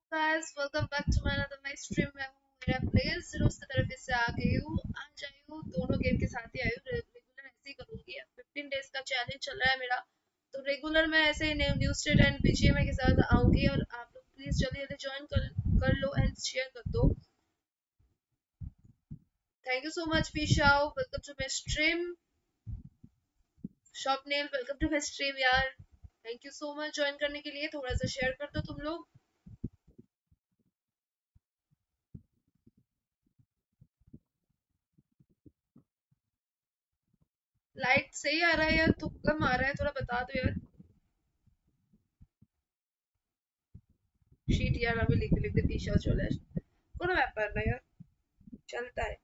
guys, welcome back to my another my stream में हूँ मेरा प्लेयर्स रोज की तरफ से आ गई हूँ आज आई हूँ दोनों गेम के साथ ही आई हूँ रेगुलर ऐसे ही करूँगी 15 डेज का चैलेंज चल रहा है मेरा तो रेगुलर मैं ऐसे न्यू स्टेट एंड बीजीएमआई के साथ आऊंगी और आप लोग प्लीज जल्दी जल्दी ज्वाइन कर लो एंड शेयर कर दो थैंक यू सो मच पीशाओ वेलकम टू माई स्ट्रीम शॉपनेल वेलकम टू माई स्ट्रीम यार thank you so much join करने के लिए थोड़ा सा शेयर कर दो तुम लोग लाइट सही आ रहा है यार तो कम आ रहा है थोड़ा बता दो यार शीट यार আমি লিখতে লিখতে পিছাও চলে আসে কোনো ব্যাপার না यार चलता है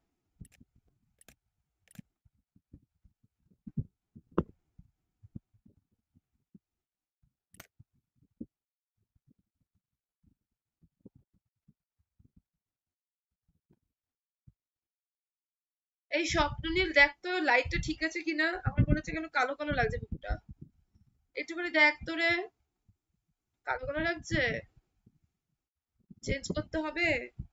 এই স্বপ্ননীল দেখ তো লাইটটা ঠিক আছে কিনা আমার মনে হচ্ছে কেন কালো কালো লাগছে মুখটা একটুখানি দেখ তো রে কালো কালো লাগছে চেঞ্জ করতে হবে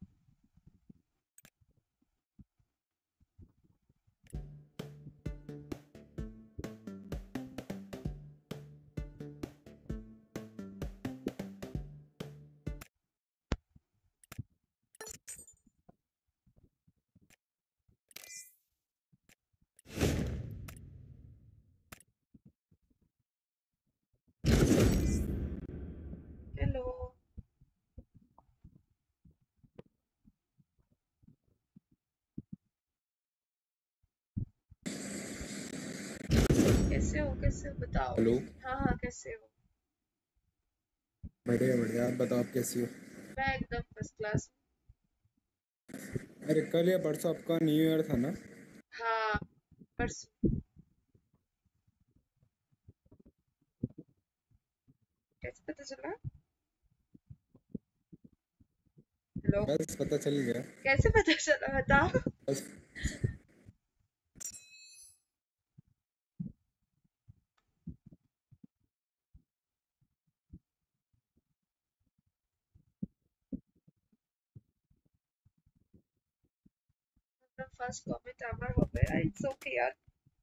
हेलो कैसे हो बताओ हेलो। हाँ हाँ कैसे हो बढ़िया बढ़िया, आप बताओ आप कैसी हो? मैं एकदम फर्स्ट क्लास अरे कल या परसों आपका न्यू ईयर था ना? हाँ परसों कैसे पता चला हेलो बस पता चल गया। कैसे पता चला बताओ बस ফার্স্ট কমেন্ট আমার হবে ইটস ওকে यार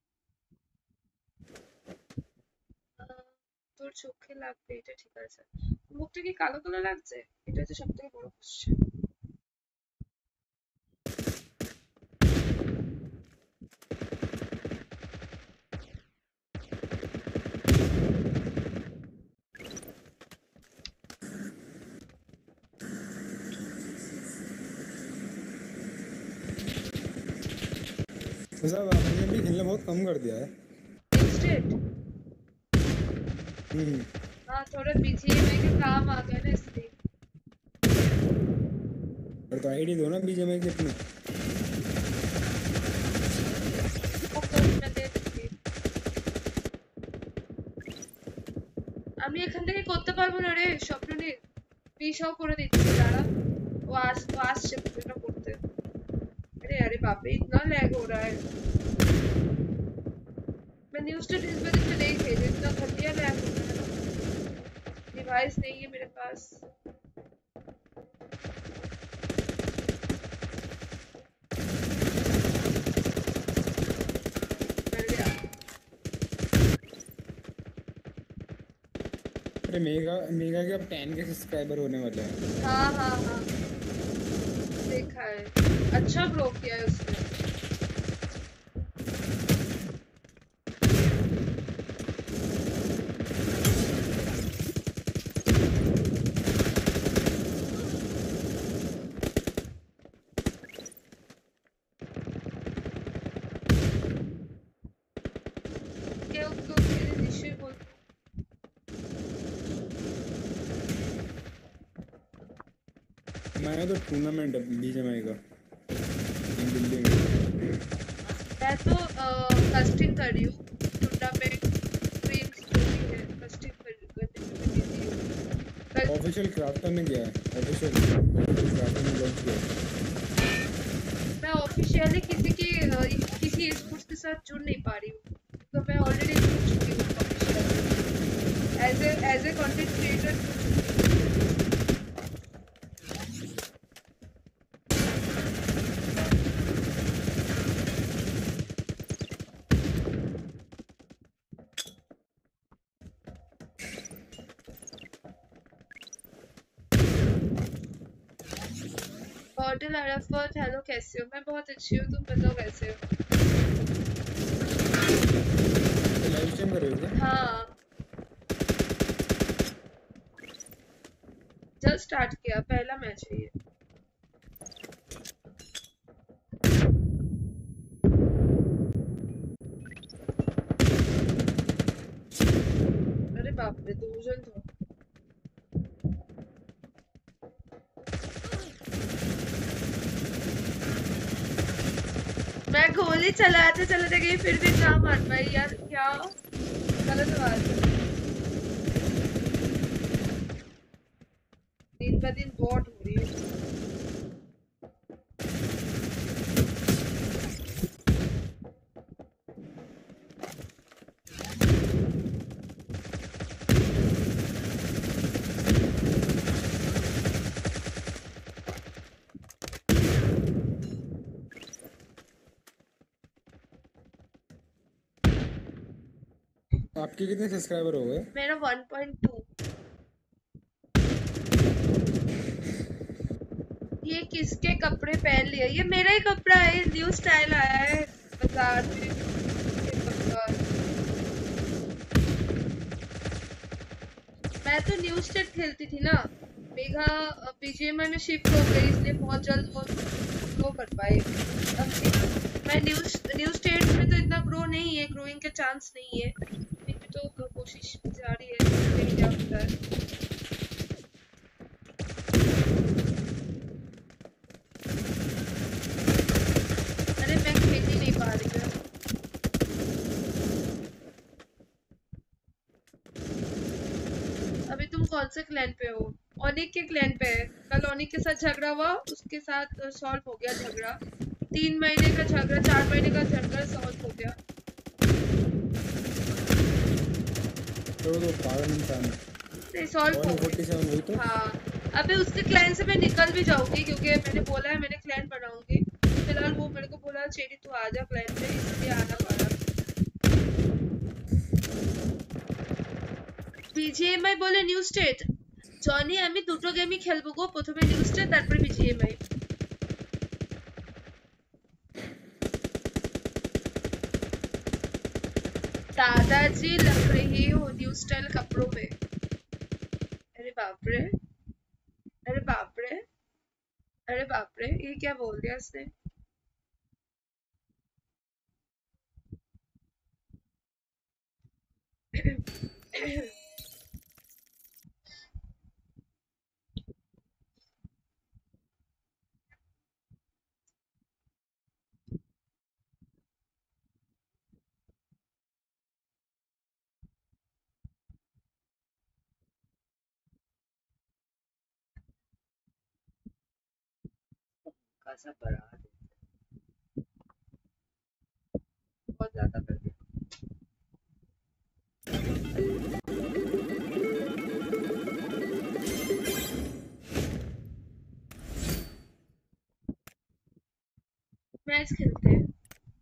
তোর চোখে লাগবে এটা ঠিক আছে মুখটা কি কালো কালো লাগছে এটা হচ্ছে সব থেকে বড় কোশ্চেন साहब आपने भी खेलना बहुत कम कर दिया है। इंस्टेंट हाँ थोड़ा बीजीएमआई का काम आ गया ना इसलिए और तो आईडी दो ना बीजीएमआई की अपनी। ও কোড না দিয়ে দিচ্ছি আমি এখান থেকে করতে পারবো না রে স্বপ্ননীল পিসাও করে দিচ্ছি দাঁড়া ও আসছে পুরোটা করতে अरे अरे बाप रे इतना लैग हो रहा है मैं न्यूज़ स्टेट इस वजह से नहीं खेली इतना घटिया लैग हो रहा है ना डिवाइस नहीं है मेरे पास कर गया अरे मेगा मेगा के अब 10 के सब्सक्राइबर होने वाले हैं। हाँ हाँ हाँ देखा है अच्छा ग्रो किया है उसने क्या उसको मेरे निश्चय बोल मैं तो टूर्नामेंट है बीजीएमआई का दिल्ली में। मैं तो कास्टिंग कर रही हूँ टूर्नामेंट ड्रीम्स जो भी है कास्टिंग करने में बिजी हूँ कल ऑफिशियल क्राफ्टर ने किया है। ऑफिशियल क्राफ्टर ने लॉन्च किया है। मैं ऑफिशियली किसी स्पोर्ट्स के साथ जुड़ नहीं पा रही हूँ तो मैं ऑलरेडी जुड़ चुकी हूँ officially as a content creator जुड़ चुकी हूँ होटल अराफत, हेलो कैसे हो? मैं बहुत अच्छी हूँ, तुम बताओ कैसे हो? लाइव स्ट्रीम कर रहे हो क्या? हाँ, जस्ट स्टार्ट किया, पहला मैच है ये। अरे बाप रे, 2 जन तो। मैं गोली चलाते चलाते गई, फिर भी ना मार पाई यार, क्या गलत बात है। दिन ब दिन बॉट हो रही है। आपके कितने सब्सक्राइबर हो गए? मेरा 1.2। ये किसके कपड़े पहन लिए? ये मेरा ही कपड़ा है, न्यू स्टाइल आया है बाजार में। ये बकवास। मैं तो न्यू स्टेट खेलती थी ना, मेघा बीजीएमआई में शिफ्ट हो गई, इसलिए बहुत जल्द वो कर पाई। अब मैं न्यू स्टेट में तो इतना ग्रो नहीं है, ग्रोइंग के चांस नहीं है, फिर भी तो कोशिश जारी है, देखते हैं क्या होता है। अरे मैं खेल ही नहीं पा रही हूँ। अभी तुम कौन से क्लैन पे हो? ओनिक के क्लैन पे है। कल ओनिक के साथ झगड़ा हुआ, उसके साथ सॉल्व हो गया झगड़ा। 3 महीने का झगड़ा, 4 महीने का झगड़ा सॉल्व हो गया। तो वो पागल इंसान है। नहीं, सॉल्व हो 47 गया। वही तो। हाँ, अबे उसके क्लैन से मैं निकल भी जाऊंगी, क्योंकि मैंने बोला है मैंने क्लैन बनाऊंगी। फिलहाल वो मेरे को बोला चेरी तू आ जा क्लैन पे, इसलिए आना पड़ा। বিজিএমআই বলে নিউ স্টেট। জনি আমি দুটো গেমই খেলবো গো, প্রথমে নিউ স্টেট তারপরে বিজিএমআই। दादाजी लग रही हो न्यू स्टाइल कपड़ों में। अरे बाप रे, अरे बाप रे, अरे बाप रे, ये क्या बोल दिया उसने? कैसा बड़ा, बहुत ज्यादा कर दिया। मैच खेलते हैं।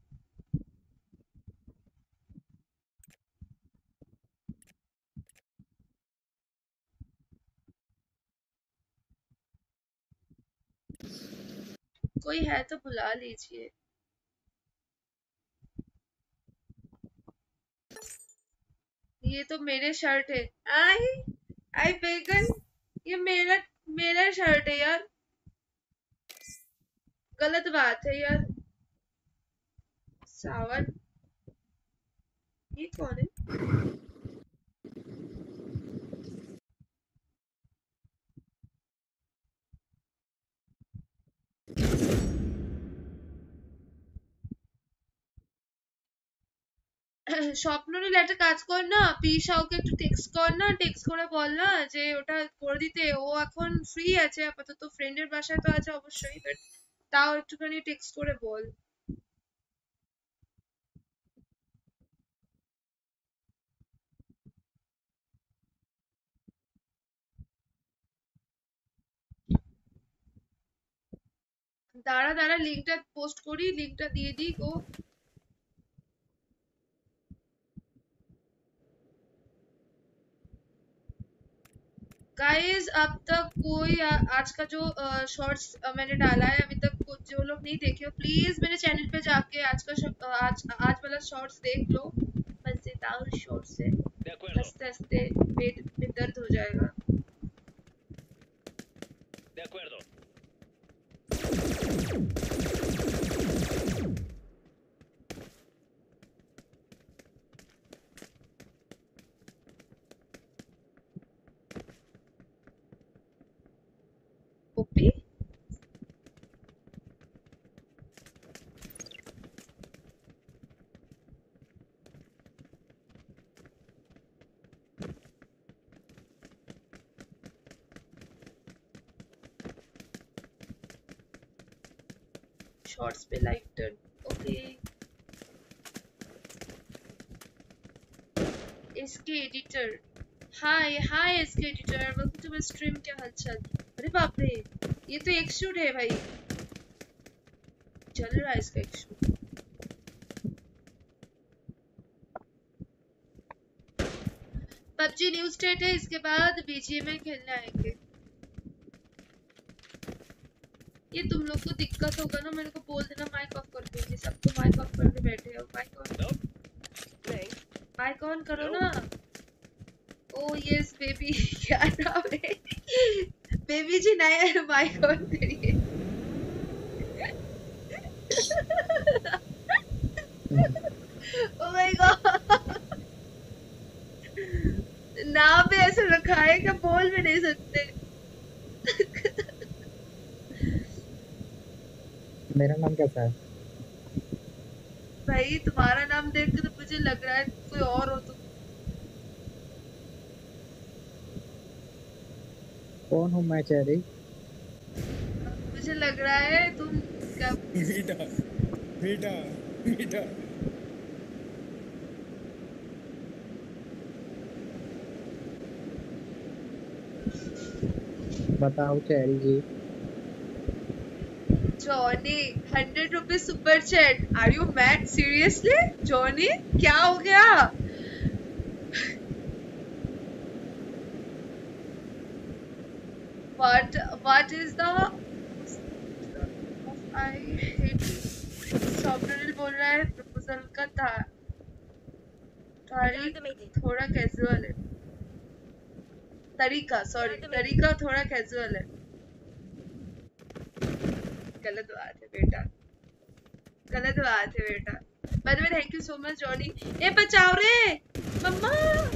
कोई है तो बुला लीजिए। ये तो मेरे शर्ट है। आई आई बेगन, ये मेरा मेरा शर्ट है यार, गलत बात है यार। सावन, ये कौन है? স্বপ্ননীল একটা কাজ কর না, পিসাওকে একটু টেক্সট কর না, টেক্সট করে বল না যে ওটা করে দিতে। ও এখন ফ্রি আছে আপাতত, ফ্রেন্ডের বাসায় তো আছে অবশ্যই, বাট তাও একটুখানি টেক্সট করে বল। দাঁড়া দাঁড়া, লিঙ্কটা পোস্ট করি, লিঙ্কটা দিয়ে দিই গো। गाइस अब तक कोई आज का जो शॉर्ट्स मैंने डाला है अभी तक जो लोग नहीं देखे हो प्लीज मेरे चैनल पे जाके आज का आज वाला शॉर्ट्स देख लो। मजेदार शॉर्ट्स है, हंसते हंसते पेट में दर्द हो जाएगा। ओपी शॉर्ट्स पे लाइक डन। ओके इसके एडिटर हाय हाय इसके editor welcome to my stream. क्या हालचाल? अरे बाप रे ये तो एक शूट है भाई, चल रहा है इसका एक शूट। पबजी न्यू स्टेट है, इसके बाद बीजीएमआई खेलने आएंगे। ये तुम लोग को दिक्कत होगा ना, मेरे को बोल देना माइक ऑफ कर दूंगी। सब तो माइक ऑफ करके बैठे हो। माइक ऑन करो ना। ओ यस बेबी क्या नाम है? बेबी जी नया माइक ऑन करिए। ओ माय गॉड नाम भी ऐसे रखा है कि बोल भी नहीं सकते। मेरा नाम कैसा है? भाई तुम्हारा नाम देख के तो मुझे लग रहा है कोई और हो तुम। कौन हूँ मैं चेरी? मुझे लग रहा है तुम क्या मीठा मीठा मीठा। बताओ Cherry ji. Johnny 100 rupees super chat. Are you mad seriously? Johnny क्या हो गया? what is the I hate software बोल रहा है प्रपोजल का था तारीख थोड़ा कैजुअल है। तरीका सॉरी तरीका थोड़ा कैजुअल है। गलत बात है बेटा, गलत बात है बेटा। By the way thank you so much Johnny. ए बचाओ रे मम्मा।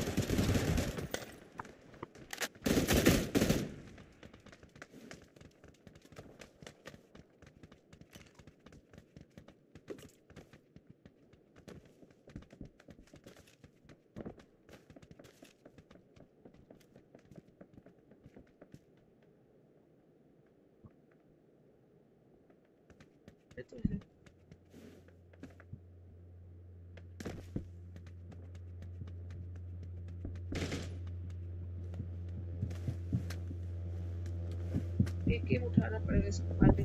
एक गेम उठाना पड़ेगा इसको मारने।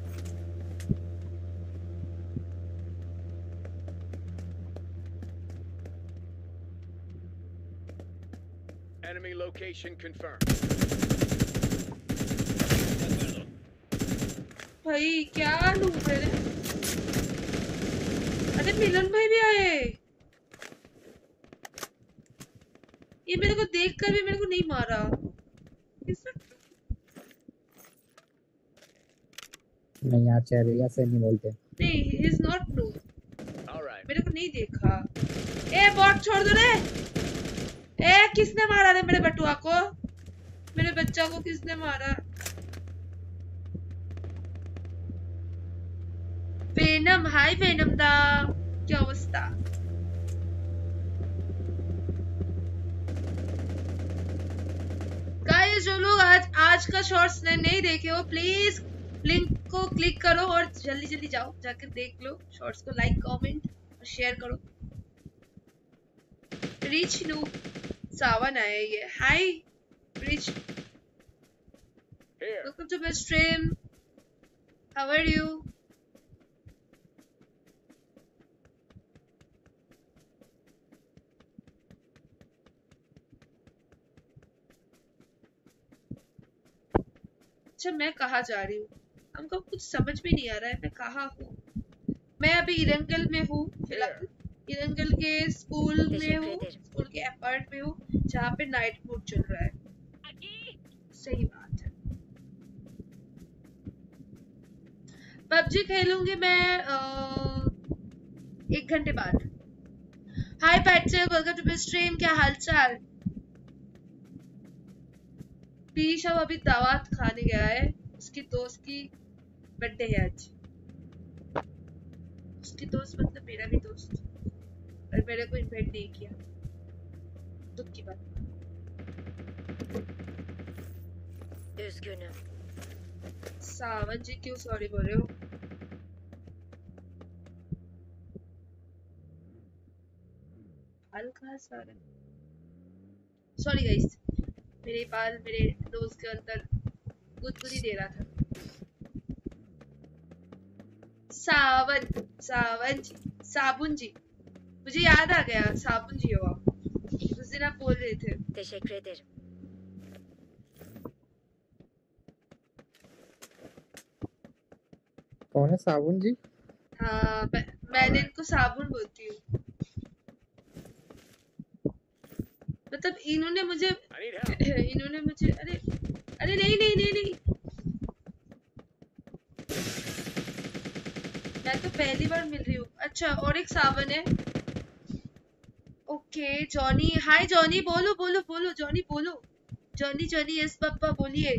Enemy location confirmed. भाई क्या लूट रहे हैं? अरे मिलन भाई भी आए। ये मेरे को देखकर भी मेरे को नहीं मारा। नहीं यार चेरी ऐसे नहीं बोलते। नहीं he is not blue। Alright. मेरे को नहीं देखा। ए बॉट छोड़ दो रे। ए किसने मारा रे मेरे बटुआ को? मेरे बच्चा को किसने मारा? वेनम हाय वेनम दा क्या अवस्था? गाइस जो लोग आज का शॉर्ट्स नहीं देखे हो प्लीज लिंक को क्लिक करो और जल्दी जल्दी जाओ जाकर देख लो शॉर्ट्स को। लाइक कमेंट और शेयर करो। रिच नू सावन आया ये। Hi Rich Here. Welcome to my stream. How are you? अच्छा मैं कहाँ जा रही हूँ? हमको कुछ समझ में नहीं आ रहा है मैं कहाँ हूँ। मैं अभी इरंगल में हूँ फिलहाल। इरंगल के स्कूल में हूँ, स्कूल के अपार्ट में हूँ जहाँ पे नाइट मोड चल रहा है। सही बात है। पबजी खेलूंगी मैं 1 घंटे बाद। Hi Patrick, welcome to my stream. क्या हालचाल? पीश अब अभी दावत खाने गया है, उसकी दोस्त की बर्थडे है आज। उसकी दोस्त मतलब मेरा भी दोस्त, और मेरे को इनवाइट नहीं किया, दुख की बात। सावन जी क्यों सॉरी बोल रहे हो? हल्का सारा सॉरी गाइस, मेरे बाल मेरे नोज के अंदर गुदगुदी दे रहा था। सावन सावन जी, साबुन जी, मुझे याद आ गया, साबुन जी हो आप। उस दिन आप बोल रहे थे। कौन है साबुन जी? हाँ मैंने इनको साबुन बोलती हूँ, मतलब इन्होंने मुझे अरे अरे नहीं नहीं नहीं नहीं, मैं तो पहली बार मिल रही हूँ। अच्छा और एक सावन है। ओके जॉनी, हाय जॉनी, बोलो बोलो बोलो जॉनी, बोलो जॉनी जॉनी, यस पापा बोलिए।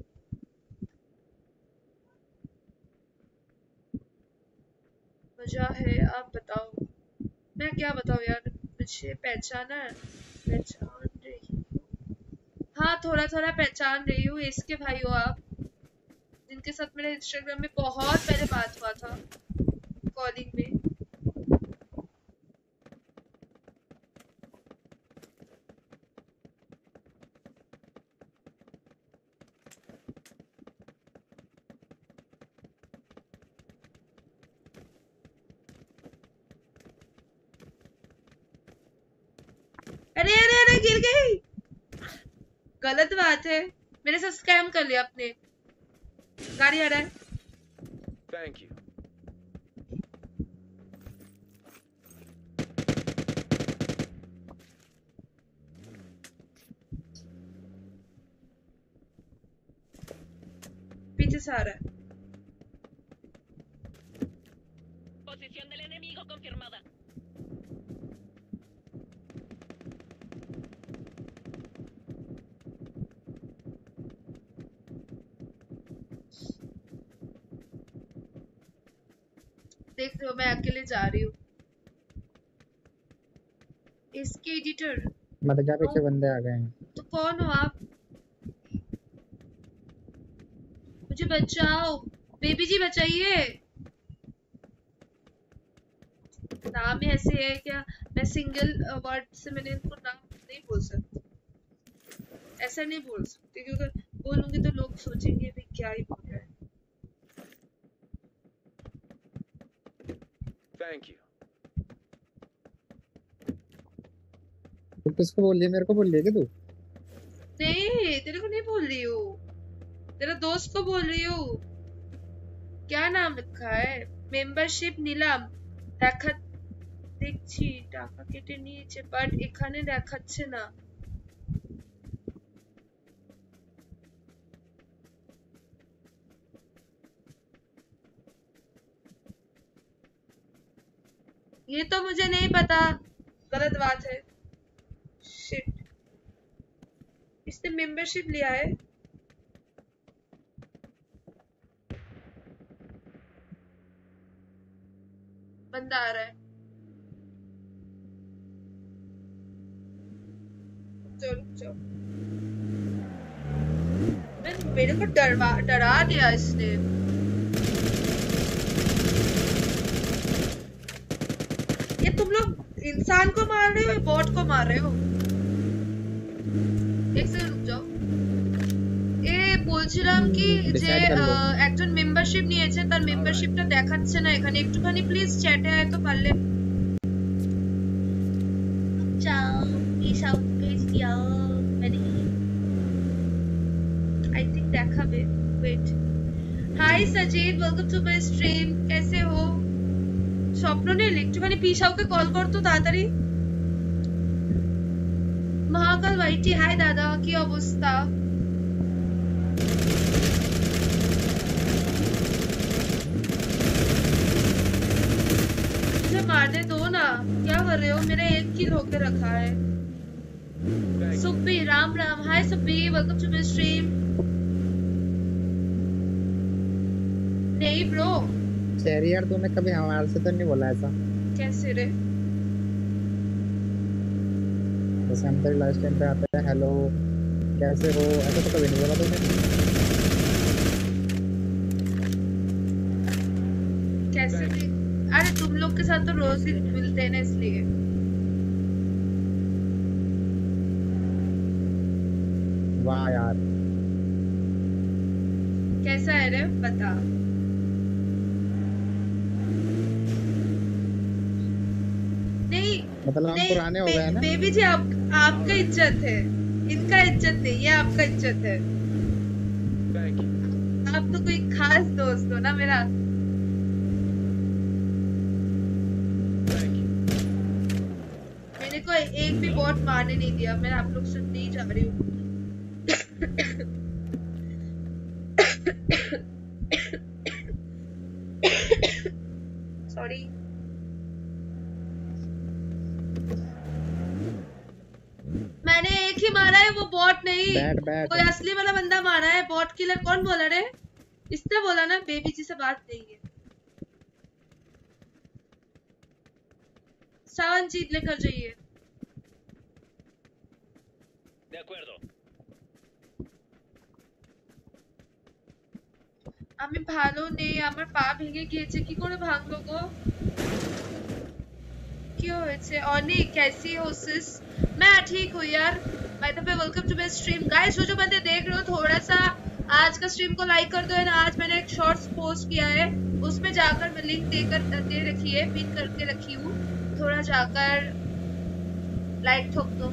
मजा है, आप बताओ। मैं क्या बताऊँ यार, मुझे पहचाना है, पहचान रही, हाँ थोड़ा थोड़ा पहचान रही हूँ। इसके भाई हो आप, जिनके साथ मेरा इंस्टाग्राम में बहुत पहले बात हुआ था कॉलिंग में। अरे अरे अरे गिर गई, गलत बात है, मेरे साथ स्कैम कर लिया आपने। गाड़ी आ रहा है। Thank you. पीछे से आ रहा है। Posición del enemigo confirmada. देख रहे हो मैं अकेले जा रही हूँ। इसके एडिटर मत जा, पीछे बंदे आ गए हैं। तो कौन हो आप? मुझे बचाओ, बेबी जी बचाइए। नाम ही ऐसे है क्या? मैं सिंगल वर्ड से मैंने इनको नाम नहीं बोल सकती, ऐसा नहीं बोल सकती, क्योंकि बोलूंगी तो लोग सोचेंगे भाई क्या ही बोल रहा है। Thank you. तू किसको बोल रही है? मेरे को बोल रही है क्या तू? नहीं तेरे को नहीं बोल रही हूँ, तेरा दोस्त को बोल रही हूँ। क्या नाम लिखा है? मेंबरशिप नीलाम দেখা দেখছি, টাকা কেটে নিয়েছে, বাট এখানে দেখাচ্ছে না। ये तो मुझे नहीं पता, गलत बात है। शिट, इसने मेंबरशिप लिया है। बंदा आ रहा है, चलो मेरे को डरा दिया इसने। ये तुम लोग इंसान को मार रहे हो या बॉट को मार रहे हो? एक सेकंड रुक जाओ। বলছিলাম কি যে একজন মেম্বারশিপ নিয়েছে, তার মেম্বারশিপটা দেখাচ্ছে না এখানে, একটুখানি প্লিজ চ্যাটে আয় তো পারলে। চাও ঈশা পেজ দিও, মানে আই থিংক দেখাবে। Wait. Hi Sajid, welcome to my stream. कैसे हो? স্বপ্ন নেই একটুখানি পিসাউকে কল কর তো তাড়াতাড়ি। মহাকাল ভাইটি, হাই দাদা, কি অবস্থা? मुझे मारने दो ना, क्या कर रहे हो? मेरा 1 किल होके रखा है। Suppi, Ram Ram. Hi Suppi, welcome to my stream. नहीं ब्रो, शेरी यार तूने कभी हमारे से तो नहीं बोला ऐसा। कैसे रे? जैसे हम तेरे लास्ट टाइम पे आते हैं हेलो कैसे हो, ऐसा तो कभी नहीं बोला तूने। कैसे भी? अरे तुम लोग के साथ तो रोज ही मिलते हैं ना, इसलिए। वाह यार, कैसा है रे बता। नहीं मतलब हम नहीं, पुराने हो गए ना। बेबी जी आपका इज्जत है, इनका इज्जत नहीं है, आपका इज्जत है। Thank you. आप तो कोई खास दोस्त हो ना मेरा। Thank you. मैंने को एक भी बॉट मारने नहीं दिया। मैं आप लोग से नहीं जा रही हूँ। सॉरी। मैंने एक ही मारा है, वो बॉट नहीं। बैट कोई असली वाला बंदा मारा है। बॉट किलर कौन बोला रे? इसने बोला ना। बेबी जी से बात नहीं है। सावन जीत लेकर जाइए। De acuerdo. আমি ভালো নেই, আমার পা ভেঙে গিয়েছে। কি করে ভাঙলো গো? কি হয়েছে? অনিক, कैसी हो सिस? मैं ठीक हूँ यार। By the way, welcome to my stream. Guys, जो बंदे देख रहे हो, थोड़ा सा आज का स्ट्रीम को लाइक कर दो। है ना, आज मैंने एक शॉर्ट्स पोस्ट किया है, उसमें जाकर मैं लिंक दे रखी है, पिन करके रखी हूँ। थोड़ा जाकर लाइक ठोक दो।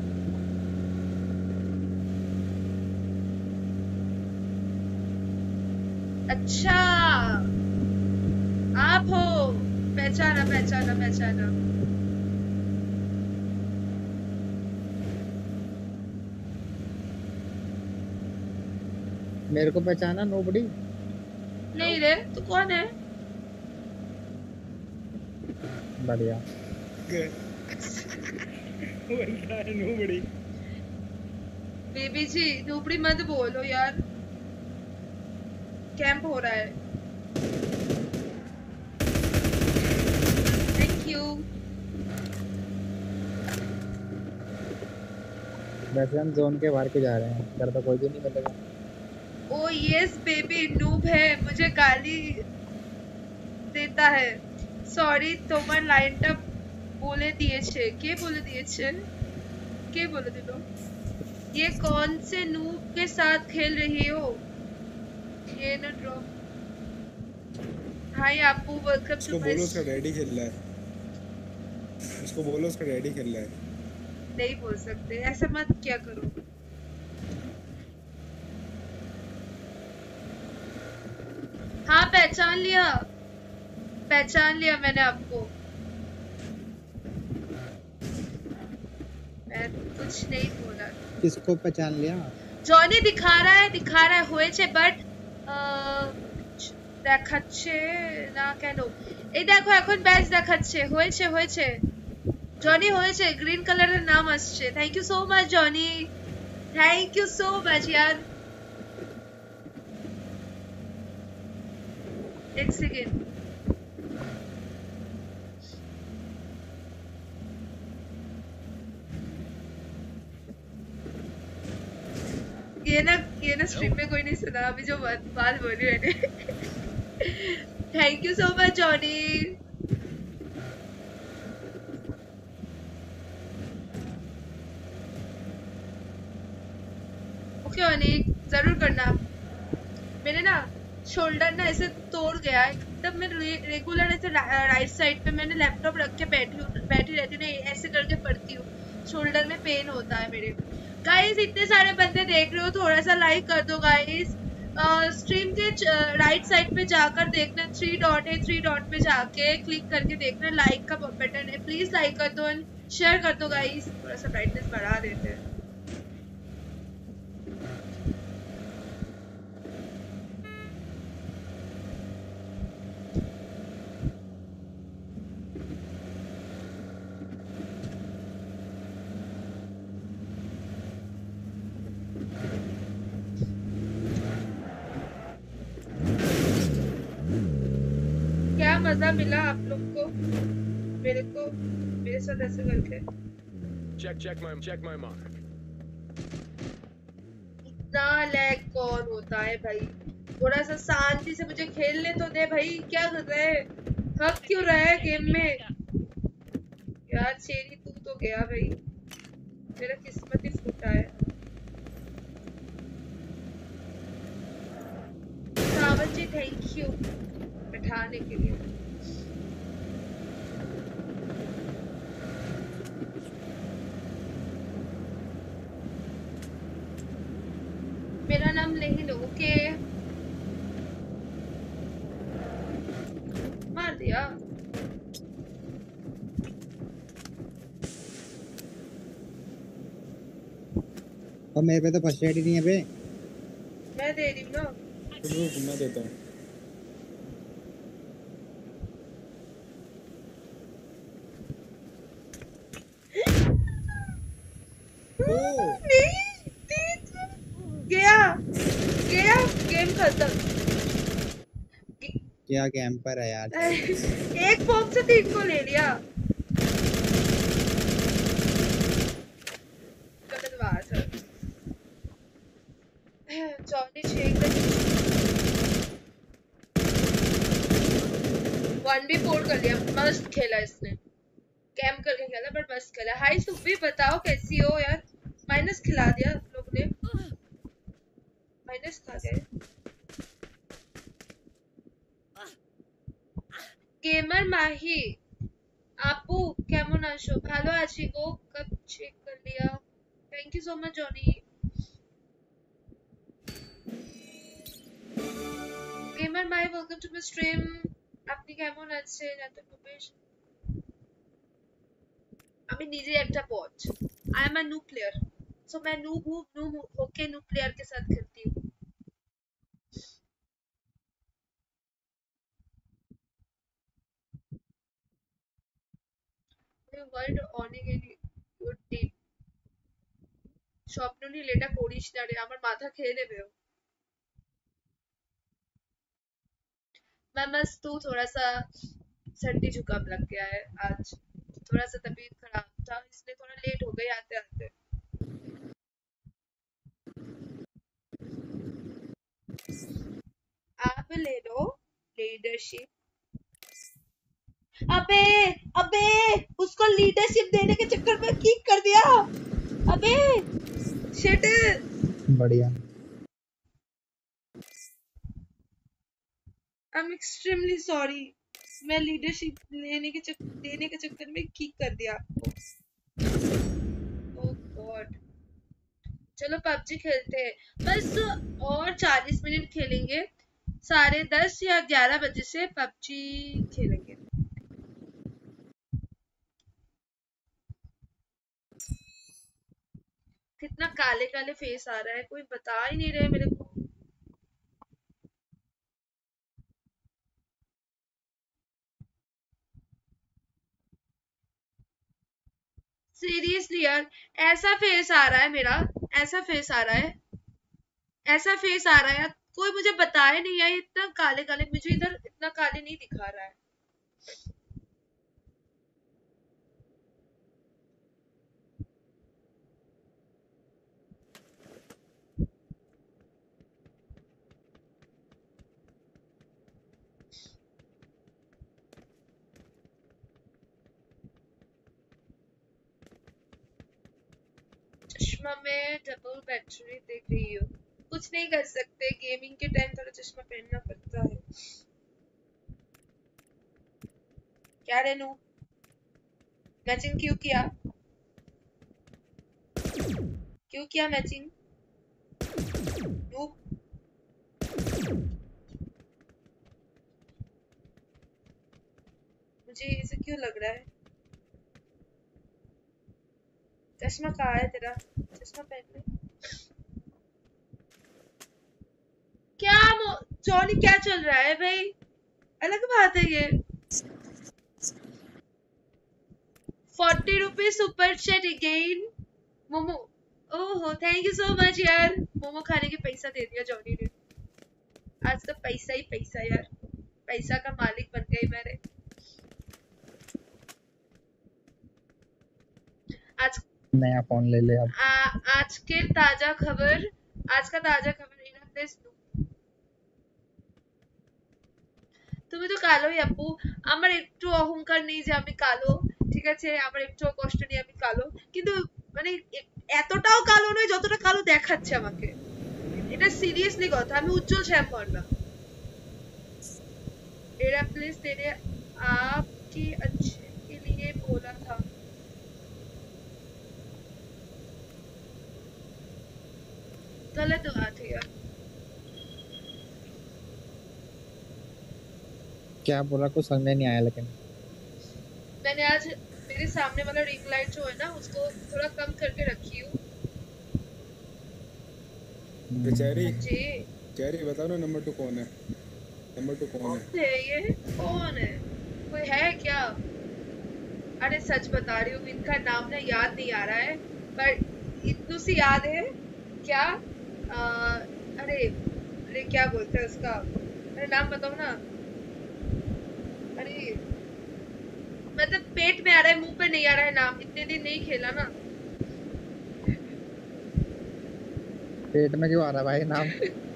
अच्छा, आप हो। पहचाना पहचाना पहचाना। मेरे को पहचाना नोबडी। नहीं रे, तू कौन है? बढ़िया। बेबी जी, नूबड़ी मत बोलो यार, कैंप हो रहा है। Thank you. वैसे हम जोन के बाहर के जा रहे हैं, इधर तो कोई भी नहीं मिलेगा। ओ यस बेबी, नूब है, मुझे गाली देता है। सॉरी, তোমার লাইনটা বলে দিয়েছে। কে বলে দিয়েছে? কে বলে দিল? ये कौन से नूब के साथ खेल रही हो? ये ना ड्रॉप। हाय आपू, वेलकम उसको टू बोलो उसका माय। डैडी खेल रहा है। उसको बोलो उसका डैडी खेल रहा है। नहीं बोल सकते ऐसा, मत क्या करो। हाँ, पहचान लिया मैंने आपको। मैं कुछ नहीं बोला। किसको पहचान लिया? জনি दिखा रहा है হয়েছে, বাট দেখাচ্ছে না কেন? এই দেখো, এখন ব্যাচ দেখাচ্ছে। হয়েছে জনি, হয়েছে। গ্রিন কালারের নাম আসছে। Thank you so much Johnny, thank you so much यार। एक सेकेंड। ये ना स्ट्रीम में कोई नहीं सुना अभी जो बात बोली मैंने। Thank you so much Johnny. Okay Anik, जरूर करना। मैंने ना शोल्डर ना ऐसे तोड़ गया है, तब मैं रेगुलर ऐसे राइट साइड पे मैंने लैपटॉप रख के बैठी रहती हूँ, ऐसे करके पढ़ती हूँ। शोल्डर में पेन होता है मेरे। गाइस, इतने सारे बंदे देख रहे हो, थोड़ा सा लाइक कर दो गाइस। स्ट्रीम के राइट साइड पे जाकर देखना, 3 डॉट है, 3 डॉट पे जाके क्लिक करके देखना, लाइक का बटन है, प्लीज लाइक कर दो एंड शेयर कर दो गाइस। थोड़ा सा ब्राइटनेस बढ़ा देते हैं। क्या मजा मिला आप लोग को, मेरे साथ ऐसे करके? Check my mark. इतना लैग कौन होता है भाई? थोड़ा सा शांति से मुझे खेलने तो दे भाई। क्या कर रहे है? हक क्यों रहा है गेम में? यार चेरी तू तो गया भाई, मेरा किस्मत ही फूटा है। सावन जी थैंक यू बैठाने के लिए। मेरा नाम नहीं लो के मार दिया। और मेरे पे तो फर्स्ट एड ही नहीं है बे। मैं दे रही हूँ ना। रुक मैं देता हूँ। गया गया गेम खत्म। क्या कैंपर है यार। एक बॉक्स से 3 को ले लिया। गलत बात है। जॉनी 6 1v4 कर लिया। मस्त खेला इसने, कैंप करके खेला पर मस्त खेला। हाय सुबी बताओ कैसी हो यार? माइनस खिला दिया लोग ने, माइनस खा गए। गेमर माही आपू কেমন আছো? ভালো আছি গো। कब चेक कर लिया? Thank you so much Johnny. Gamer Mahi welcome to my stream. আপনি কেমন আছেন? এত বেশ আমি নিজে একটা বট। I am a noob player, so मैं नूब होके नूब प्लेयर के साथ खेलती हूँ। ওয়ার্ল্ড অনেক গুড স্বপ্ন নিলে এটা করিস না রে, আমার মাথা খেয়ে নেবে ও। मैं मस्त हूँ, थोड़ा सा सर्दी जुकाम लग गया है आज, थोड़ा सा तबीयत खराब था इसलिए थोड़ा लेट हो गई आते आते। आप ले लो लीडरशिप। अबे अबे उसको लीडरशिप देने के चक्कर में किक कर दिया। अबे शिट। बढ़िया। आई एम एक्सट्रीमली सॉरी, मैं लीडरशिप देने के चक्कर में किक कर दिया आपको। ओह गॉड। चलो पबजी खेलते हैं, बस और 40 मिनट खेलेंगे। 10:30 या 11 बजे से पबजी खेलेंगे। कितना काले काले फेस आ रहा है, कोई बता ही नहीं रहे मेरे को। सीरियसली यार, ऐसा फेस आ रहा है मेरा, ऐसा फेस आ रहा है, ऐसा फेस आ रहा है। कोई मुझे बताए नहीं यार, इतना काले काले मुझे इधर इतना काले नहीं दिखा रहा है। चश्मा में डबल बैटरी देख रही हूँ, कुछ नहीं कर सकते, गेमिंग के टाइम थोड़ा चश्मा पहनना पड़ता है। क्या रेनू मैचिंग क्यों किया? क्यों किया मैचिंग? मुझे ऐसे क्यों लग रहा है? चश्मा कहाँ है तेरा? चश्मा पहन ले। क्या जॉनी क्या चल रहा है भाई? अलग बात है ये। 40 rupees super chat again. Momo, ओहो थैंक यू सो मच यार। मोमो खाने के पैसा दे दिया जॉनी ने। आज तो पैसा ही पैसा यार, पैसा का मालिक बन गई मैंने। आज नया फोन ले ले अब। आज का ताजा खबर इनफ তুমি তো কালোই আপু, আমার একটু অহংকার নেই যে আমি কালো, ঠিক আছে, আমার একটু কষ্ট নেই আমি কালো, কিন্তু মানে এতটাও কালো নয় যতটা কালো দেখাচ্ছে আমাকে, এটা সিরিয়াসলি কথা। আমি উজ্জ্বল শ্যামবর্ণ না। एरा प्लीज तेरे आपके अच्छे के लिए बोला था। गलत बात है यार। क्या बोला कुछ समझ में नहीं आया, लेकिन मैंने आज मेरे सामने वाला रिंग लाइट जो है ना उसको थोड़ा कम करके रखी हूँ। तो चेरी जी चेरी बताओ ना, नंबर 2 कौन है? नंबर 2 कौन है? ये कौन है? कोई है क्या? अरे सच बता रही हूँ, इनका नाम ना याद नहीं आ रहा है, पर इतनू सी याद है क्या। अरे अरे क्या बोलते हैं उसका, अरे नाम बताओ ना। अरे मतलब पेट में आ रहा है, मुंह पे नहीं आ रहा है नाम, इतने दिन नहीं खेला ना। पेट में क्यों आ रहा भाई नाम?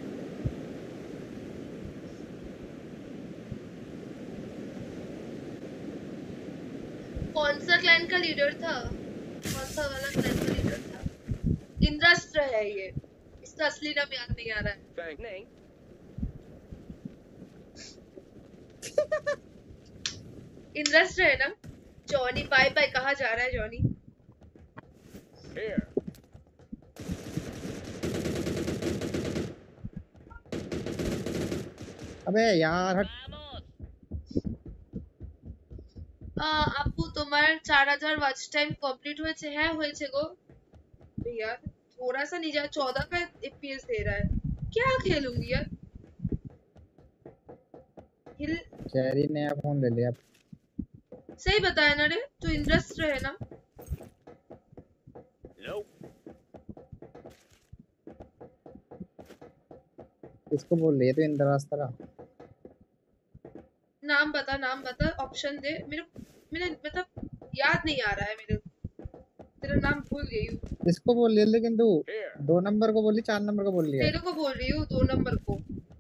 कौन सा क्लैन का लीडर था? कौन सा वाला क्लैन का लीडर था? इंद्रास्त्र है ये, इसका असली नाम याद नहीं आ रहा है। Thank. नहीं। इंद्रास्त्र है ना। जॉनी बाय बाय, कहाँ जा रहा है जॉनी? Here. अबे यार हट। আপু তোমার 4000 ওয়াচ টাইম কমপ্লিট হয়েছে? হ্যাঁ হয়েছে গো। यार थोड़ा सा नहीं जा, 14 का एफपीएस दे रहा है, क्या खेलूंगी यार। हिल चेरी नया फोन ले लिया। सही बताया ना रे, तो इंद्रास्त्र है ना। Nope. इसको बोल रही है तो इंद्रास्त्र। नाम बता ऑप्शन दे। मेरे मेरे मतलब याद नहीं आ रहा है, मेरे तेरा नाम भूल गई हूँ। इसको बोल लिया, लेकिन तू Here. 2 नंबर को बोली, 4 नंबर को बोल लिया। तेरे को बोल रही हूँ 2 नंबर को।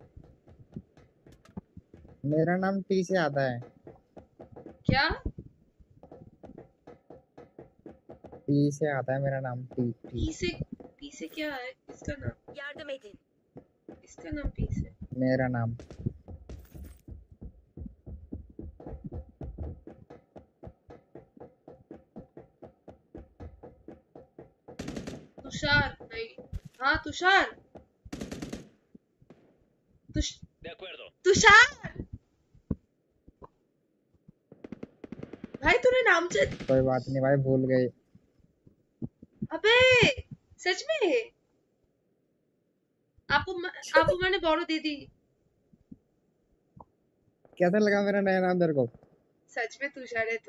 मेरा नाम टी से आता है। क्या? टी से आता है मेरा नाम। टी पी से क्या है इसका नाम? Yardım edin. इसका नाम पी से। मेरा नाम तुषार नहीं, हाँ तुषार। De acuerdo. तुषार भाई तूने नाम से, कोई बात नहीं भाई, भूल गए। अबे सच में आपको मैंने बॉरो दे दी। कैसा लगा मेरा नया नाम तेरे को? सच में तुषार है तू?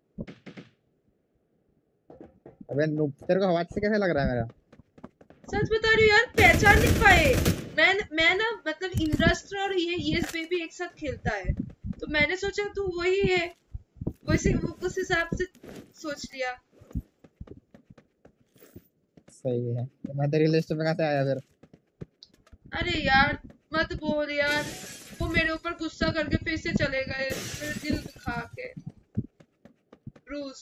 अबे नूब, तेरे को आवाज से कैसा लग रहा है मेरा? सच बता रही हूँ यार, पहचान नहीं पाए। मैं ना मतलब इंद्रास्त्र और ये यस बेबी एक साथ खेलता है, तो मैंने सोचा तू वही है, वैसे उस हिसाब से सोच लिया। सही है, तो मैं तेरी लिस्ट में कहाँ से आया फिर? अरे यार मत बोल यार, वो मेरे ऊपर गुस्सा करके फिर से चले गए, मेरे दिल दुखा के। ब्रूस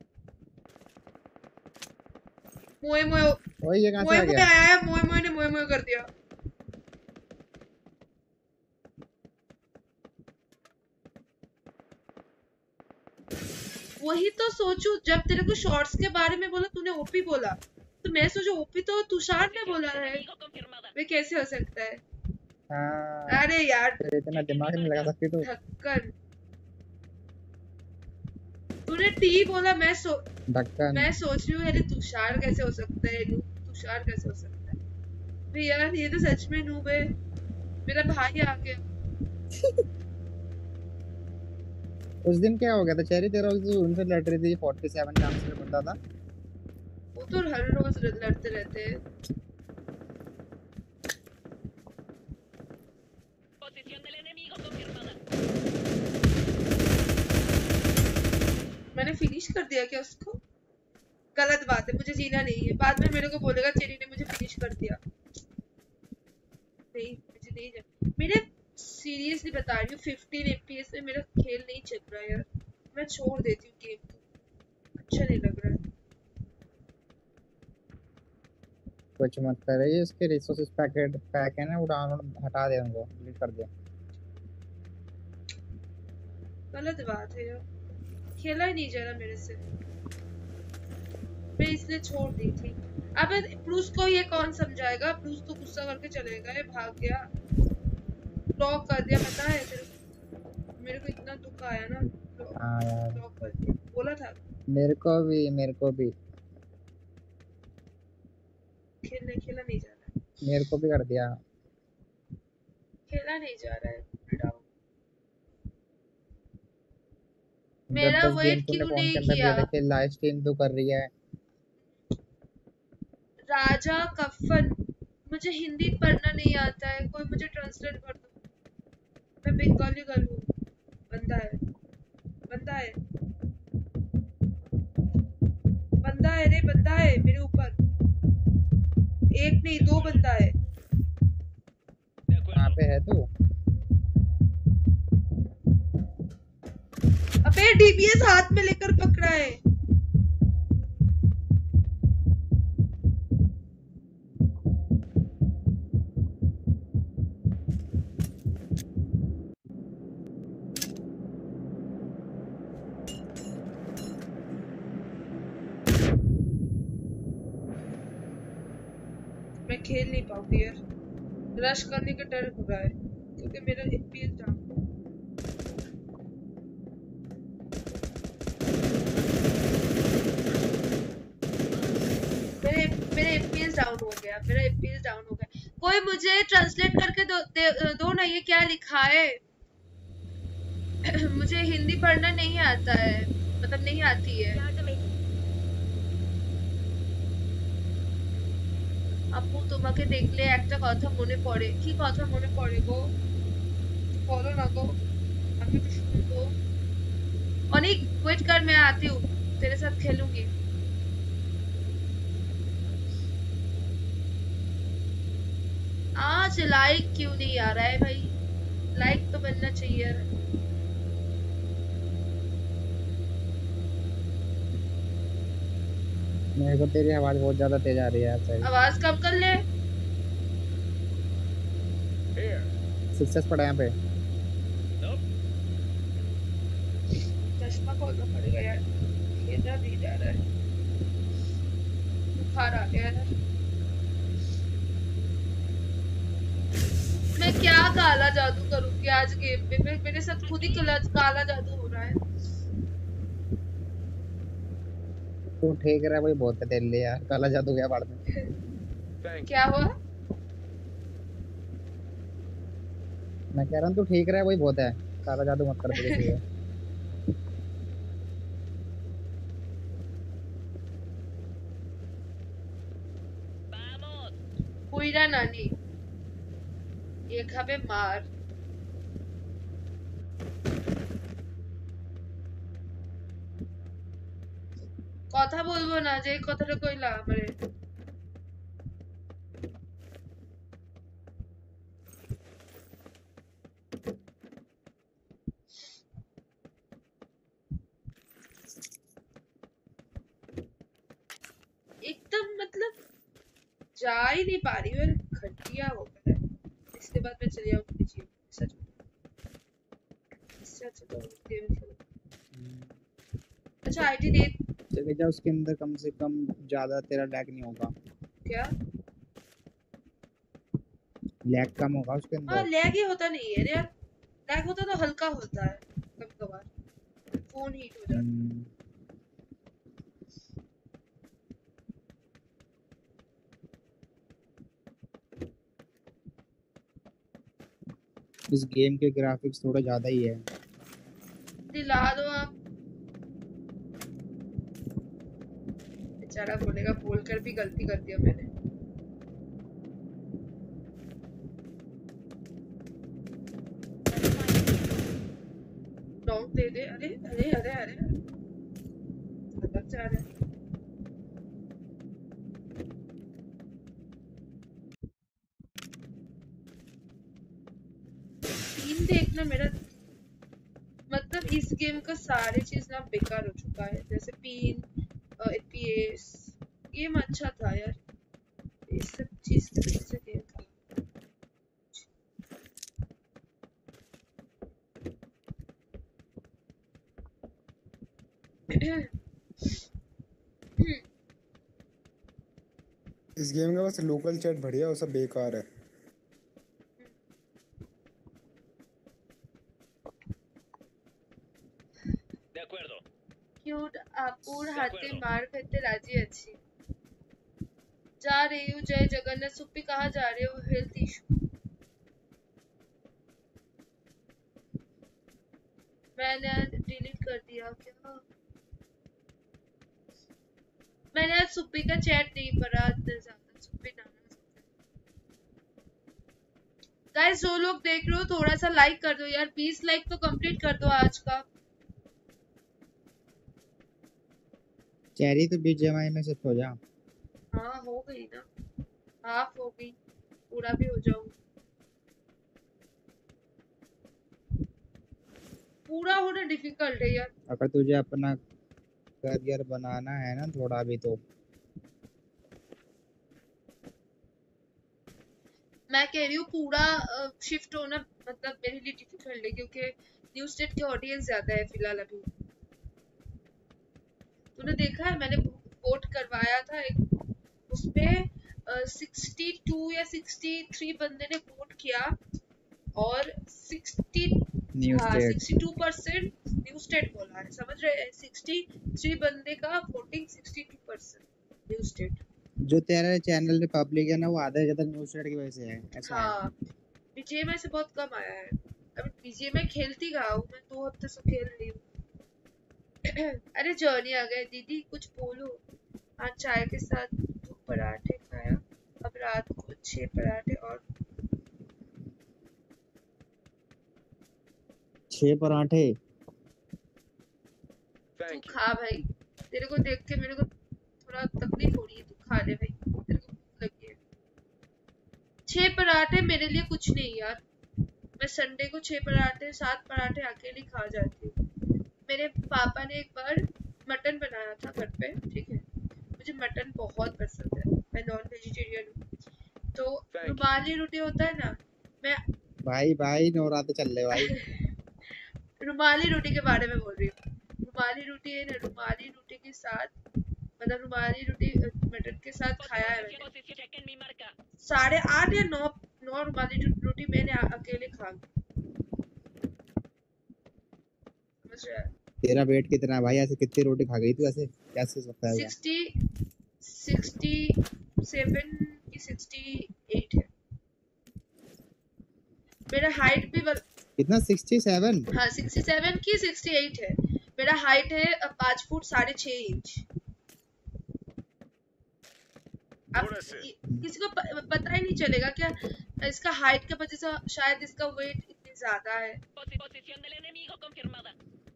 मोए मोए ओए ये कहाँ से मोए आ मोए गया? आया है, मोए मोए ने मोए मोए कर दिया। वही तो सोचू, जब तेरे को शॉर्ट्स के बारे में बोला तूने ओपी बोला, तो मैं सोचू ओपी तो तुषार ने बोला है, Enemigo confirmada. वे कैसे हो सकता है? हाँ, अरे यार तेरे इतना दिमाग नहीं लगा सकती तू। ढक्कन। तूने टी बोला, मैं ढक्कन। सोच रही हूँ अरे तुषार कैसे हो सकता है, तुषार कैसे हो सकता है। अरे यार ये तो सच में नूब है, मेरा भाई आ गया। उस दिन क्या हो गया था चेरी, तेरा उस उनसे लड़ रही थी 47 चांस से बंदा था। वो तो हर रोज लड़ते रहते हैं। Posición del enemigo confirmada. मैंने फिनिश कर दिया क्या उसको? गलत बात है, मुझे जीना नहीं है। बाद में मेरे को बोलेगा चेरी ने मुझे फिनिश कर दिया। नहीं मुझे नहीं जाना। मेरे सीरियसली बता रही हूँ 15 FPS में मेरा खेल नहीं चल रहा है यार, मैं छोड़ देती हूँ गेम को, अच्छा नहीं लग रहा है। कुछ मत कर, ये इसके रिसोर्सेज पैक है ना, वो डाउनलोड हटा दे, उनको डिलीट कर दे। गलत बात है यार, खेला ही नहीं जा रहा मेरे से, मैं इसलिए छोड़ दी थी। अब ब्रूस को ये कौन समझाएगा, ब्रूस तो गुस्सा करके चलेगा, ये भाग गया, ब्लॉक कर दिया। पता है तेरे को, मेरे को इतना दुख आया ना, हाँ यार ब्लॉक कर दिया, बोला था मेरे को भी खेला नहीं जा रहा है, मेरे को भी कर दिया। खेला नहीं जा रहा है बेटा। जब मेरा 10 गेम वेट तूने क्यों फोन नहीं के अंदर किया? दे रखे, लाइव स्ट्रीम तो कर रही है। राजा कफन, मुझे हिंदी पढ़ना नहीं आता है, कोई मुझे ट्रांसलेट कर दो, मैं बंगाली गर्ल हूँ। बंदा है, बंदा है, बंदा है रे, बंदा है मेरे ऊपर, एक नहीं दो बंदा है। De acuerdo. कहाँ पे है तू? अबे डीपीएस हाथ में लेकर पकड़ा है। मैं खेल नहीं पाऊंगी यार, रश करने का डर हो रहा है क्योंकि मेरा एफपीएस डाउन, मेरे एफपीएस डाउन हो गया, मेरा एफपीएस डाउन हो गया। कोई मुझे ट्रांसलेट करके दो ना, ये क्या लिखा है? मुझे हिंदी पढ़ना नहीं आता है, मतलब नहीं आती है। আপু তোমাকে দেখলে একটা কথা মনে পড়ে। কি কথা মনে পড়ে গো? বলো না গো, আমি তো শুনবো। অনেক वेट कर, मैं आती हूँ, तेरे साथ खेलूंगी। आज लाइक क्यों नहीं आ रहा है भाई? लाइक तो बनना चाहिए यार। मेरे को तेरी आवाज बहुत ज्यादा तेज आ रही है यार। सही आवाज कम कर ले। Here. सक्सेस पड़ा यहाँ पे। Nope. चश्मा खोलना पड़ेगा यार, खेलना नहीं जा रहा है, बुखार आ गया यार। मैं क्या काला जादू करूंगी आज गेम पे? मेरे साथ खुद ही काला जादू हो रहा है। तू ठीक रहा है वही बहुत है तेरे लिए यार, काला जादू गया बाढ़ में। Thank you. क्या हुआ? मैं कह रहा हूँ तू ठीक रहा है वही बहुत है, काला जादू मत कर दे किसी को। Vamos. পুইরা নানি এ খাবে মার। কথা বলবো না, যে কথাটা কইলা আমারে। एकदम मतलब जा ही नहीं पा रही हूँ, घटिया हो गया है। इसके बाद मैं चली जाऊंगी जी, सच में। इससे अच्छा तो गेम खेलो। अच्छा आईटी दे चले जा उसके अंदर, कम से कम ज्यादा तेरा लैग नहीं होगा। क्या? लैग कम होगा उसके हाँ अंदर। लैग ही होता नहीं है यार, लैग होता तो हल्का होता है, कभी कभार फोन हीट हो जाता है। इस गेम के ग्राफिक्स थोड़ा ज्यादा ही है। दिला दो आप। बेचारा बोलेगा बोलकर भी गलती कर दिया मैंने। लॉन्ग दे दे। अरे अरे अरे अरे अलग जा रहा है। सीन देखना मेरा मतलब इस गेम का सारी चीज ना बेकार हो चुका है। जैसे पीन एपीएस गेम अच्छा था यार। इस सब चीज की वजह से गेम था। इस गेम का बस लोकल चैट बढ़िया और सब बेकार है। De acuerdo. क्यूट आपूर हाथे मार करते राजी अच्छी। जा रही हूँ जय जगन्नाथ। सुप्पी कहाँ जा रहे हो? Health issue. मैंने आज डिलीट कर दिया क्या? मैंने आज सुप्पी का चैट नहीं पढ़ा ज्यादा। सुप्पी नाना गाइस जो लोग देख रहे हो थोड़ा सा लाइक कर दो यार। 20 लाइक तो कंप्लीट कर दो आज का। चेरी तो बीजीएमआई में शिफ्ट हो जा। हाँ हो गई ना। हाफ हो गई। पूरा भी हो जाऊँ। पूरा होना डिफिकल्ट है यार। अगर तुझे अपना करियर बनाना है ना थोड़ा भी तो मैं कह रही हूँ पूरा शिफ्ट होना मतलब मेरे लिए डिफिकल्ट है क्योंकि न्यू स्टेट के ऑडियंस ज्यादा है फिलहाल अभी। तूने देखा है मैंने वोट करवाया था एक उसपे 62 या 63 बंदे ने वोट किया और 62% न्यू स्टेट बोला है। समझ रहे हैं? 63 बंदे का वोटिंग 62% न्यू स्टेट। जो तेरे चैनल पे पब्लिक है ना वो आधा ज्यादा न्यूज़ चैट की वजह से है ऐसा है। हाँ बीजीएमआई से बहुत कम आया है। अभी बीजीएमआई खेलती कहाँ हूँ मैं। 2 हफ्ते से खेल रही हूँ। अरे जॉनी आ गए। दीदी कुछ बोलो। आज चाय के साथ 2 पराठे खाया। अब रात को 6 पराठे और 6 पराठे। तू Thank you. खा भाई। तेरे को देख के मेरे को थोड़ा तकलीफ हो रही है। तू खा ले भाई। तेरे को भूख लगी है। 6 पराठे मेरे लिए कुछ नहीं यार। मैं संडे को 6 पराठे 7 पराठे अकेली खा जाती हूँ। मेरे पापा ने एक बार मटन बनाया था घर पे। ठीक है मुझे मटन बहुत पसंद है। मैं नॉन वेजिटेरियन हूँ। तो Thank you. रुमाली रोटी होता है ना। मैं भाई नवरात्र चल रहे भाई। रुमाली रोटी के बारे में बोल रही हूँ। रुमाली रोटी है ना। रुमाली रोटी के साथ मतलब रुमाली रोटी मटन के साथ खाया है मैंने। Posición, chequen mi marca. 8.5 या 9 रुमाली रोटी मैंने अकेले खा ली। समझ रहा है? तेरा वेट कितना है भाई? ऐसे कितनी रोटी खा गई तू? ऐसे कैसे सकता है ये? 67 की 68 है। मेरा हाइट भी कितना 67? हाँ 67 की 68 है। मेरा हाइट है 5 फुट 6.5 इंच। अब किसी को पता ही नहीं चलेगा क्या इसका हाइट की वजह से शायद इसका वेट इतनी ज्यादा है। Posición del enemigo confirmada.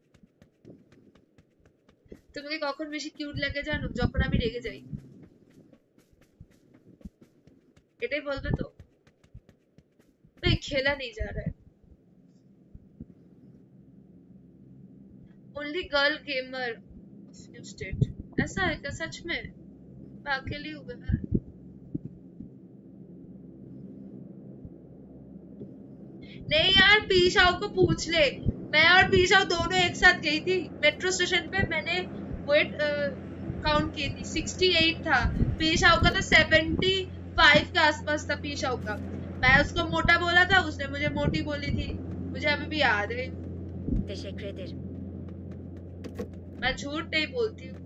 তোমাকে কখন বেশি কিউট লাগে জানো? যখন আমি রেগে যাই। এটাই বলবে তো? नहीं खेला नहीं जा रहा है। Only girl gamer new state. ऐसा है क्या सच में? मैं अकेली हूँ यार। नहीं यार पीशाओ को पूछ ले। मैं और पीशाओ दोनों एक साथ गई थी मेट्रो स्टेशन पे। मैंने वेट काउंट की थी 68 था। पीशाओ का तो 75 के आसपास था पीशाओ का। मैं उसको मोटा बोला था उसने मुझे मोटी बोली थी। मुझे अभी भी याद है। Teşekkür ederim. मैं झूठ नहीं बोलती हूँ।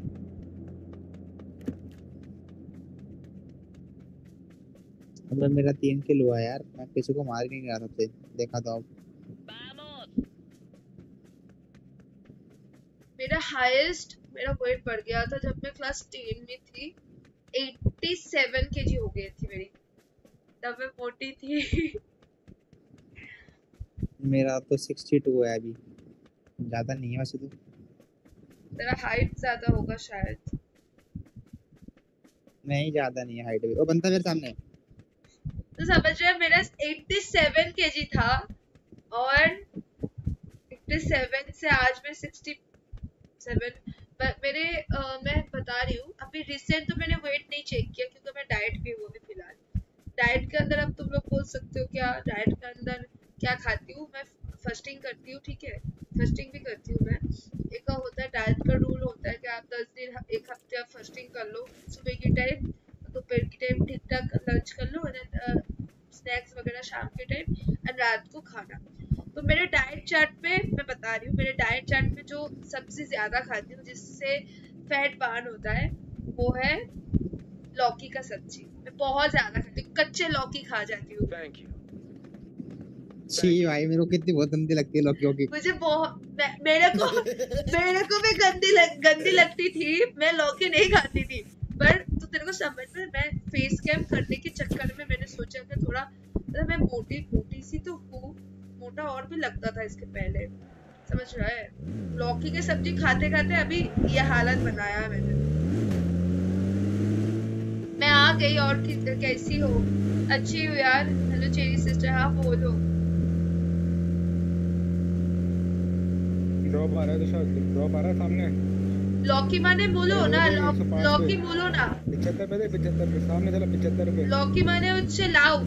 मतलब मेरा 3 किलो है यार। मैं किसी को मार ही नहीं रहा था। देखा तो अब मेरा हाईएस्ट मेरा वेट बढ़ गया था जब मैं क्लास 10 में थी। 87 केजी हो गई थी मेरी, तब मैं मोटी थी। मेरा तो 62 है अभी, ज्यादा नहीं है वैसे तो। तेरा हाइट ज्यादा होगा शायद। नहीं ज्यादा नहीं है हाइट भी। वो बनता मेरे सामने। तो समझ रहे हैं, मेरा 87 केजी था और 87 से आज मैं 67। मैं बता रही हूँ अभी रिसेंट तो मैंने वेट नहीं चेक किया क्योंकि मैं डाइट पे हूँ अभी फिलहाल। डाइट के अंदर अब तुम लोग बोल सकते हो क्या डाइट के अंदर क्या खाती हूँ मैं। फास्टिंग करती हूँ, ठीक है, फास्टिंग भी करती हूँ मैं। एक होता है डाइट का रूल होता है कि आप 10 दिन एक हफ्ते आप फास्टिंग कर लो, सुबह की टाइम दोपहर की टाइम ठीक ठाक लंच कर लो और स्नैक्स वगैरह शाम के टाइम और रात को खाना। तो मेरे डाइट चार्ट पे मैं बता रही हूँ, मेरे डाइट चार्ट पे जो सबसे ज्यादा खाती हूँ जिससे फैट बर्न होता है वो है लौकी का सब्जी। मैं बहुत ज्यादा खाती हूँ, कच्चे लौकी खा जाती हूँ। Thank you. छी भाई मेरे को कितनी बहुत गंदी लगती है लौकियों की। मुझे बहुत मेरे को भी गंदी लगती थी। मैं लौकी नहीं खाती थी, पर तो तेरे को समझ में मैं फेस कैम करने के चक्कर में मैंने सोचा कि थोड़ा मतलब मैं मोटी सी तो हूँ, मोटा और भी लगता था इसके पहले, समझ रहा है। लौकी की सब्जी खाते खाते अभी ये हालत बनाया है मैंने। मैं आ गई और कैसी हो? अच्छी हो यार। Hello Cherry sister. हाँ बोलो। ड्रॉप आ रहा है, तो शायद ड्रॉप आ रहा है सामने। लौकी माने बोलो ना, लौकी बोलो ना। 75 पे, 75 पे सामने चला, 75 पे। लौकी माने उससे लाओ।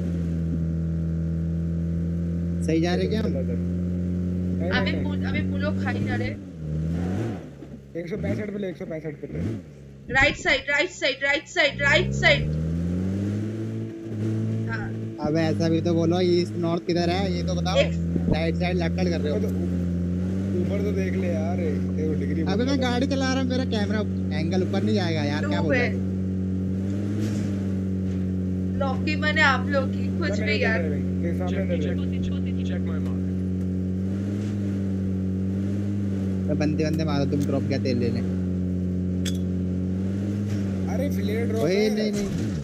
सही जा रहे क्या हम? अभी पुलो खाई जा रहे। 165 पे ले, 165 पे ले। Right side right side right side right side. हाँ अब ऐसा भी तो बोलो, ईस्ट नॉर्थ किधर है ये तो बताओ। राइट साइड लेफ्ट साइड कर रहे हो। ऊपर तो देख ले यार, देखो डिग्री। अबे मैं गाड़ी चला रहा हूँ, मेरा कैमरा एंगल ऊपर नहीं जाएगा यार, क्या बोल रहे हो? लौकी माने आप लोग की कुछ भी यार। Check my mark. बंदे मारो, तुम ड्रॉप क्या तेल लेने? अरे फ्लेयर ड्रॉप ओए है। नहीं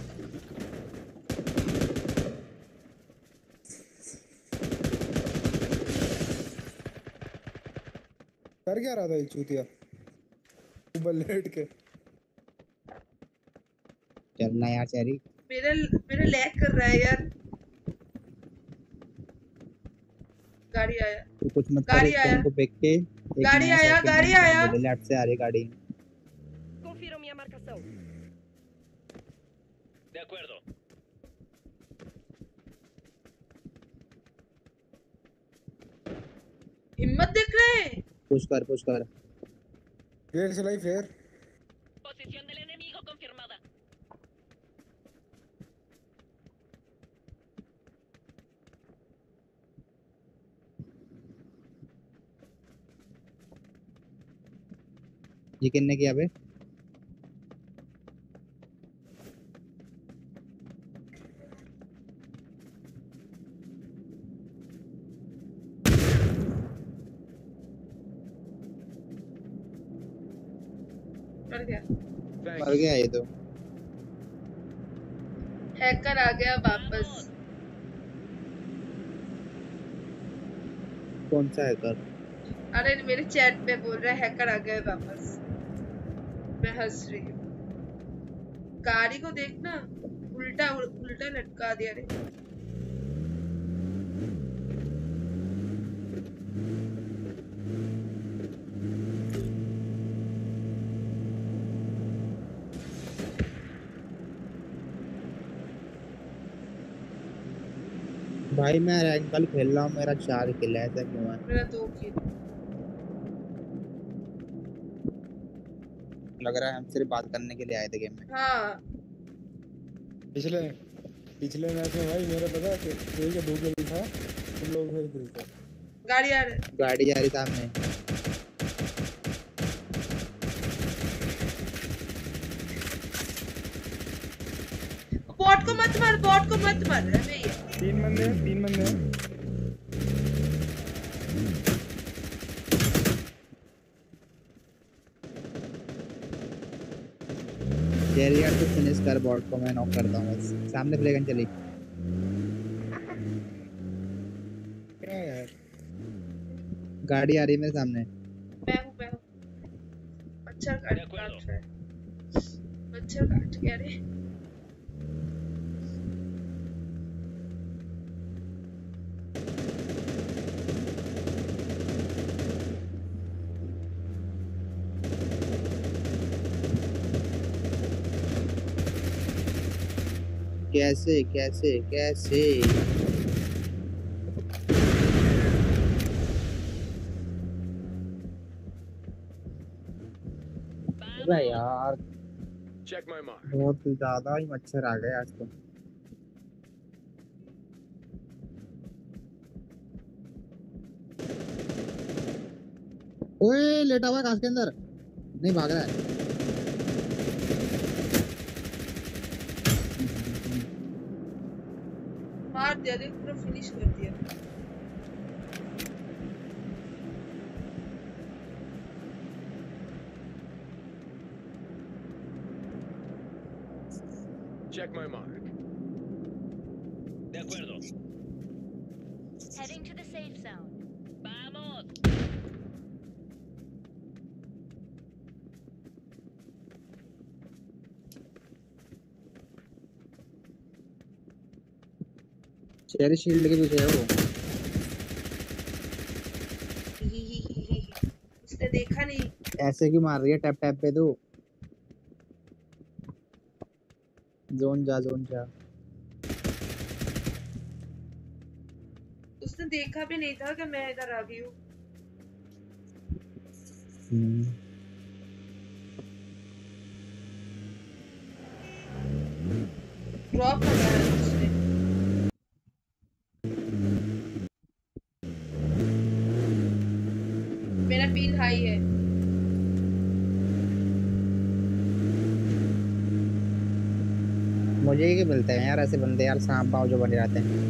कर क्या रहा था ये चूतिया ऊपर लेट के? चलना यार चेरी। मेरा लैग कर रहा है यार। गाड़ी आया। तू कुछ मत गाड़ी कर, आया। इसको देख के। गाड़ी आया, गाड़ी आया। लेफ्ट से आ रही गाड़ी। Confirmo mi marcação. De acuerdo. हिम्मत देख रहे हैं। पुश कर फिर चलाई फिर। Posición del enemigo confirmada. ये किन्ने किया बे? मर गया ये तो। हैकर आ गया वापस। कौन सा हैकर? अरे मेरे चैट पे बोल रहा है हैकर आ गया वापस। मैं हंस रही हूँ। गाड़ी को देखना, उल्टा लटका दिया रे। भाई मैं रैंक कल खेल रहा हूँ, मेरा 4 किल है, ऐसा क्यों है? मेरा 2 किल। लग रहा है हम सिर्फ बात करने के लिए आए थे गेम में। हाँ पिछले मैच में भाई मेरा पता है कि 2 किल था, तुम लोग फिर किल था। गाड़ी आ रही, गाड़ी जा रही सामने। बॉट को मत मार। अबे ये 3 बंदे हैं। चेरी यार तू फिनिश कर बॉट को, मैं नॉक करता हूँ बस। सामने फ्लेगन चली। क्या यार? गाड़ी आ रही है मेरे सामने। मैं हूँ मच्छर De काट acuerdo. रहा है, मच्छर काट गया रे। कैसे कैसे कैसे? अबे Vamos. यार Check my mark. बहुत ज्यादा ही मच्छर आ गए आज तो। ओए लेटा हुआ है घास के अंदर, नहीं भाग रहा है। मार दिया, देख पूरा फिनिश कर दिया। Check my mark. De acuerdo. Heading to the safe zone. Vamos. Cherry shield के पीछे है वो। उसने देखा नहीं। ऐसे क्यों मार रही है टैप टैप पे तू? जोन जा जोन जा। उसने देखा भी नहीं था कि मैं इधर आ गई हूँ। ड्रॉप लगाया उसने। मेरा पिन हाई है। मुझे ही मिलते हैं यार ऐसे बंदे यार, सांप पाँव जो बने रहते हैं।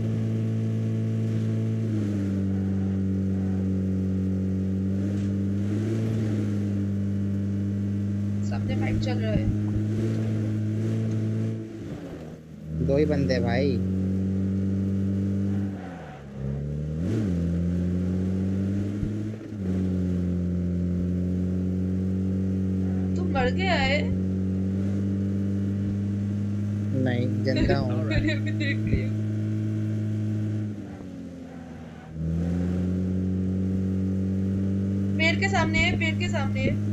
सामने फाइट चल रहा है। दो ही बंदे भाई। तू मर गया है? नहीं जिंदा हूँ। All right. मैंने अभी देख लिया। पेड़ के सामने है, पेड़ के सामने है।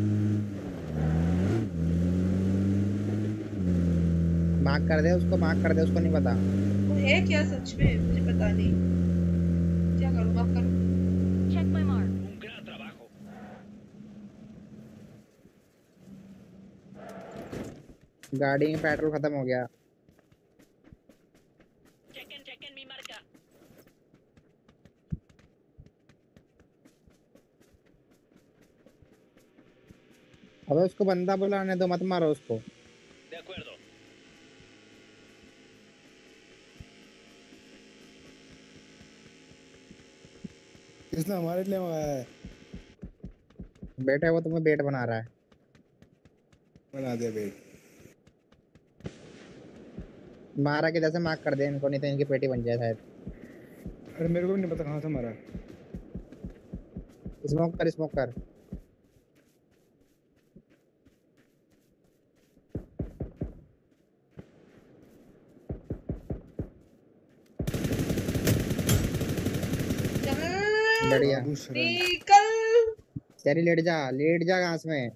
मार्क कर दे उसको, मार्क कर दे उसको, नहीं पता। वो है क्या सच में? मुझे पता नहीं। क्या करूँ, माफ करूँ? Check my mark. Un gran trabajo. गाड़ी में पेट्रोल खत्म हो गया। Chequen mi marca. अबे उसको बंदा बुलाने दो, मत मारो उसको। De acuerdo. इसने हमारे लिए मंगाया है। बेटा वो तुम्हें बेट बना रहा है। बना दे बेट। मारा के जैसे मार्क कर दे इनको, नहीं तो इनकी पेटी बन जाए शायद। अरे मेरे को भी नहीं पता कहाँ से मारा। स्मोक कर स्मोक कर। चल बढ़िया। बाबू शरण। निकल। चेरी लेट जा घास में।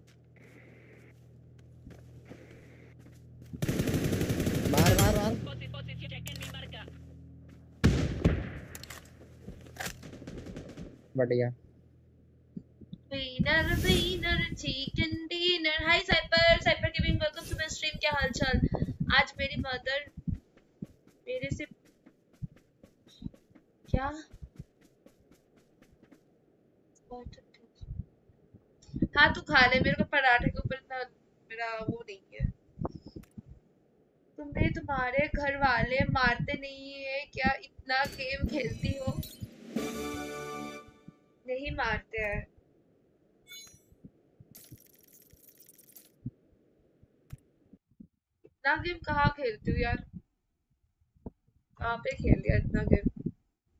मार मार मार। Posición. Chequen mi marca. बढ़िया। Winner chicken dinner. Hi Cypher gaming, welcome to my stream. क्या हालचाल? आज मेरी मदर मेरे से क्या हाँ तू खा ले, मेरे को पराठे के ऊपर इतना मेरा वो नहीं है। तुम्हारे घर वाले मारते नहीं है क्या? इतना गेम खेलती हो। नहीं मारते हैं। इतना गेम कहाँ खेलती हूँ यार, कहाँ पे खेल लिया इतना गेम।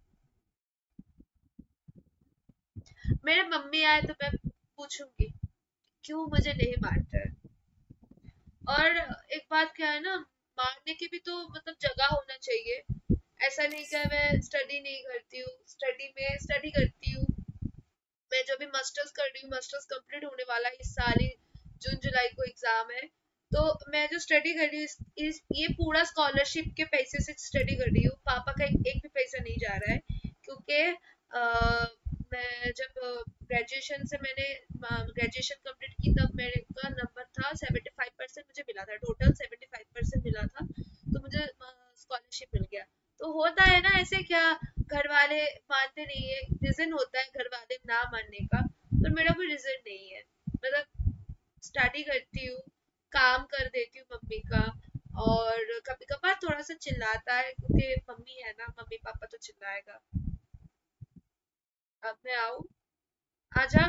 मेरे मम्मी आए तो मैं पूछूंगी क्यों मुझे नहीं मारता है। और एक बात क्या है ना, मारने की भी तो मतलब जगह होना चाहिए। ऐसा नहीं कि मैं स्टडी नहीं करती हूँ, स्टडी करती हूँ। मैं जो भी मास्टर्स कर रही हूँ, मास्टर्स कंप्लीट होने वाला है इस साल ही, जून जुलाई को एग्जाम है। तो मैं जो स्टडी कर रही हूँ ये पूरा स्कॉलरशिप के पैसे से स्टडी कर रही हूँ। पापा का एक भी पैसा नहीं जा रहा है, क्योंकि मैं जब ग्रेजुएशन से मैंने ग्रेजुएशन कंप्लीट की तब मेरे का नंबर था 75% मुझे मिला था, टोटल 75% मिला था, तो मुझे स्कॉलरशिप मिल गया। तो होता है ना ऐसे, क्या घर वाले मानते नहीं है, रीजन होता है घर वाले ना मानने का, पर मेरा कोई रीजन नहीं है। मतलब स्टडी करती हूँ, काम कर देती हूँ मम्मी का, और कभी कभार थोड़ा सा चिल्लाता है क्योंकि मम्मी है ना, मम्मी पापा तो चिल्लाएगा। अब मैं आऊँ, आजा।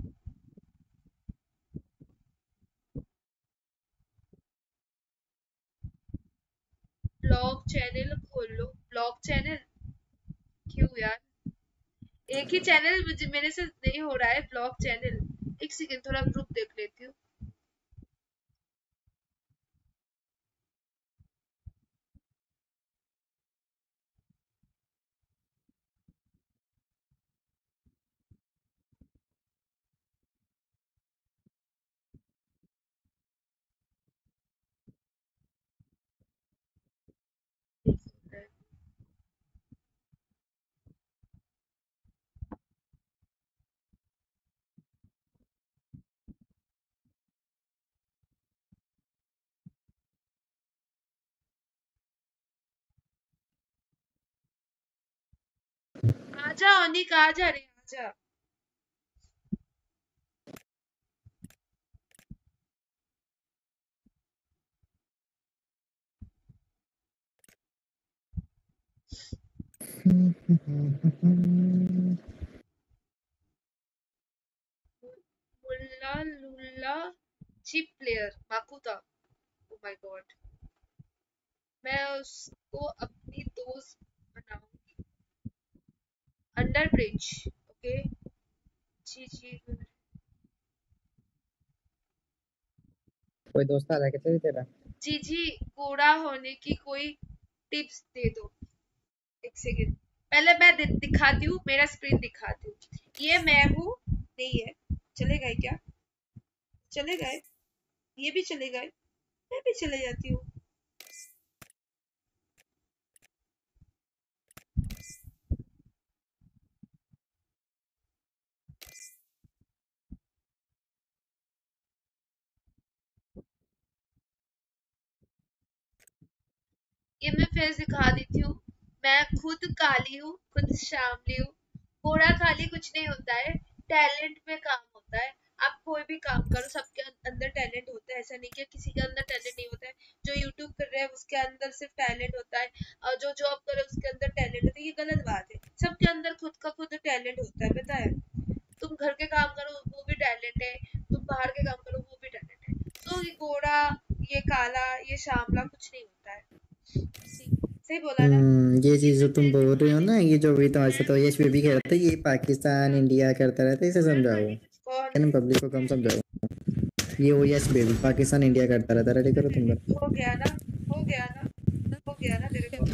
ब्लॉग चैनल खोल लो, ब्लॉग चैनल क्यों यार, एक ही चैनल मुझे मेरे से नहीं हो रहा है ब्लॉग चैनल। एक सेकंड थोड़ा ग्रुप देख लेती हूँ। आजा अनिक, आजा रे आजा। मुल्ला लुल्ला चिप प्लेयर माकुता, ओ माय गॉड, मैं उसको अपनी दोस्त बनाऊंगी। Under bridge, okay. जी जी। कोई दोस्त आ रहा है क्या तेरा? जी जी, कूड़ा होने की कोई टिप्स दे दो। एक सेकेंड, पहले मैं दिखाती हूँ, मेरा स्क्रीन दिखाती हूँ। ये मैं हूँ, नहीं है, चले गए क्या, चले गए, ये भी चले गए, मैं भी चले जाती हूँ। ये मैं फेस दिखा देती हूँ। मैं खुद काली हूँ, खुद शामली हूँ। गोरा काली कुछ नहीं होता है, टैलेंट में काम होता है। आप कोई भी काम करो, सबके अंदर टैलेंट होता है, ऐसा नहीं कि किसी के अंदर टैलेंट नहीं होता है। जो यूट्यूब कर रहे हैं उसके अंदर सिर्फ टैलेंट होता है, और जो जॉब कर रहे हैं उसके अंदर टैलेंट होता है, ये गलत बात है। सबके अंदर खुद का खुद टैलेंट होता है, पता है। तुम घर के काम करो वो भी टैलेंट है, तुम बाहर के काम करो वो भी टैलेंट है। तो ये गोरा, ये काला, ये शामला कुछ नहीं होता है। सही बोला ना। ये चीज जो तुम बोल रहे हो ना, ये जो भी तुम्हारे साथ यश भी कह रहा था, ये पाकिस्तान इंडिया करता रहता है, इसे समझाओ। कौन? पब्लिक को कम समझाओ। ये वो यश बेबी पाकिस्तान इंडिया करता रहता है, रेडी करो तुम लोग। हो गया ना, हो गया ना, हो गया ना तेरे को।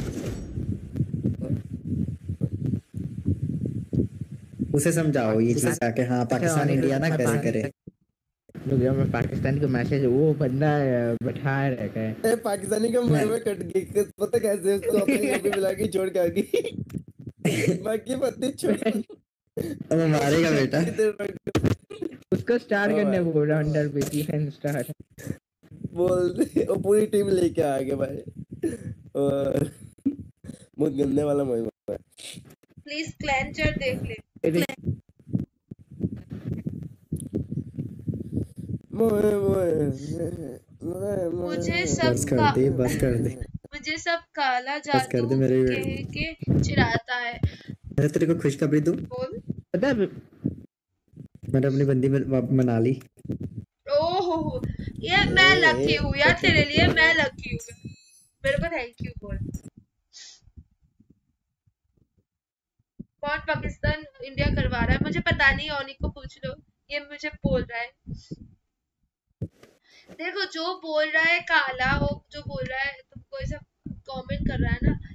उसे समझाओ ये चीज आके, हाँ पाकिस्तान इंडिया ना कैसे करे। गया मैं पाकिस्तानी को मैसेज, वो बंदा बैठा रखा है पाकिस्तानी का मैं कट गई, पता कैसे उसको अपने घर पे बुला के छोड़ के आ गई। बाकी पत्ते छोड़, अब मारेगा बेटा। उसको स्टार करने बोल रहा, अंडर पे डिफेंस स्टार बोल वो पूरी टीम लेके आ गए भाई। और बहुत गंदे वाला महिमा है। प्लीज क्लेंचर देख ले। मुझे सब बस कर दे, बस कर दे, मुझे सब काला बस कर जादू दे मेरे। कह के चिढ़ाता है। मैं तेरे को खुशखबरी दूं, बोल। पता है मैंने अपनी बंदी में मना ली। ओहो ओहो ये मैं लकी हूँ यार, तेरे लिए मैं लकी हूँ। मेरे को थैंक यू बोल। कौन पाकिस्तान इंडिया करवा रहा है मुझे पता नहीं, ओनी को पूछ लो, ये मुझे बोल रहा है। देखो जो बोल रहा है काला, वो जो बोल रहा है तुमको ऐसा कमेंट कर रहा है ना,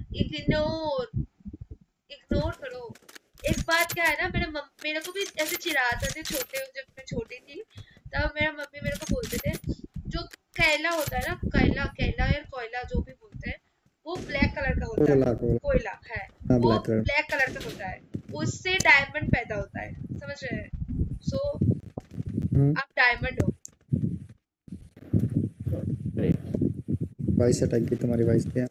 इग्नोर करो। एक बात क्या है ना, मेरे को भी ऐसे चिढ़ाते थे छोटे, जब मैं छोटी थी तब मेरा मम्मी मेरे को बोलते थे जो कैला होता है ना, कैला या कोयला जो भी बोलते हैं, वो ब्लैक कलर का होता है। कोयला है वो ब्लैक कलर का होता है, उससे डायमंड पैदा होता है, समझ रहे हैं? सो आप डायमंड हो। वॉइस अटक गई तुम्हारी, वॉइस क्या?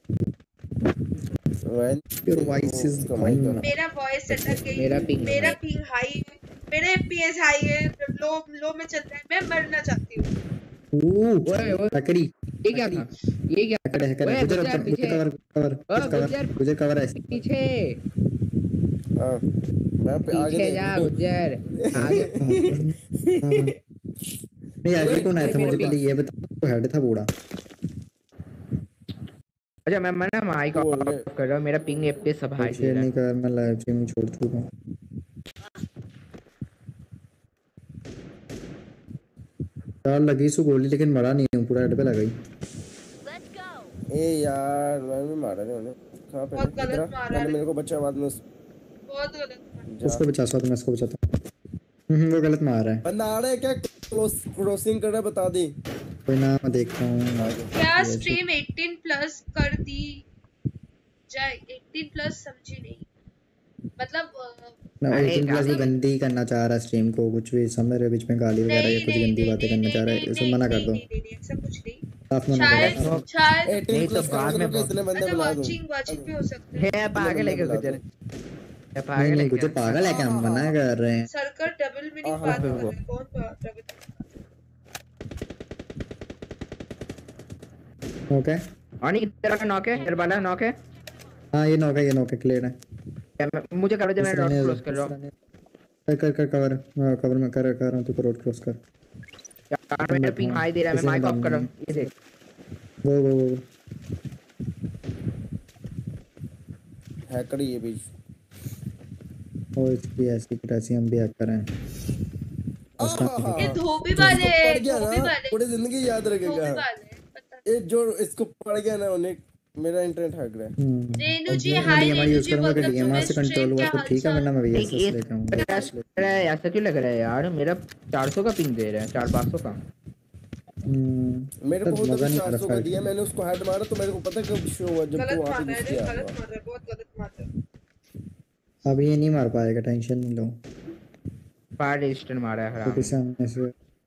Your voice is fine. मेरा वॉइस अटक गई, मेरा पिंग हाई, मेरा एफपीएस हाई है, लो में चलता है, मैं मरना चाहती हूँ। ओह टकरी, ये क्या था? ये क्या गुजर कवर है पीछे? मैं पीछे जा गुजर, आगे नहीं आगे कौन आया था मुझे पहले ये बता। तो हेड था बूढ़ा। अच्छा मैं ना माइक ऑफ कर रहा हूँ, मेरा पिंग एफपीएस सब हाई शेयर नहीं कर, मैं लाइव स्ट्रीम छोड़ चुका हूँ। यार लगी सु गोली लेकिन मरा नहीं हूँ, पूरा हेड पे लगी। ए यार मैं भी मारा नहीं उन्हें। कहां पे? बहुत गलत मारा है, मेरे को बच्चा बाद में बहुत गलत। उसको बचा सकता, मैं इसको बचाता हूँ। वो गलत मार रहा है। बंदा आ रहा है क्या? क्रॉसिंग कर रहा है, बता दे। कोई ना मैं देखता हूँ। क्या स्ट्रीम 18 प्लस कर दी जाए? 18 प्लस समझी नहीं, मतलब मैं 18 प्लस भी गंदी करना चाह रहा स्ट्रीम को, कुछ भी समझ रहे बीच में गाली वगैरह या कुछ गंदी बातें करना चाह रहा है, इसे मना कर दो। नहीं ऐसा कुछ नहीं, साफ मना कर दो। शायद नहीं तो बाद में कितने बंदे अच्छा बुला दूं? वाचिंग भी हो सकते हैं। है पागल है क्या गुजर? नहीं गुजर पागल है क्या? हम मना कर रहे हैं। सर्कल डबल मीनिंग बात कर रहे हैं, कौन डबल? ओके और नहीं तेरा का नॉक है, तेरा वाला नॉक है। हां ये नॉक है क्लियर है। मुझे करो जब मैं रोड क्रॉस कर रहा हूं। कर कवर में कर रहा हूं, तो रोड क्रॉस कर। यार मेरा पिंग हाई दे रहा है, मैं माइक ऑफ कर रहा हूं, ये देख। वो हैकर ये भी ओ इसकी ऐसी हम भी हैक कर रहे हैं। ये धोबी वाले पूरी जिंदगी याद रखेगा। ये जो इसको पड़ गया ना उन्हें, मेरा इंटरनेट हैक रहा है। रेनू जी हाय, रेनू जी बहुत डीएमआर से कंट्रोल हुआ तो ठीक है, वरना मैं वीएसएस लेके आऊंगा। ऐसा क्यों लग रहा है यार? मेरा 400 का पिंग दे रहा है, 400-500 का। मेरे को तो 400 का दिया, मैंने उसको हेड मारा तो मेरे को पता कब शो हुआ, जब वो वहां पे घुस गया। बहुत गलत मार रहा है। अब ये नहीं मार पाएगा, टेंशन नहीं लो। फायर रेजिस्टेंट मारा है हराम। सामने से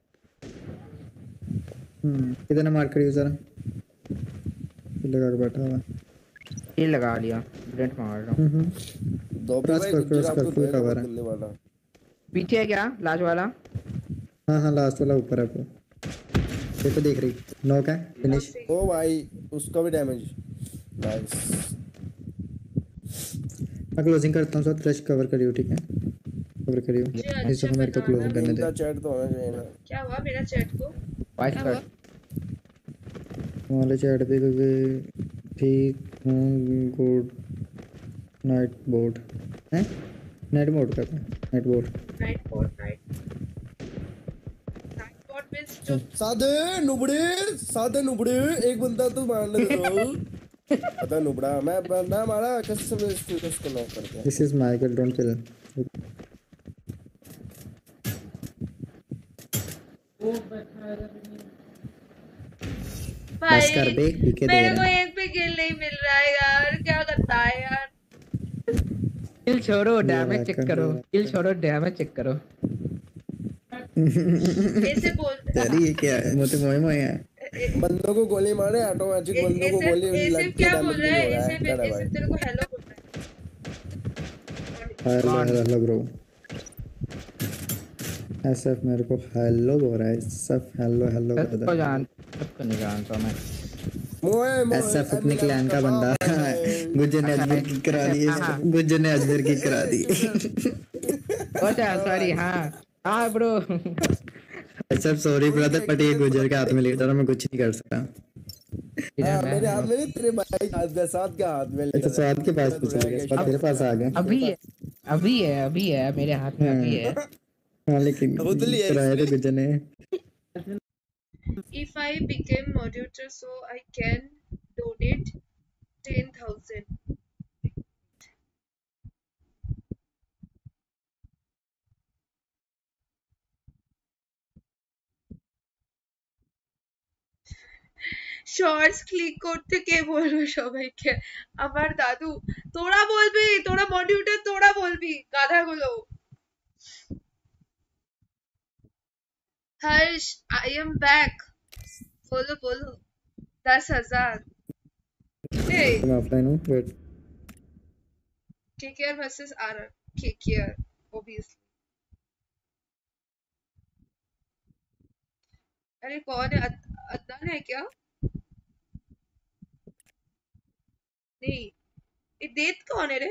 कितने मार करी जरा, लगा के बैठा हुआ। ये लगा लिया, ब्रेंट मार रहा हूं। दो पे भाई कर फुल कवर है। पीछे है क्या लास्ट वाला? हां लास्ट वाला ऊपर है। ये तो देख रही नॉक है, फिनिश। ओ भाई उसका भी डैमेज। नाइस। मैं क्लोजिंग करता हूं, सब रश कवर करियो, ठीक है? कवर करियो, इस समय मेरे को क्लोजिंग करने दे। चैट तो होना चाहिए ना। क्या हुआ मेरा चैट को? वाइस कर वाले चैट पे ठीक हूं। गुड नाइट बोर्ड है, नाइट मोड करते हैं। नाइट बोर्ड मींस जो सादे नुबड़े एक बंदा तो मारने दो। पता नुबड़ा मैं मारा कसम से इसको नॉक कर दिया। This is Michael, don't kill. बस कर दे, पीके दे मेरे को एक भी किल नहीं मिल रहा है यार, क्या करता है यार? किल छोड़ो, डैमेज चेक करो। किल छोड़ो, डैमेज चेक करो। ऐसे बोलते यार ये क्या है? मोटे मोए है। बंदों को गोली मारे, ऑटोमेटिक बंदों को गोली लग के डैमेज नहीं हो रहा है। ऐसे तेरे को हेलो बोल रहा है। Hello bro. एसएफ मेरे को हेलो बोल रहा है। सब हेलो सबको नहीं जानता मैं। एसएफ अपने क्लैन का बंदा। गुज्जर ने अजमेर की करा दी। गुज्जर ने अजमेर की करा दी। अच्छा सॉरी। हाँ ब्रो अच्छा सॉरी ब्रदर, बट ये गुजर के हाथ में लेटा था, मैं कुछ नहीं कर सकता। हाँ, मेरे हाथ में नहीं, तेरे भाई के हाथ में, साथ के हाथ में अच्छा स्वाद के पास तो चले गए, स्वाद तेरे पास आ गया। अभी है मेरे हाथ में, अभी है। हाँ लेकिन उतली है कराया तो गुजर ने। If I became moderator, so I can donate 10,000. Shorts click করতে কে বলবে সবাইকে? আমার দাদু। তোরা বলবি, তোরা মডিউটার, তোরা বলবি গাধাগুলো। हर्ष, I am back. बोलो बोलो। 10,000। Hey, मैं ऑफलाइन हूँ, wait. KKR versus RR. KKR, obviously. अरे कौन है? अदनान है क्या? नहीं, ये डेथ कौन है रे?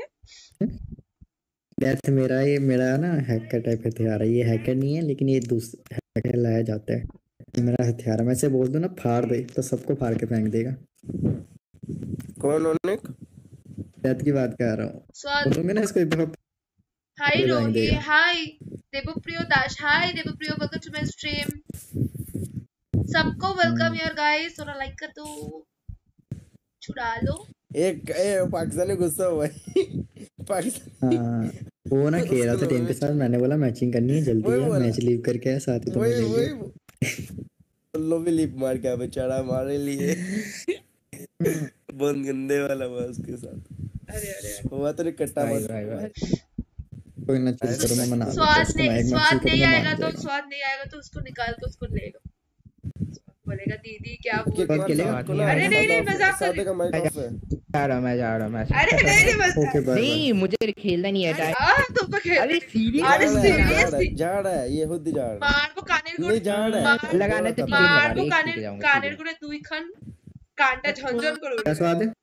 डेथ मेरा, ये मेरा ना हैकर टाइप हथियार है। ये हैकर नहीं है लेकिन ये दूसरा हैकर लाया जाता है। ये मेरा हथियार है, मैं इसे बोल दूं ना फाड़ दे तो सबको फाड़ के फेंक देगा। कौन होने? डेथ की बात कर रहा हूँ, स्वाद। बोलूंगा ना इसको एक दफा हाय फेंक रोही, देगा। Hi Debpriyo Das, hi Debpriyo, welcome to my stream. सबको वेलकम यार गाइस, थोड़ा लाइक कर दो, छुड़ा लो। एक पाकिस्तानी गुस्सा हुआ है। पाकिस्तान हाँ वो ना खेल रहा था टीम के साथ, मैंने बोला मैचिंग करनी है जल्दी वही है, बोला। मैच लीव करके आया साथ ही तो मैं वही ले वही लिया। लो भी लिप मार के बेचारा हमारे लिए बहुत गंदे वाला हुआ उसके साथ। अरे अरे हुआ तो नहीं कट्टा भाई मत। भाई भाई कोई ना चिल करो, मैं मना लेता हूँ स्वाद उसको, नहीं, मैं एक मैच स्वाद जीतूंगा, नहीं मान आएगा तो, जाएगा। स्वाद नहीं आएगा तो उसको निकाल के उसको ले लो। बोलेगा दीदी क्या बोल। एक बार खेलेगा? साथ को ना, अरे नहीं, नहीं, सादा- मजाक कर सादे का माइक ऑफ है। जा रहा हूँ मैं, जा रहा हूँ मैं। अरे नहीं नहीं मजाक। ओके बाय नहीं मुझे खेलना नहीं है टाइम। तुमको खेल। अरे सीरियस अरे seriously? जा रहा है ये खुद ही जा रहा है। মারবো কানের नहीं जा रहा है। मार- लगाना तो मार- लगा মারবো रही কানের কানের করে দুই খান কানটা ঝনঝন করে क्या स्वाद है?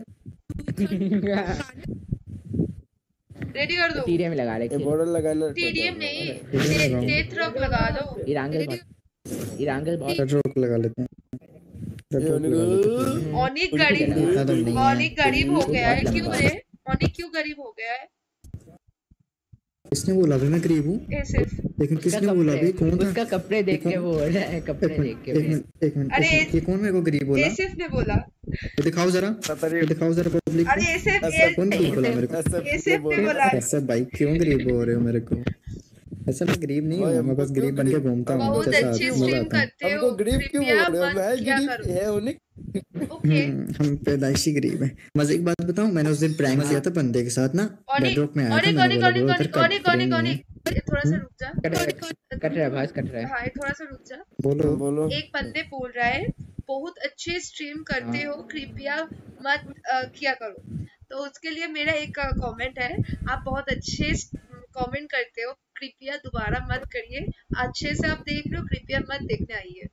रेडी कर दो। टीडीएम लगा ले। ये बॉर्डर लगाना। टीडीएम नहीं, लगाओ। डेथ रॉक लगा दो। इरांगल बहुत रेड रॉक लगा लेते हैं, रेड रॉक लगा लेते हैं। ऑनिक गरीब, इतना तो नहीं है। ऑनिक गरीब हो गया है। क्यों रे? ऑनिक क्यों गरीब हो गया है? किसने बोला भी मैं गरीब हूँ? एसएफ। लेकिन किसने बोला भी? कौन था? उसका कपड़े देख के वो हो रहा है, कपड़े देख के। एक मिनट अरे ये कौन मेरे को गरीब बोला? एसएफ ने बोला। ये दिखाओ जरा, ये दिखाओ जरा पब्लिक अरे एसएफ कौन गरीब बोला मेरे को? एसएफ ने बोला। ऐसा भाई क्यों गरीब बोल रहे हो मेरे को? ऐसा मैं गरीब नहीं हूँ, मैं बस गरीब बन के घूमता हूँ। बहुत उनके साथ अच्छी मजा स्ट्रीम आता है। करते हो। हमको गरीब क्यों बोल कृपया रहे हो? मत मैं किया गरीब करो। है उन्हें। ओके। हम पैदाइशी गरीब हैं। मजे की बात बताऊं, मैंने उस दिन प्रैंक किया था बंदे के साथ ना, बेडरॉक में आया था, मैंने बोला ब्रो तेरे कब फ्रेम नहीं है। थोड़ा सा रुक जा। कट रहा है भाई, कट रहा है। हाँ थोड़ा सा रुक जा। बोलो बोलो। एक बंदे बोल रहा है बहुत अच्छे स्ट्रीम करते हो, कृपया मत किया करो। तो उसके लिए मेरा एक कमेंट है, आप बहुत अच्छे कमेंट करते हो, कृपया दोबारा मत करिए। अच्छे से आप देख रहे हो, कृपया मत देखने आइए।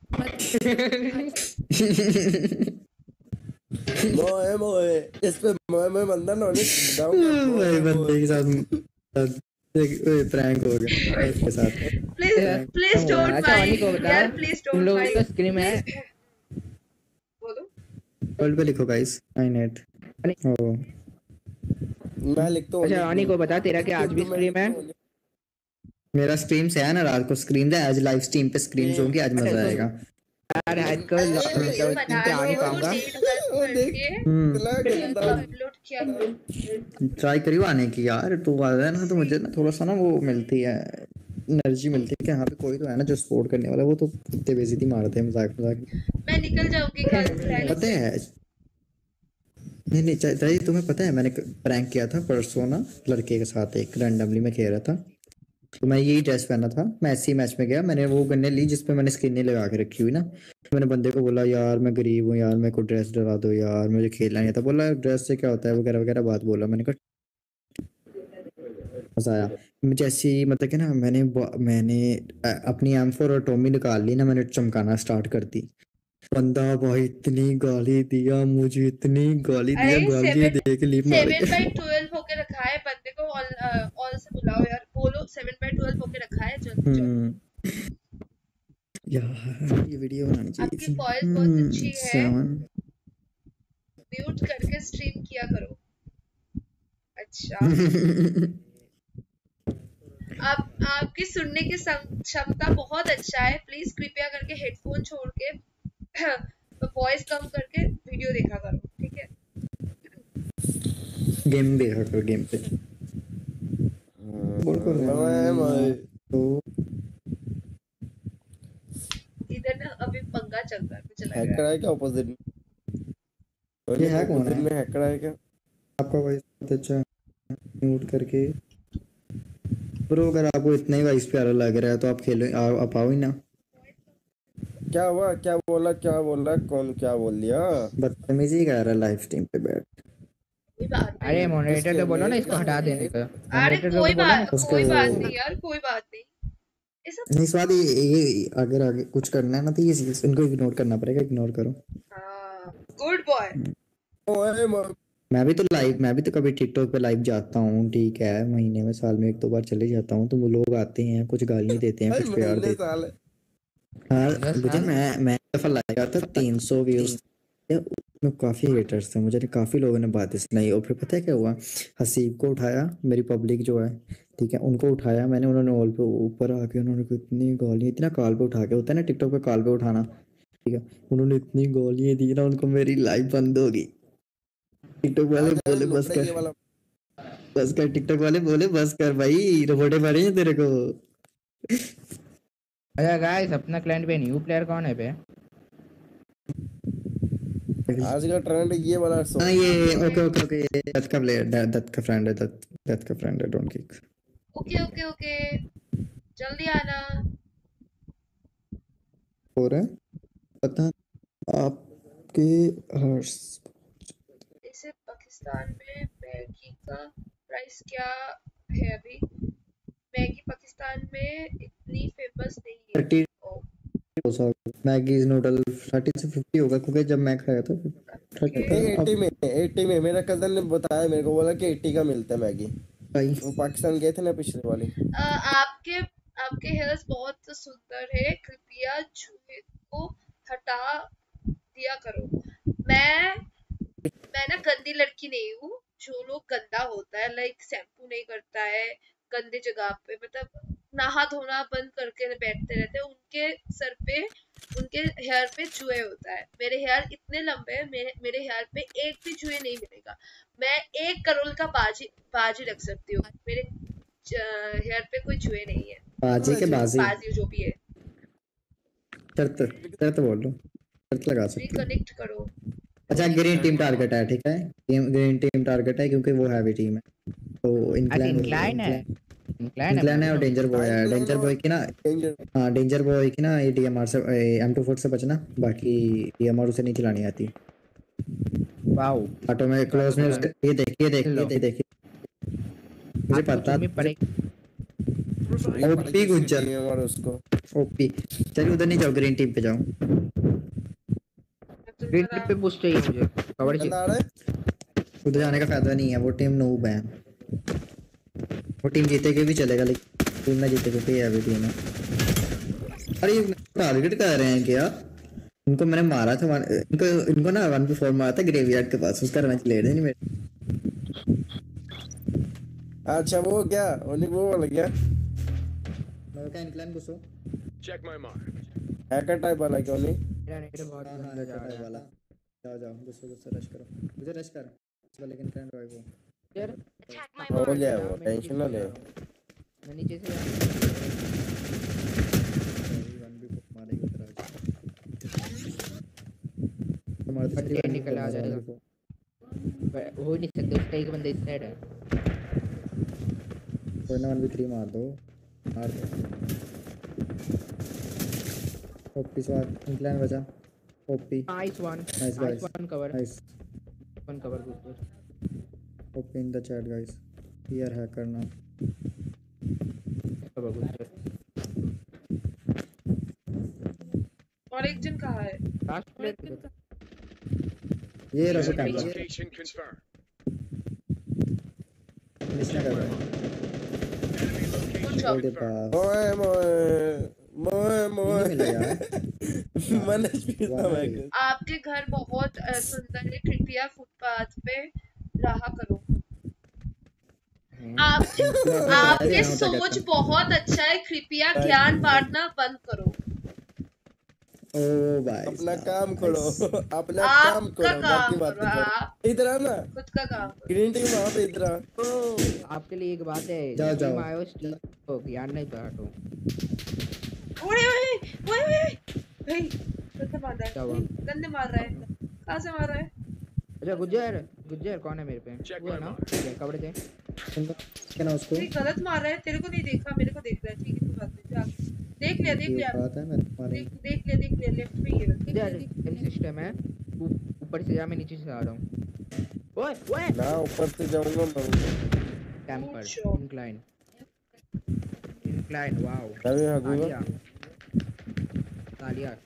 मोए मोए इस पे मोए बंदा ना नहीं भाई बंदे के साथ प्रैंक हो गया इसके साथ। प्लीज प्लीज डोंट अच्छा वानी को माइंड बता, यार, प्लीज तुम डोंट लोगों का माइंड। स्क्रीम है। बोलो। वर्ल्ड पे लिखो गाइस, आई नेट। ओ मैं लिखता हूँ। अच्छा वानी को बता, तेरा क्या आज भी स्क्रीम है? मेरा स्ट्रीम्स है ना, रात को स्क्रीम है, आज लाइव स्ट्रीम पे स्क्रीम्स होंगी, आज मजा आएगा। यार आज कल वीडियो तो बना पे आ नहीं लो, पाऊंगा। डेट करके अपलोड किया करो। ट्राई करियो आने की यार, तू आ जाए ना तो मुझे ना थोड़ा सा ना वो मिलती है, एनर्जी मिलती है कि हाँ पे कोई तो है ना जो सपोर्ट करने वाला। वो तो कुत्ते बेइज्जती मारते हैं मजाक मजाक। मैं निकल जाऊंगी कल फ्रेंड्स। पता है नहीं चाहिए तुम्हें पता है, मैंने प्रैंक किया था परसों ना लड़के के साथ, एक रैंडमली मैं खेल रहा था, तो मैं यही ड्रेस पहना था, मैं ऐसी मैच में गया, मैंने वो गन्ने ली जिसपे मैंने स्किन नहीं लगा के रखी हुई ना। मैंने बंदे को बोला यार मैं गरीब हूँ यार, मेरे को ड्रेस डला दो यार, मुझे खेलना नहीं था। बोला ड्रेस से क्या होता है वगैरह वगैरह बात बोला। मैंने कहा मजा आया। जैसे ही मतलब कि ना मैंने अपनी M4 और टॉमी निकाल ली ना, मैंने चमकाना स्टार्ट कर दी। बंदा भाई इतनी गाली दिया मुझे, इतनी गाली दिया, अरे गाली 7 देके लीप मार के 7/12 होके रखा है बंदे को। ऑल से बुलाओ यार, बोलो 7/12 होके रखा है। जल्दी यार आपकी वॉइस बहुत अच्छी है, 7 म्यूट करके स्ट्रीम किया करो। अच्छा, आपकी सुनने की क्षमता बहुत अच्छा है। प्लीज कृपया करके हेडफोन छोड़ के वॉइस कम करके वीडियो देखा करो, ठीक है? गेम देखा करो, गेम पे बोल कर तो इधर ना अभी पंगा चल रहा है, मुझे लग हैकर रहा है। है क्या ऑपोजिट में? ये है कौन opposite है? में हैकर है क्या? आपका वॉइस बहुत अच्छा है, म्यूट करके। ब्रो अगर आपको इतना ही वॉइस प्यारा लग रहा है तो आप खेलो, आप आओ ही ना। क्या हुआ? क्या बोला? कौन क्या बोल दिया? बदतमीजी कर रहा है लाइव स्ट्रीम पे बैठ। कोई बात नहीं, अरे मॉडरेटर किसके तो बोलो ना लिए? इसको हटा देने का। अरे मॉडरेटर कोई को बोलो ना बात इसको। कोई बात नहीं यार, कोई बात नहीं। ये सब नहीं स्वाद, ये अगर आगे कुछ करना है ना तो ये इनको इग्नोर करना पड़ेगा, इग्नोर करो। हाँ, गुड बॉय। ओए मैं भी तो कभी टिकटॉक पे लाइव जाता हूँ, ठीक है, महीने में साल में 1-2 बार चले जाता हूँ, तो वो लोग आते हैं, कुछ गालियाँ देते हैं, कुछ प्यार महीने देते साल हैं। हाँ मुझे मैं दफा लाया था 300 व्यूज, उसमें काफी हेटर्स थे, मुझे काफी लोगों ने बातें सुनाई। और फिर पता है क्या हुआ, हसीब को उठाया, मेरी पब्लिक जो है, ठीक है, उनको उठाया मैंने, उन्होंने ऑल पे ऊपर आके उन्होंने इतनी गालियाँ, इतना कॉल पे उठा के, होता है ना टिकटॉक पे कॉल पे उठाना, ठीक है, उन्होंने इतनी गालियाँ दी ना उनको, मेरी लाइफ बंद हो गई। टिकटॉक वाले बोले बस कर, टिकटॉक वाले बोले बस कर भाई, रोबोटे मारे हैं तेरे को। अच्छा गाइस, अपना क्लाइंट पे न्यू प्लेयर कौन है पे? आज का ट्रेंड ये वाला हाँ ये ओके ये दत्त का प्लेयर, दत्त का फ्रेंड है, दत्त का फ्रेंड है, डोंट किक। ओके, जल्दी आना। हो रहा है पता आपके हर्ष। जैसे पाकिस्तान में मैगी का प्राइस क्या है अभी? मैगी पाकिस्तान में इतनी फेमस नहीं है। 30 मैगीज नूडल 30 से 50 होगा, क्योंकि जब मैं खाया था 30 था। 80 में मेरा कजन ने बताया मेरे को, बोला कि 80 का मिलता है मैगी। भाई वो पाकिस्तान गए थे ना पिछले वाली। आपके हेयर्स बहुत सुंदर है, कृपया चूहे को हटा दिया करो। मैं ना गंदी लड़की नहीं हूँ। जो लोग गंदा होता है, लाइक शैम्पू नहीं करता है गंदी जगह पे, मतलब नहा धोना बंद करके बैठते रहते हैं, उनके सर पे, उनके हेयर पे चूहे होता है। मेरे हेयर इतने लंबे हैं, मेरे हेयर पे एक भी चूहे नहीं मिलेगा। मैं 1 करोड़ का बाजी रख सकती हूँ, मेरे हेयर पे कोई चूहे नहीं है। बाजी जो भी है। शर्त बोल लो, शर्त लगा सकते हैं। रिकनेक्ट करो। अच्छा ग्रीन टीम टारगेट है, ठीक है, ग्रीन टीम टारगेट है क्योंकि वो हैवी टीम है, तो इंक्लाइन है और डेंजर बॉय है। डेंजर बॉय की ना ये डीएमआर से M24 से बचना, बाकी डीएमआर उसे नहीं चलानी आती। वाओ, ऑटो में क्लोज में उसका ये देखिए मुझे पता ओपी गुंजर और उसको ओपी। चलिए उधर नहीं जाओ, ग्रीन टीम पे जाओ। ग्रीन टिप पे पुश चाहिए मुझे, कवर चाहिए। बंदा आ रहा है। उधर जाने का फायदा नहीं है, वो टीम नूब है, वो टीम जीतेगी भी चलेगा, लेकिन टीम ना जीतेगी तो ये हैवी टीम है। अरे ये टारगेट कर रहे हैं क्या? इनको मैंने मारा था, इनको ना 1v4 मारा था ग्रेवयार्ड के पास, उसका रिवेंज ले रहे नहीं मेरे। अच्छा वो क्या वो वाला क्या क्या इनक्लाइन घुसो, Check my mark. Hacker type वाला क्यों नहीं? मेरा नेट बहुत गंदा जा रहा है वाला। जाओ घुसो रश करो, मुझे रश कर इसका, लेकिन इनक्लाइन रॉय वो यार। Attack my हो mark. गया वो, टेंशन ना ले। मैं नीचे से मारेगा उधर आज ये निकल आ जाएगा। हो नहीं सकता, उसका एक बंदा इस साइड है। कोई ना 1v3 मार दो। ओपी स्वाद इनक्लाइन बचा, OP nice one, Nice, guys. One cover, nice. One cover good. OP in the chat guys, here hacker ना। Cover good. और एक जन कहाँ है? लास्ट प्लेयर ये रखो Enemy camera, location confirmed. Miss ना करो। Good job. बोल दे पास मोए नहीं मिला यार। 1 HP था मैं Why? आपके घर बहुत सुंदर है, कृपया फुटपाथ पे रहा करो। आपके आपके सोच बहुत अच्छा है, कृपया ज्ञान बांटना बंद करो। ओ भाई अपना साहब, काम करो, nice. अपना काम आपका करो, बाकी काम बात करो, आप करो। इधर आ ना, खुद का काम करो। ग्रीन टी वहां पे इधर आ। आपके लिए एक बात है, जाओ, स्ट्रीम जाओ। आयो स्ट्रीम को ज्ञान नहीं बांटो। ओए ओए ओए ओए भाई, गंदे मार रहा क्या है, हुआ? गंदे मार रहा है, कहाँ से मार रहा है? अच्छा गुज्जर, गुज्जर कौन है मेरे पे? Check वो है my ना? mark. ठीक है, कपड़े दे। क्या ना उसको ये गलत मार रहा है, तेरे को नहीं देखा, मेरे को देख रहा है। ठीक है, कोई बात नहीं, जा। देख लिया ये बात है मैं तुम्हारे देख लिया, लेफ्ट में ही है। इधर एम सिस्टम है, ऊपर से जा, मैं नीचे से आ रहा हूँ। ओए ओए ना ऊपर से जाऊंगा मैं। टेम्पर Sure. इंक्लाइन, इंक्लाइन, वाओ अरे हगूगा। तालिया तालिया।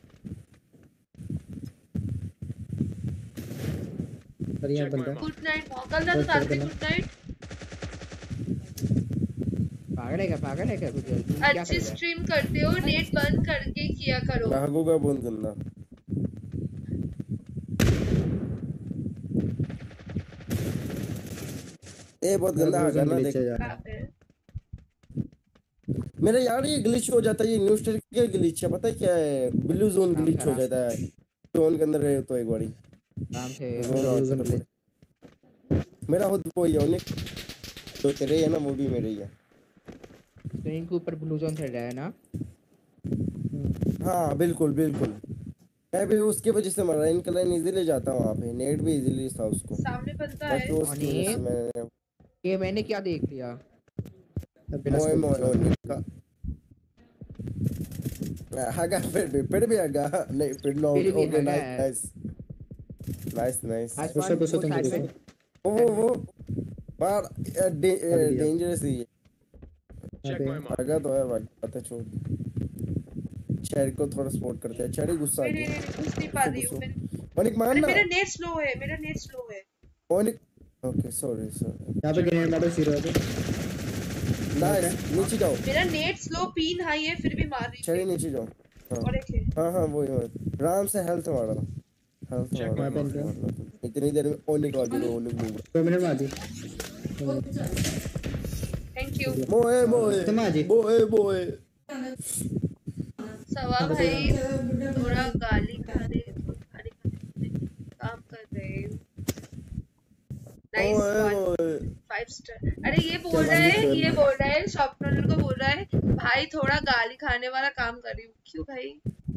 पर यहाँ Check my बंदा mark. गुड नाइट, कल था तो तार पे गुड नाइट। पागल है क्या गुज्जर? तुम क्या कर अच्छी रहा है? स्ट्रीम करते हो, नेट बंद करके किया करो। मैं हगूगा बोल करना। ये बहुत गंदा आ गया ना, देख। मेरा यार ये ग्लिच हो जाता है, ये न्यू स्टेट का ग्लिच है, पता है क्या है? ब्लू जोन ग्लिच हो जाता है जोन के अंदर रहे तो एक बारी काम से जोन और मेरा खुद वो ही है उन्हें जो तेरे है ना, वो भी मेरे ही है। स्क्रीन के ऊपर ब्लू जोन चल रहा है ना? हाँ बिल्कुल बिल्कुल, मैं भी उसके वजह से मर रहा। इनकलाइन इजीली जाता हूँ वहाँ पे, नेट भी इजीली था उसको। सामने बंदा मैं है। तो उसकी वजह से मैं ये मैंने क्या देख लिया? मोए मोए का हगा फिर भी हगा नहीं फिर नो। फिर भी ओके हगा है। Nice nice nice. घुसो घुसो तुम घुसो। वो पर डेंजरस ही है। Check my mark. हगा तो है बात, पता छोड़। चेरी को थोड़ा सपोर्ट करते हैं, चेरी गुस्सा आ नहीं गया। नहीं घुस नहीं पा रही हूँ मैं। ओनिक अरे मारना। मेरा नेट स्लो है, मेरा नेट स्लो है। ओनिक ओके सॉरी यहाँ पे ग्रेनेड मारो, जीरो है तो। नाइस, नीचे जाओ। मेरा नेट स्लो, पिन हाई है, फिर भी मार रही चेरी हूँ। नीचे जाओ। और एक है। हाँ हाँ वही आराम से हेल्थ मारा, हेल्थ Check my मारा। mark. इतनी देर में ओनिक आ गया, ओनिक डूब 2 मिनट में आ दी। Thank you. मोए मोए तुम आ जी। मोए मोए। सवा भाई थोड़ा गाली खाने काम कर रहे हो। नाइस ओए वन, मोए 5 स्टार। अरे ये बोल रहा है शॉपनर को बोल रहा है भाई थोड़ा गाली खाने वाला काम कर रही हूँ। क्यों भाई?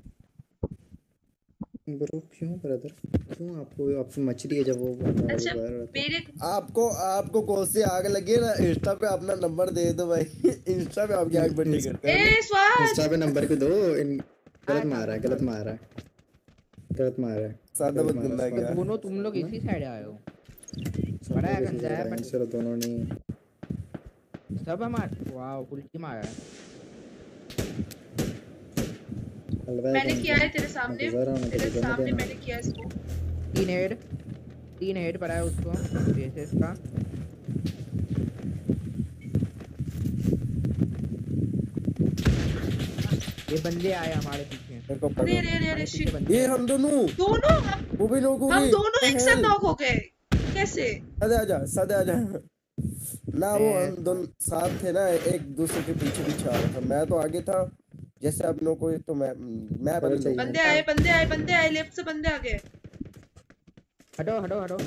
ब्रो क्यों ब्रदर, क्यों आपको मछली है जब वो अच्छा बाहर रहता है। मेरे आपको कौन सी आग लगी ना, इंस्टा पे अपना नंबर दे दो भाई। इंस्टा पे आपकी आग बढ़ने करते हैं। ए स्वाद इंस्टा पे नंबर को दो। गलत मार रहा है, गलत मार रहा है, गलत मार रहा है। सादा गलत बंद मार रहा गया। है। दोनों तुम लोग इसी साइड आए हो। सब बड़ा है, लोग इसी गंदा है, जगह हैं, but- सिर्फ दोनों नहीं। सब हमारे वाओ उल्टी मारा है। हलवा मैंने कौन किया सा? है तेरे सामने, मैं गुज़र रहा हूँ, तेरे मुझे सामने देना। मैंने किया इसको। 3 हेड पड़ा है उसको बेसिस का। ये बंदे आए हमारे पीछे। मेरे को अरे पकड़ो। अरे अरे अरे पीछे shit। बंदे ये हैं। हम दोनों हम वो भी लोग हो गए। दोनों एक साथ नॉक हो गए कैसे? सादे आजा ना, वो हम दोनों साथ थे ना, एक दूसरे के पीछे पीछे आ रहा था। मैं तो आगे था जैसे आप लोगों को, तो मैं पहले चाहिए। बंदे आए लेफ्ट से बंदे आ गए। हटो हटो हटो।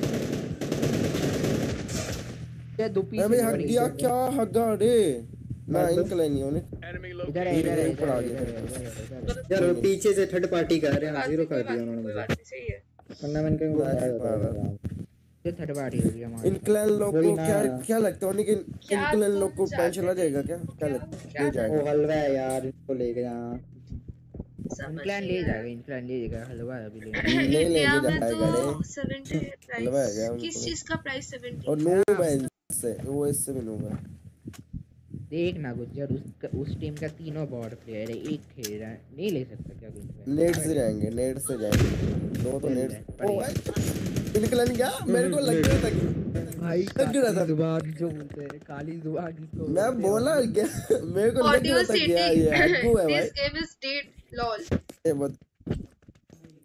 ये दो पीछे अबे निकल हड्डियां गई। क्या हग्गा रे ना, मैं तो- इनके लिए नहीं होने। Enemy इधर है located. इधर है यहीं पर आ इधर है, गया। इधर है, इधर है। यार वो पीछे से थर्ड पार्टी का है, जीरो कर कोई दिया उन्होंने कोई मुझे। बात नहीं, सही है। वरना मैंने कहीं Nice, बताया ये थर्ड पार्टी हो गई हमारी। इनक्लाइन लोग वही को ना। क्या लगता है उन्हें, क्या इनक्लाइन तुम लोग को चाहते पैंच चला थे? जाएगा क्या? क्या लगता है? क्या ले जाएगा। वो हलवा है यार, इसको लेके जा। इनक्लाइन ले जाएगा, इनक्लाइन ले जाएगा, हलवा है अभी ले। नहीं ले इंडिया में जाएगा रे। तो 70 है हलवा है क्या प्राइस। उनको? किस चीज का प्राइस 70? और नूब है इससे, वो इससे भी नूब है। देख ना गुज्जर, उस टीम का तीनों बॉट प्लेयर है, एक खेल रहा है, नहीं ले सकता क्या गुज्जर? नेट से जाएंगे, नेट से जाएंगे। दो तो नेट ओ भाई इनक्लाइन क्या, मेरे को लग रहा था कि भाई लग रहा था। जुबान जो बोलते हैं, काली जुबान जिसको मैं बोलते हैं। बोला क्या, मेरे को लग ऑडियो रहा था कि यार ये सेटिंग हग्गू है भाई। This game is dead lol. ये मत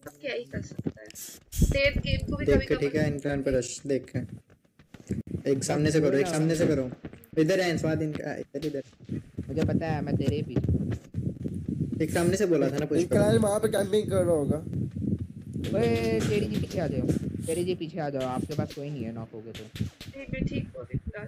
क्या ही कर सकता है। तेज गेम को भी देख कभी के ठीक है, इंक्लाइन पे रश देख के। एक सामने से करो, एक सामने से करो। इधर है स्वाद, इनका इधर। मुझे पता है, मैं तेरे ही पीछे। एक सामने से बोला था ना, पुश इकरार करो। वहां पे कैंपिंग कर रहा होगा। ओए तेरी जी पीछे आ जाओ, तेरी जी पीछे आ जाओ, आपके पास कोई नहीं है नॉक हो गए तो। नहीं मैं ठीक हूँ अभी फिलहाल।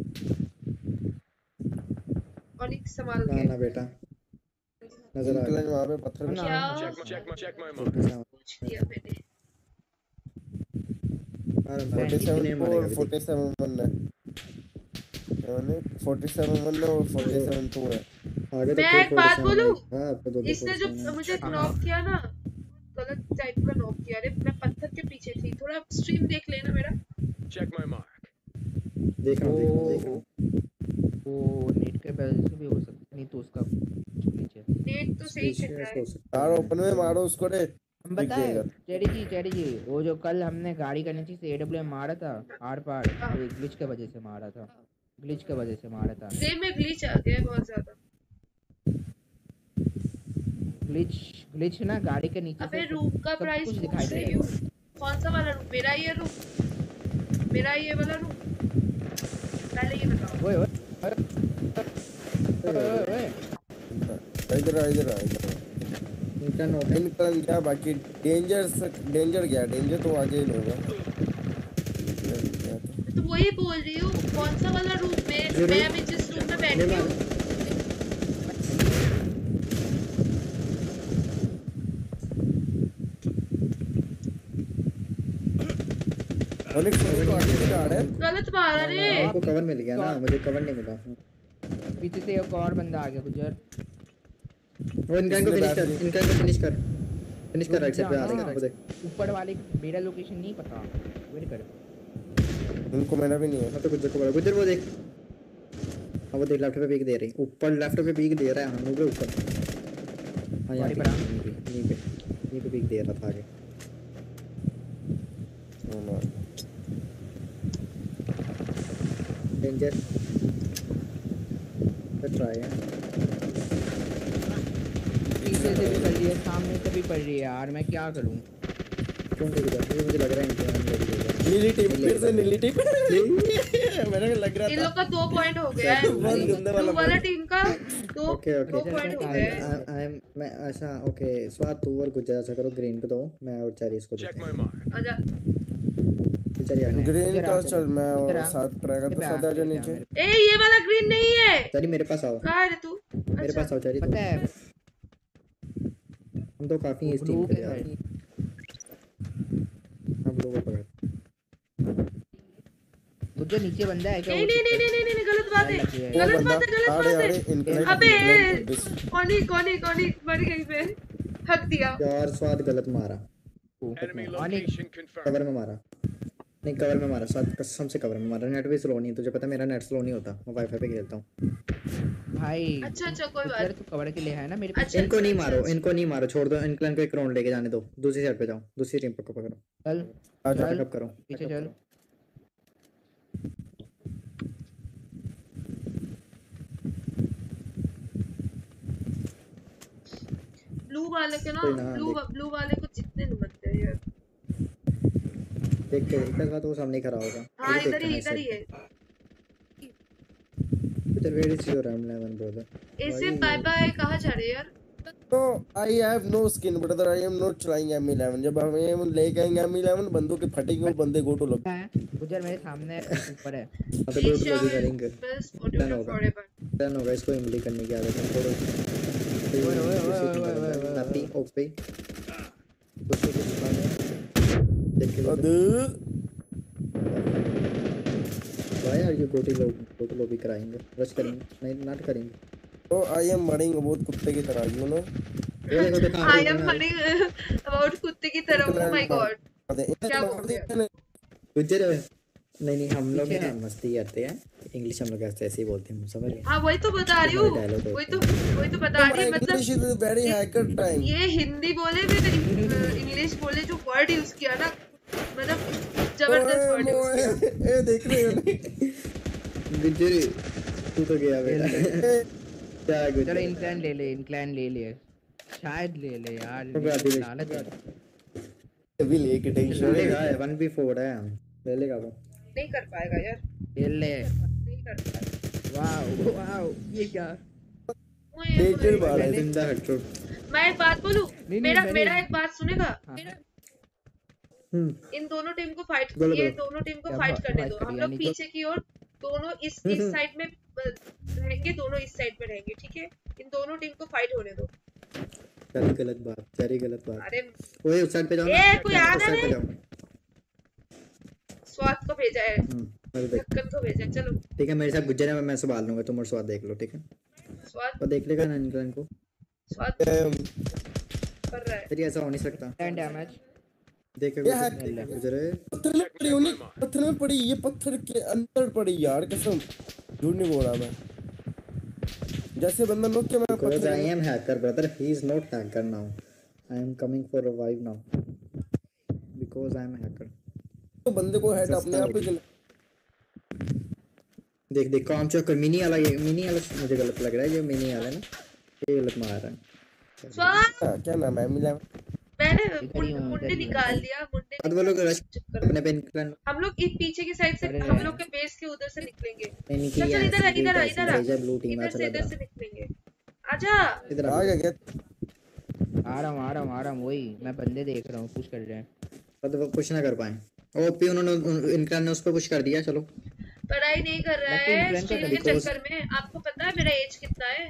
और एक संभाल ना के ना बेटा, नजर आ इकरार गया। वहां पे पत्थर पे क्या Check my mark. पूछ लिया मैंने। 47 को और 47 1 है। मैंने 47 1 है और 47 2 है। आगे तो मैं फिर एक बात 47 बोलूं? हां, आपको दो इसने जो मुझे नॉक किया ना, गलत टाइप का नॉक किया। अरे मैं पत्थर के पीछे थी। थोड़ा स्ट्रीम देख लेना मेरा। Check my mark. देख रहा हूं। वो नेट के वजह से भी हो सकता है, नहीं तो उसका नीचे। नेट तो सही चल रहा है। यार ओपन में मारो उसको रे। हम बताए चेरी जी, वो जो कल हमने गाड़ी का नीचे से AWM मारा था आर पार, वो ग्लिच के वजह से मारा था। ग्लिच के वजह से मारा था। गेम में ग्लिच आ गया है बहुत ज्यादा। ग्लिच ना गाड़ी के नीचे अबे से रूम का सब प्राइस कुछ पूछ दिखाई दे रही रहा हूँ। कौन सा वाला रूम? मेरा ये रूम, मेरा ये वाला रूम। पहले ये बताओ। है। ओए ओए इधर इनका नोट है। इनका क्या बाकी डेंजर गया। डेंजर तो आगे ही होगा। तो वही बोल रही हूँ, कौन सा वाला रूम में मैं अभी जिस रूम में बैठी हूँ। गलत मारा रे। आपको कवर मिल गया ना, मुझे कवर नहीं मिला। पीछे से एक और बंदा आ गया गुजर। वो इनका को फिनिश कर राइट साइड पे आ रहा है। देख ऊपर वाले मेरा लोकेशन नहीं पता, वेट कर। उनको मेरा भी नहीं है। मैं तो गुजर वो देख। अब वो देख लेफ्ट पे पीक दे रही, ऊपर लेफ्ट पे पीक दे रहा है। हम लोग के ऊपर। हां गाड़ी यार पर आ। ये पे पीक दे रहा था आगे। डेंजर ट्राई है। पीछे से भी कर रही है, सामने से भी पड़ रही है यार, मैं क्या करूं? कौन देगा? मुझे लग रहा है इनके नीली टीम फिर से नीली टीम। मेरे को लग रहा इन था लोग का 2 पॉइंट हो गया है। बहुत गंदा ब्लू वाला वाला टीम का 2 ओके पॉइंट हो गए हैं। आई एम मैं ऐसा ओके स्वाद तू और गुजर ऐसा करो, ग्रीन पे दो, मैं और चेरी इसको Check देता my mark. आजा। हूं। चेरी आने ग्रीन का चल मैं और साथ ट्राई करता साथ आजा नीचे। ए ये वाला ग्रीन नहीं है। चेरी मेरे पास आओ, कहाँ है रे तू? मेरे पास आओ चेरी। पता है हम तो काफी इस टीम पे यार। हम लोगों को गुजर नीचे बंदा है क्या? नहीं गलत बात है। वो गलत बंदा बात है, गलत आड़े बात आड़े है। इनकरेक्ट अबे कौन मर गई मैं। हक दिया। यार स्वाद गलत मारा, Enemy location confirmed. कवर में मारा। नहीं कवर में मारा स्वाद, कसम से कवर में मारा। नेट भी स्लो नहीं, तुझे पता मेरा नेट स्लो नहीं होता, मैं वाईफाई पे खेलता हूं भाई। अच्छा कोई गुजर बात। तो कवर के लिए है ना मेरे पास। अच्छा, इनको नहीं अच्छा, मारो, अच्छा। इनको नहीं मारो, छोड़ दो। इनक्लाइन को एक राउंड लेके जाने दो, दूसरी साइड पे जाओ, दूसरी टीम को पकड़ो। चल आजा चल बैकअप करो, पीछे चल। ब्लू वाले के ना कोई ना, ब्लू वाले को जितने नहीं बनते हैं यार। देख के इस बात वो सामने खड़ा होगा। हाँ इधर ही है। Peter, where is your M11 brother? ऐसे बाय बाय कहाँ जा रहे यार? तो I have no skin brother, I am not trying M11। जब हम लेके आएंगे M11 बंदूक के फटेंगे और बंदे गो टू लग। गुजर मेरे सामने ऊपर है। अब तो गो टू करेंगे। बस ऑडियो फॉरएवर। टर्न होगा, इसको इमली करने की आदत है थोड़ा। ओए नापी ओपे कुछ देख के Why are you go to lobby कराएंगे? रश करेंगे? नहीं नॉट करेंगे। तो आई एम मरिंग बहुत कुत्ते की तरह, यू नो। ये देखो देखा। आई एम फनिंग अबाउट कुत्ते की तरह। Oh my god. क्या बोल रहे? गुजर नहीं हम लोग ना मस्ती करते हैं, इंग्लिश हम लोग ऐसे ही बोलते हैं, समझ गए? हाँ वही तो बता रही हूँ, वही तो बता रही मतलब English is very hacker time. ये हिंदी बोले फिर इंग्लिश बोले, जो वर्ड यूज किया ना मतलब जबरदस्त वर्ड यूज किया। ए देख रहे हो गुजर तू तो गया बेटा। क्या गुजर? चलो इनक्लाइन ले ले शायद ले ले यार। लालच है। अभी लेके टेंशन लेगा 1v4 है, ले लेगा वो। नहीं कर पाएगा यार, खेल ले। नहीं कर पाएगा। वाओ वाओ, ये क्या? लेकर बाहर मैंने- इन द हेडशॉट। मैं एक बात बोलूं, नहीं, मेरा मैंने- मेरा एक बात सुनेगा। हाँ। इन दोनों टीम को फाइट, बोलो, ये बोलो। दोनों टीम को क्या फाइट करने फाइट दो। करी हम यानी लोग तो- पीछे की ओर, दोनों इस साइड में रहेंगे, दोनों इस साइड में रहेंगे, ठीक है। इन दोनों टीम को फाइट होने दो। वेरी गलत बात, वेरी गलत बात। अरे ओए उस साइड पे जाओ ए, ना, कोई उस आ रहा साइड पे है? जाओ। स्वाद को भेजा है, मैं देख, ढक्कन को भेजा है। चलो ठीक है मेरे साथ गुज्जर है, मैं संभाल लूंगा, तुम और स्वाद देख लो, ठीक है। स्वाद, और देख लेगा ना इनको, स्वाद कर रहा है। फिर ऐसा हो नहीं सकता। 10 डैमेज। देखेगा ये है। गुजरे। पत्थर में पड़ी होनी, पत्थर में पड़ी, ये पत्थर के अंदर पड़ी यार, कसम झूठ नहीं बोल रहा मैं। जैसे बंदा नोक के मैं Because पत्थर I am hacker, brother. He is not hacker now. I am coming for revive now. Because I am hacker. तो बंदे को हेड अपने आप ही चला। देख देख काम चक्कर मिनी वाला, ये मिनी वाला मुझे गलत लग रहा है, ये मिनी वाला है ना, ये गलत मार रहा है। स्वाद, हाँ, क्या नाम है मिला? मैंने इधर ही हूँ, मुंडे इधर ही हूँ। निकाल दिया, मुंडे अब वो लोग रश चक्कर अपने में। पे निकलन हम लोग इस पीछे की साइड से, अरे हम यार। लोग के बेस के उधर से निकलेंगे। नहीं चल किया चल, इधर आ, इधर आ, इधर आ, है ब्लू टीम इधर अच्छा से लग इधर से रहा निकलेंगे। आजा। है। इधर आ आ गया क्या? आ रहा हूँ, वही मैं बंदे देख रहा हूँ, पुश कर रहे हैं। तो वो कुछ ना कर पाए। ओपी उन्होंने इनका ने उस पे पुश कर दिया। चलो पढ़ाई नहीं कर रहा मैं तो है influencer स्ट्रीम के because- चक्कर में। आपको पता है मेरा एज कितना है?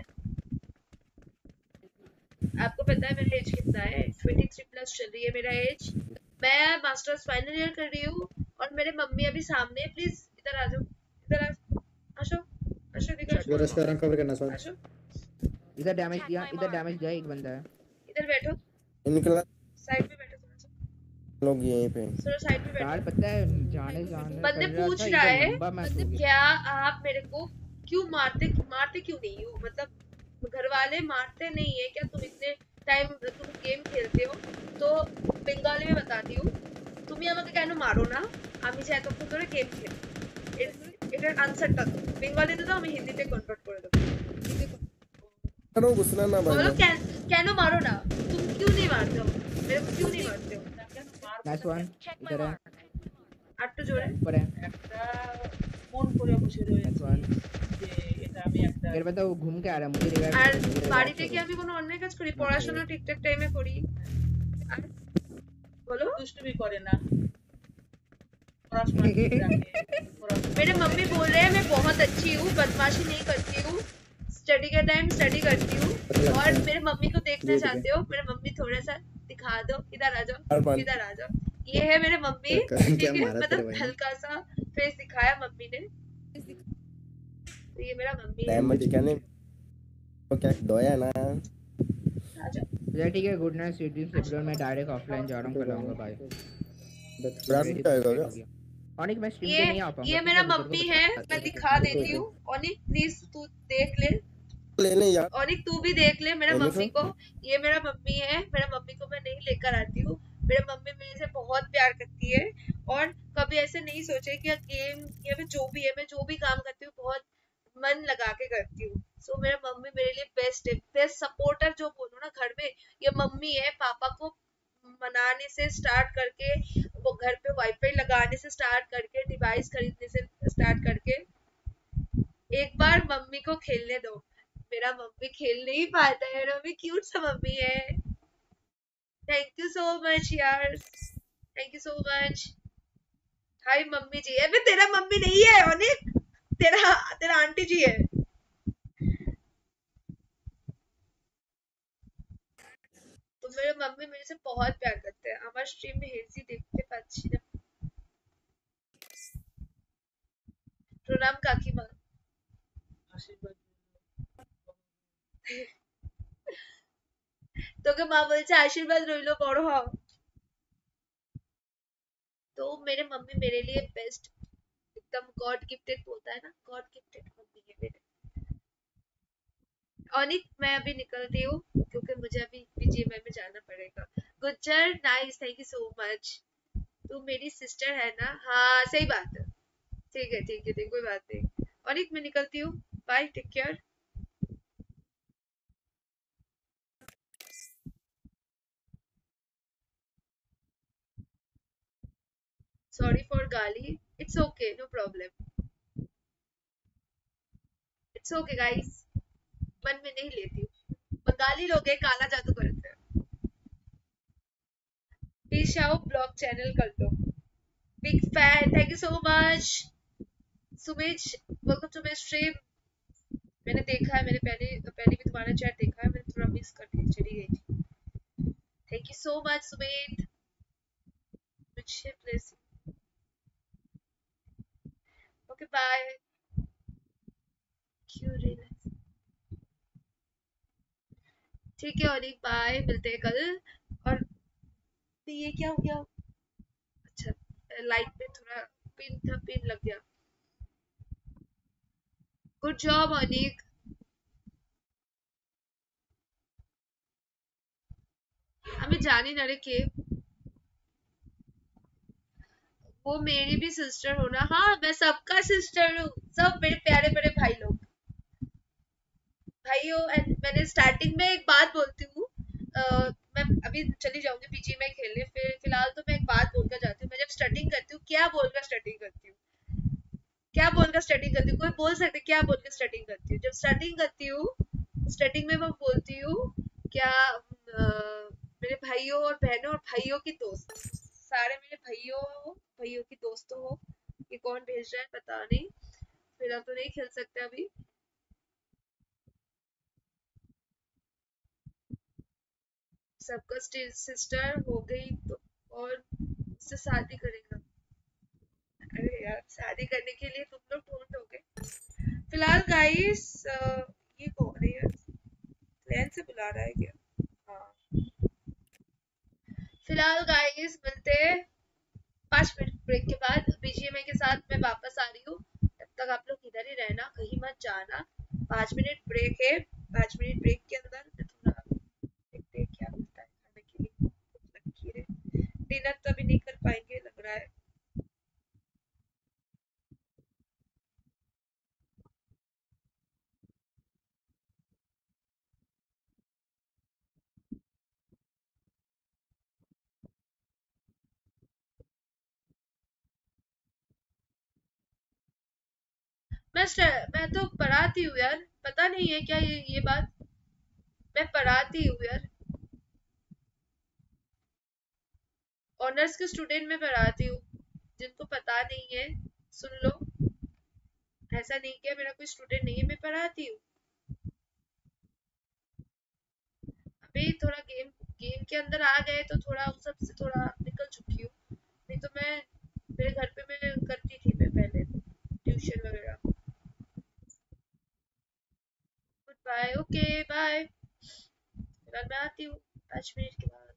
आपको पता है मेरा एज कितना है? 23 प्लस चल रही है मेरा एज। मैं मास्टर्स फाइनल ईयर कर रही हूँ और मेरे मम्मी अभी सामने है। प्लीज इधर आ जाओ, इधर आ, आशो आशो इधर वो रश कर रहा हूं, कवर करना स्वाद। आशो, इधर डैमेज दिया एक बंदा है। इधर बैठो, निकला साइड में बैठो, थोड़ा सा लोग यहीं पे। थोड़ा साइड में बैठो। यार पता है जाने बंदे कर रहा पूछ था, रहा इधर है लंबा मैच हो गया। क्या आप मेरे को क्यों मारते क्यों नहीं हो? मतलब घर वाले मारते नहीं है क्या? तुम इतने टाइम तुम गेम खेलते हो तो बंगाली में बताती हूँ, তুমি আমাকে কেন মারো না? আমি যে এতক্ষণ ধরে গেম খেলি, এটার আনসারটা বেঙ্গলিতে দাও, আমি হিন্দিতে কনভার্ট করে দেবো। करो घुसना ना बोलो भाई। কেন মারো না? तुम क्यों नहीं मारते हो मेरे को? क्यों नहीं मारते हो? Nice one. इधर है, আটটু জোরে ऊपर है। Nice one. मेरे पता वो घूम के आ रहा है, मुझे रिवाइव আর বাড়িতে কি আমি কোনো অন্যায় কাজ করি? পড়াশোনা ঠিকঠাক টাইমে করি। আর বলো, দুষ্টুমি করে না, मेरे मम्मी बोल रहे हैं मैं बहुत अच्छी हूँ, बदमाशी नहीं करती हूँ, स्टडी के टाइम स्टडी करती हूँ। और मेरे मम्मी को देखना चाहते हो? मेरे मम्मी थोड़ा सा दिखा दो, इधर आ जाओ, इधर आ जाओ। ये है मेरे मम्मी, क्या ठीक है? मारा तेरे मतलब भाई ने? हल्का सा फेस दिखाया मम्मी ने। तो ये मेरा मम्मी है। डैमेज क्या नहीं तो क्या दोया ना। आ जाओ। चलो ठीक है, good night, sweet dreams everyone. मैं डायरेक्ट ऑफलाइन जा रहा हूँ, कल आऊंगा भाई। ग्राफिक का आएगा क्या? ऑनिक मैं स्ट्रीम ये पे नहीं आ पाऊंगा। ये ठीक मेरा है, मेरे को मम्मी बता है, देना। मैं दिखा देती हूँ। ओनिक प्लीज तू देख ले, लेने यार। ओनिक तू भी देख ले मेरा ओनिक मम्मी को। ये मेरा मम्मी है, मेरा मम्मी को मैं नहीं लेकर आती हूँ। मेरे मम्मी मेरे से बहुत प्यार करती है और कभी ऐसे नहीं सोचे कि गेम या फिर जो भी है, मैं जो भी काम करती हूँ बहुत मन लगा के करती हूँ। सो मेरा मम्मी मेरे लिए बेस्ट है, बेस्ट सपोर्टर जो बोलो ना घर में, ये मम्मी है। पापा को मनाने से स्टार्ट करके, वो घर पे वाईफाई लगाने से स्टार्ट करके, डिवाइस खरीदने से स्टार्ट करके। एक बार मम्मी को खेलने दो। मेरा मम्मी खेल नहीं पाता है, मम्मी क्यूट सा मम्मी है। थैंक यू सो मच यार, thank you so much. Hi mummy ji. अबे तेरा मम्मी नहीं है अनिक, तेरा आंटी जी है। तो मेरे मम्मी मेरे से बहुत प्यार करते हैं। আমার স্ট্রিমে হেলজি দেখতে পাচ্ছি না। প্রণাম কাকিমা। তোকে মা বলছে आशीर्वाद রইলো, বড় হও। तो मेरे मम्मी मेरे लिए बेस्ट, एकदम गॉड गिफ्टेड होता है ना, गॉड गिफ्टेड मम्मी है मेरे। अनिक मैं अभी निकलती हूँ क्योंकि मुझे अभी बीजीएमआई में जाना पड़ेगा। Gujjar nice, thank you so much. तू मेरी सिस्टर है ना? हाँ सही बात है, ठीक है ठीक है, कोई बात नहीं। अनिक मैं निकलती हूँ, bye, take care. Sorry for गाली, it's okay, no problem, it's okay guys, मन में नहीं लेती हूँ। बंगाली लोग हैं, काला जादू करते हैं। प्लीज आओ ब्लॉग चैनल कर दो। Big fan, thank you so much. Sumit, welcome to my stream. मैंने देखा है, मैंने पहले भी तुम्हारा चैट देखा है, मैंने थोड़ा मिस करके चली गई थी। Thank you so much Sumit. मुझे प्लीज, ओके बाय। क्यों रे, ठीक है और बाय, मिलते हैं कल। और तो ये क्या हो गया? अच्छा, लाइट पे थोड़ा पिन था, पिन लग गया। Good job Anik. আমি জানি না রে কে, वो मेरी भी सिस्टर हो ना। हाँ, मैं सबका सिस्टर हूँ, सब मेरे प्यारे प्यारे भाई लोग, भाइयों। एंड मैंने स्टार्टिंग में एक बात बोलती हूँ, मैं अभी चली जाऊंगी पीजी में खेलने, फिर फिलहाल तो मैं एक बात बोलकर जाती हूँ। मैं जब स्टार्टिंग करती हूँ, क्या बोलकर स्टार्टिंग करती हूँ, क्या बोलकर स्टार्टिंग करती हूँ, कोई बोल सकते क्या बोलकर स्टार्टिंग करती हूँ? जब स्टार्टिंग करती हूँ, स्टार्टिंग में मैं बोलती हूँ क्या, मेरे भाइयों और बहनों और भाइयों की दोस्त, सारे मेरे भाइयों हो, भाइयों की दोस्तों हो। ये कौन भेज रहा है पता नहीं, फिलहाल तो नहीं खेल सकते अभी। सबका सिस्टर हो गई तो और उससे शादी करेगा? अरे यार, शादी करने के लिए तुम लोग ढूंढोगे। फिलहाल गाइस, ये कौन है यार, प्लेन से बुला रहा है क्या? हाँ, फिलहाल गाइस मिलते हैं 5 मिनट ब्रेक के बाद बीजीएमआई के साथ। मैं वापस आ रही हूँ, तब तक आप लोग इधर ही रहना, कहीं मत जाना। 5 मिनट ब्रेक है, 5 मिनट ब्रेक के अंदर मैं थोड़ा देखते हैं क्या मिलता है खाने के लिए। भूख लगी है, डिनर तो अभी नहीं कर पाएंगे लग रहा है। मैं तो पढ़ाती हूँ यार, पता नहीं है क्या ये बात, मैं पढ़ाती हूँ यार, ऑनर्स के स्टूडेंट में पढ़ाती हूँ। जिनको पता नहीं है सुन लो, ऐसा नहीं कि मेरा कोई स्टूडेंट नहीं है, मैं पढ़ाती हूँ। अभी थोड़ा गेम गेम के अंदर आ गए तो थोड़ा उस सब से थोड़ा निकल चुकी हूँ, नहीं तो मैं मेरे घर पे मैं करती थी, मैं पहले ट्यूशन वगैरह। गुड बाय, ओके बाय, मैं आती हूँ 5 मिनट के बाद।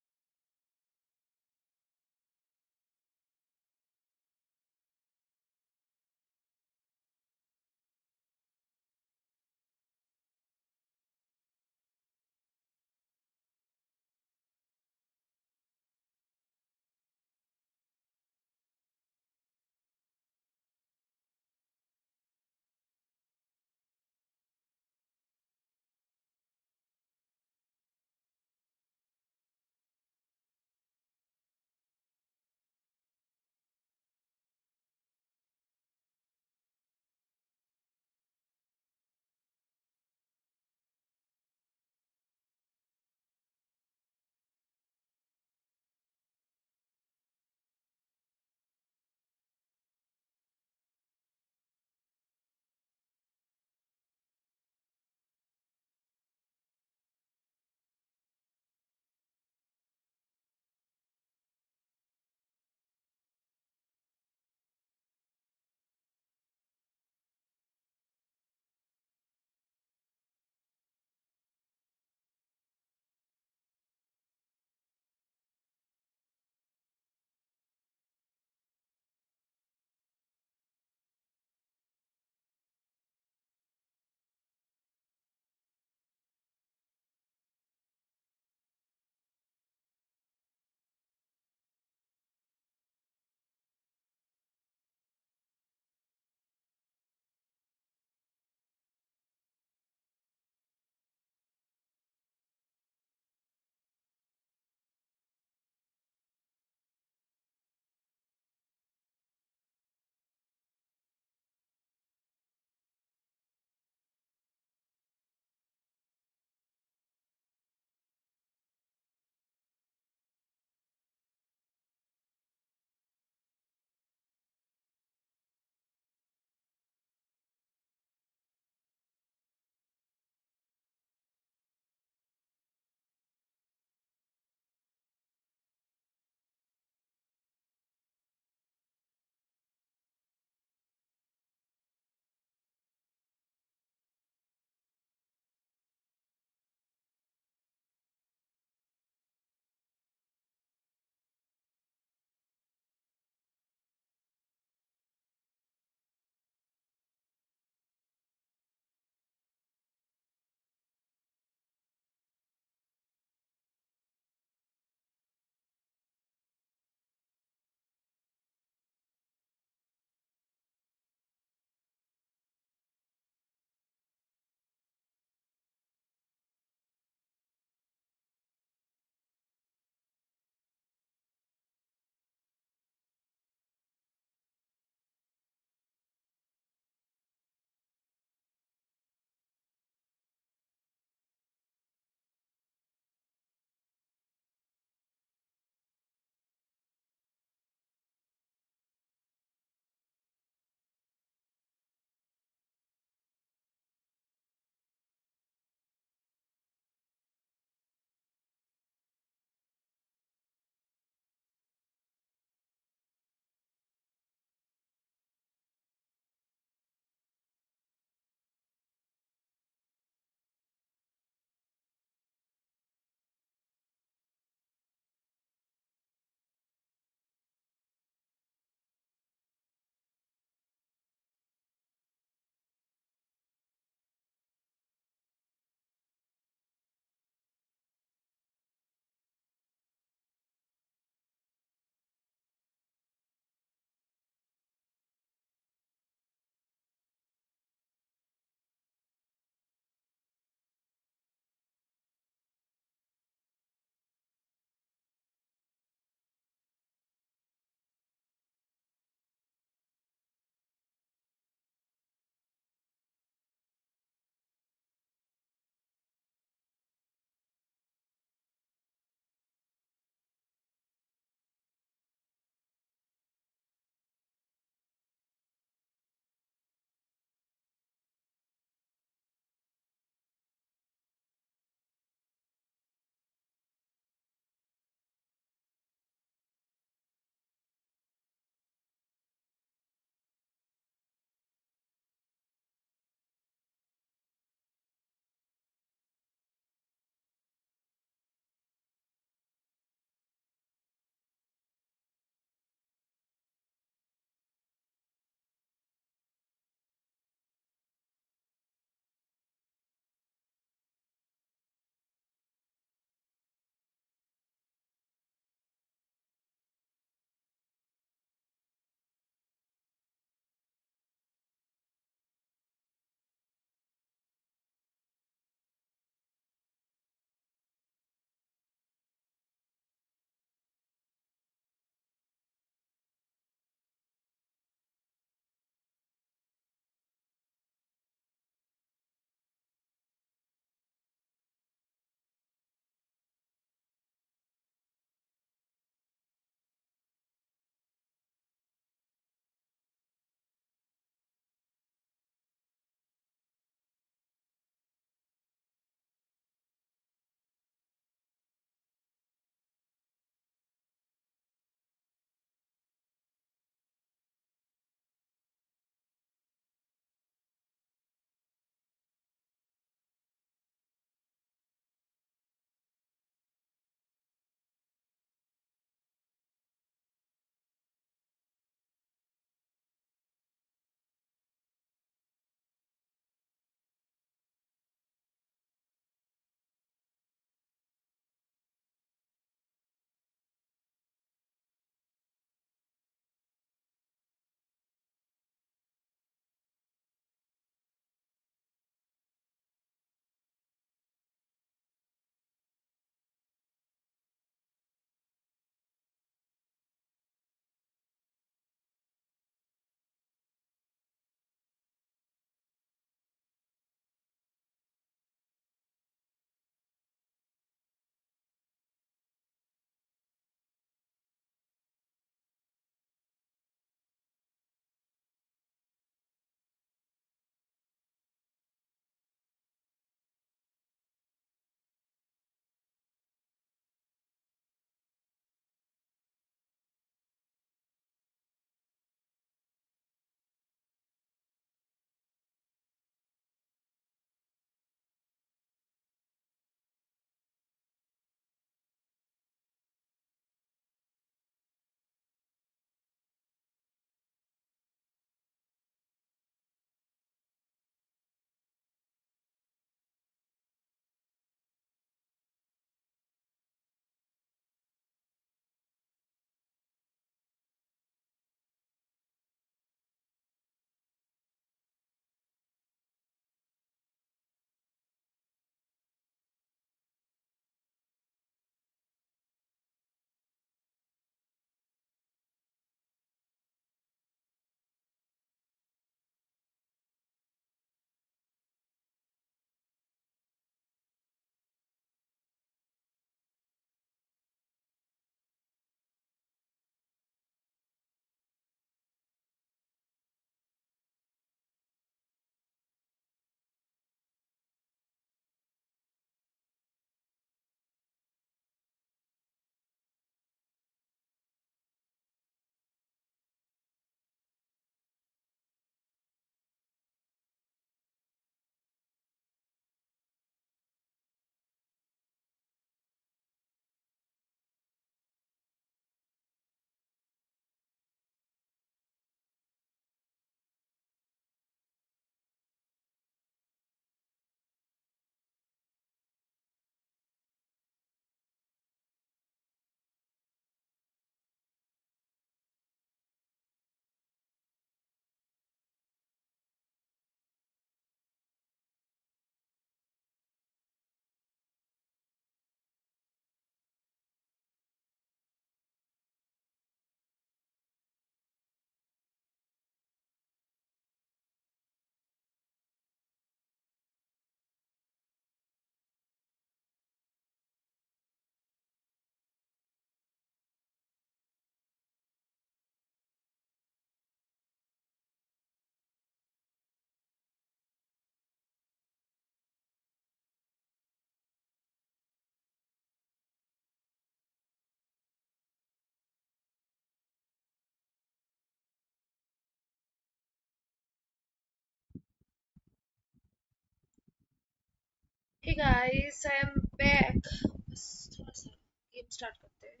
Guys I am back. थोड़ा सा गेम स्टार्ट करते हैं।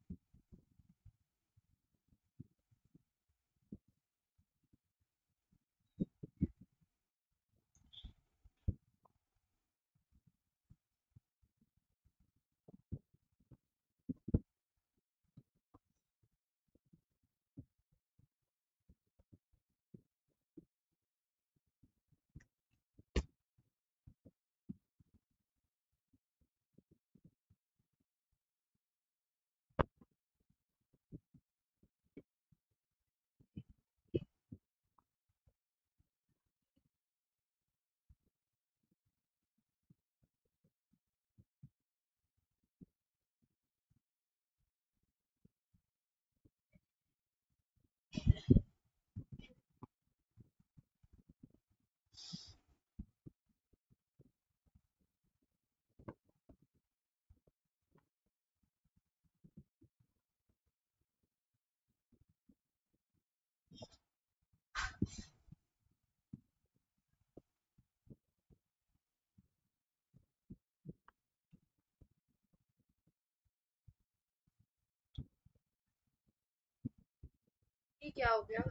ये क्या हो गया?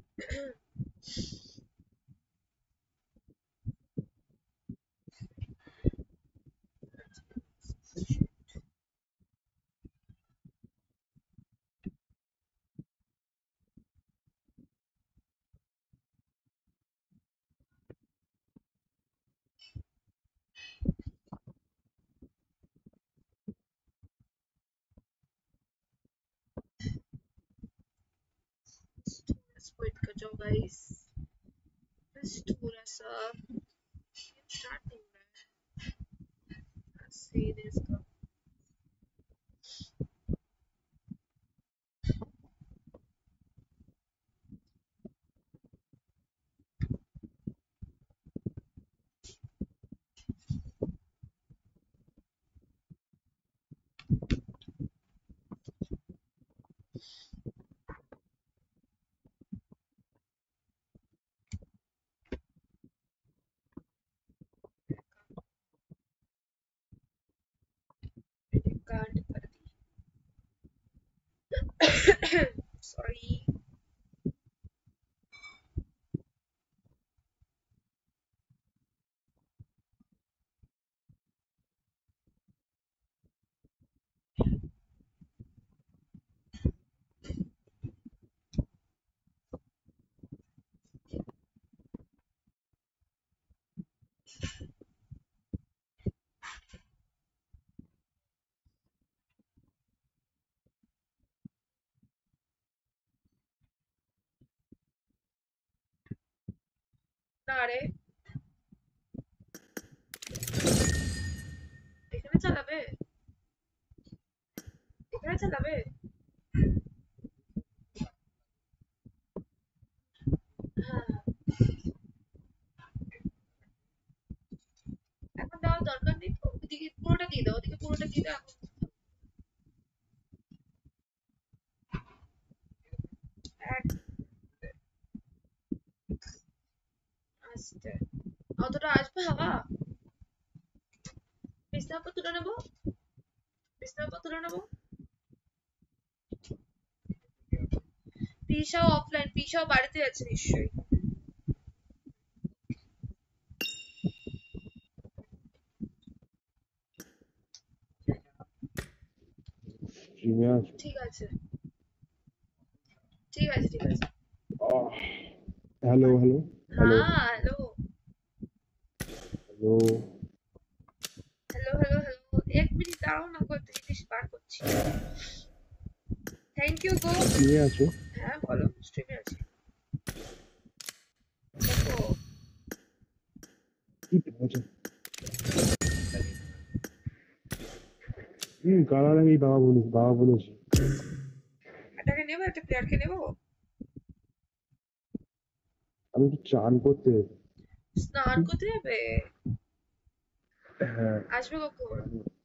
क्विट कर जाओ गाइस। बस थोड़ा सा स्टार्ट नहीं हो रहा है। सीरियस का कांड कर दी। सॉरी। ना रे এখানে চালাবে এখানে চালাবে হ্যাঁ এখন দেওয়ার দরকার নেই তো ওদিকে পুরোটা দিয়ে দাও ওদিকে পুরোটা দিয়ে দাও এক আস্তে অতটা আসবে হাওয়া বিছনাপত্র তুলে নেবো বিছনাপত্র তুলে নেবো পিসাও অফলাইন পিসাও বাড়িতে আছে নিশ্চয়ই ঠিক আছে ঠিক আছে ঠিক আছে हेलो हेलो हेलो हाँ hello hello hello hello hello एक मिनट दाঁড়াও না কত জিনিস বার করছি থ্যাংক ইউ গো নিয়ে আছো হ্যাঁ বলো স্ট্রিমে আছি দেখো কি আছে কালার আমি বাবা বলেছি এটাকে নেবো একটা প্লেয়ারকে নেবো আমি একটু চান করতে যেতে। স্নান করতে যাবে হ্যাঁ আসবে কখন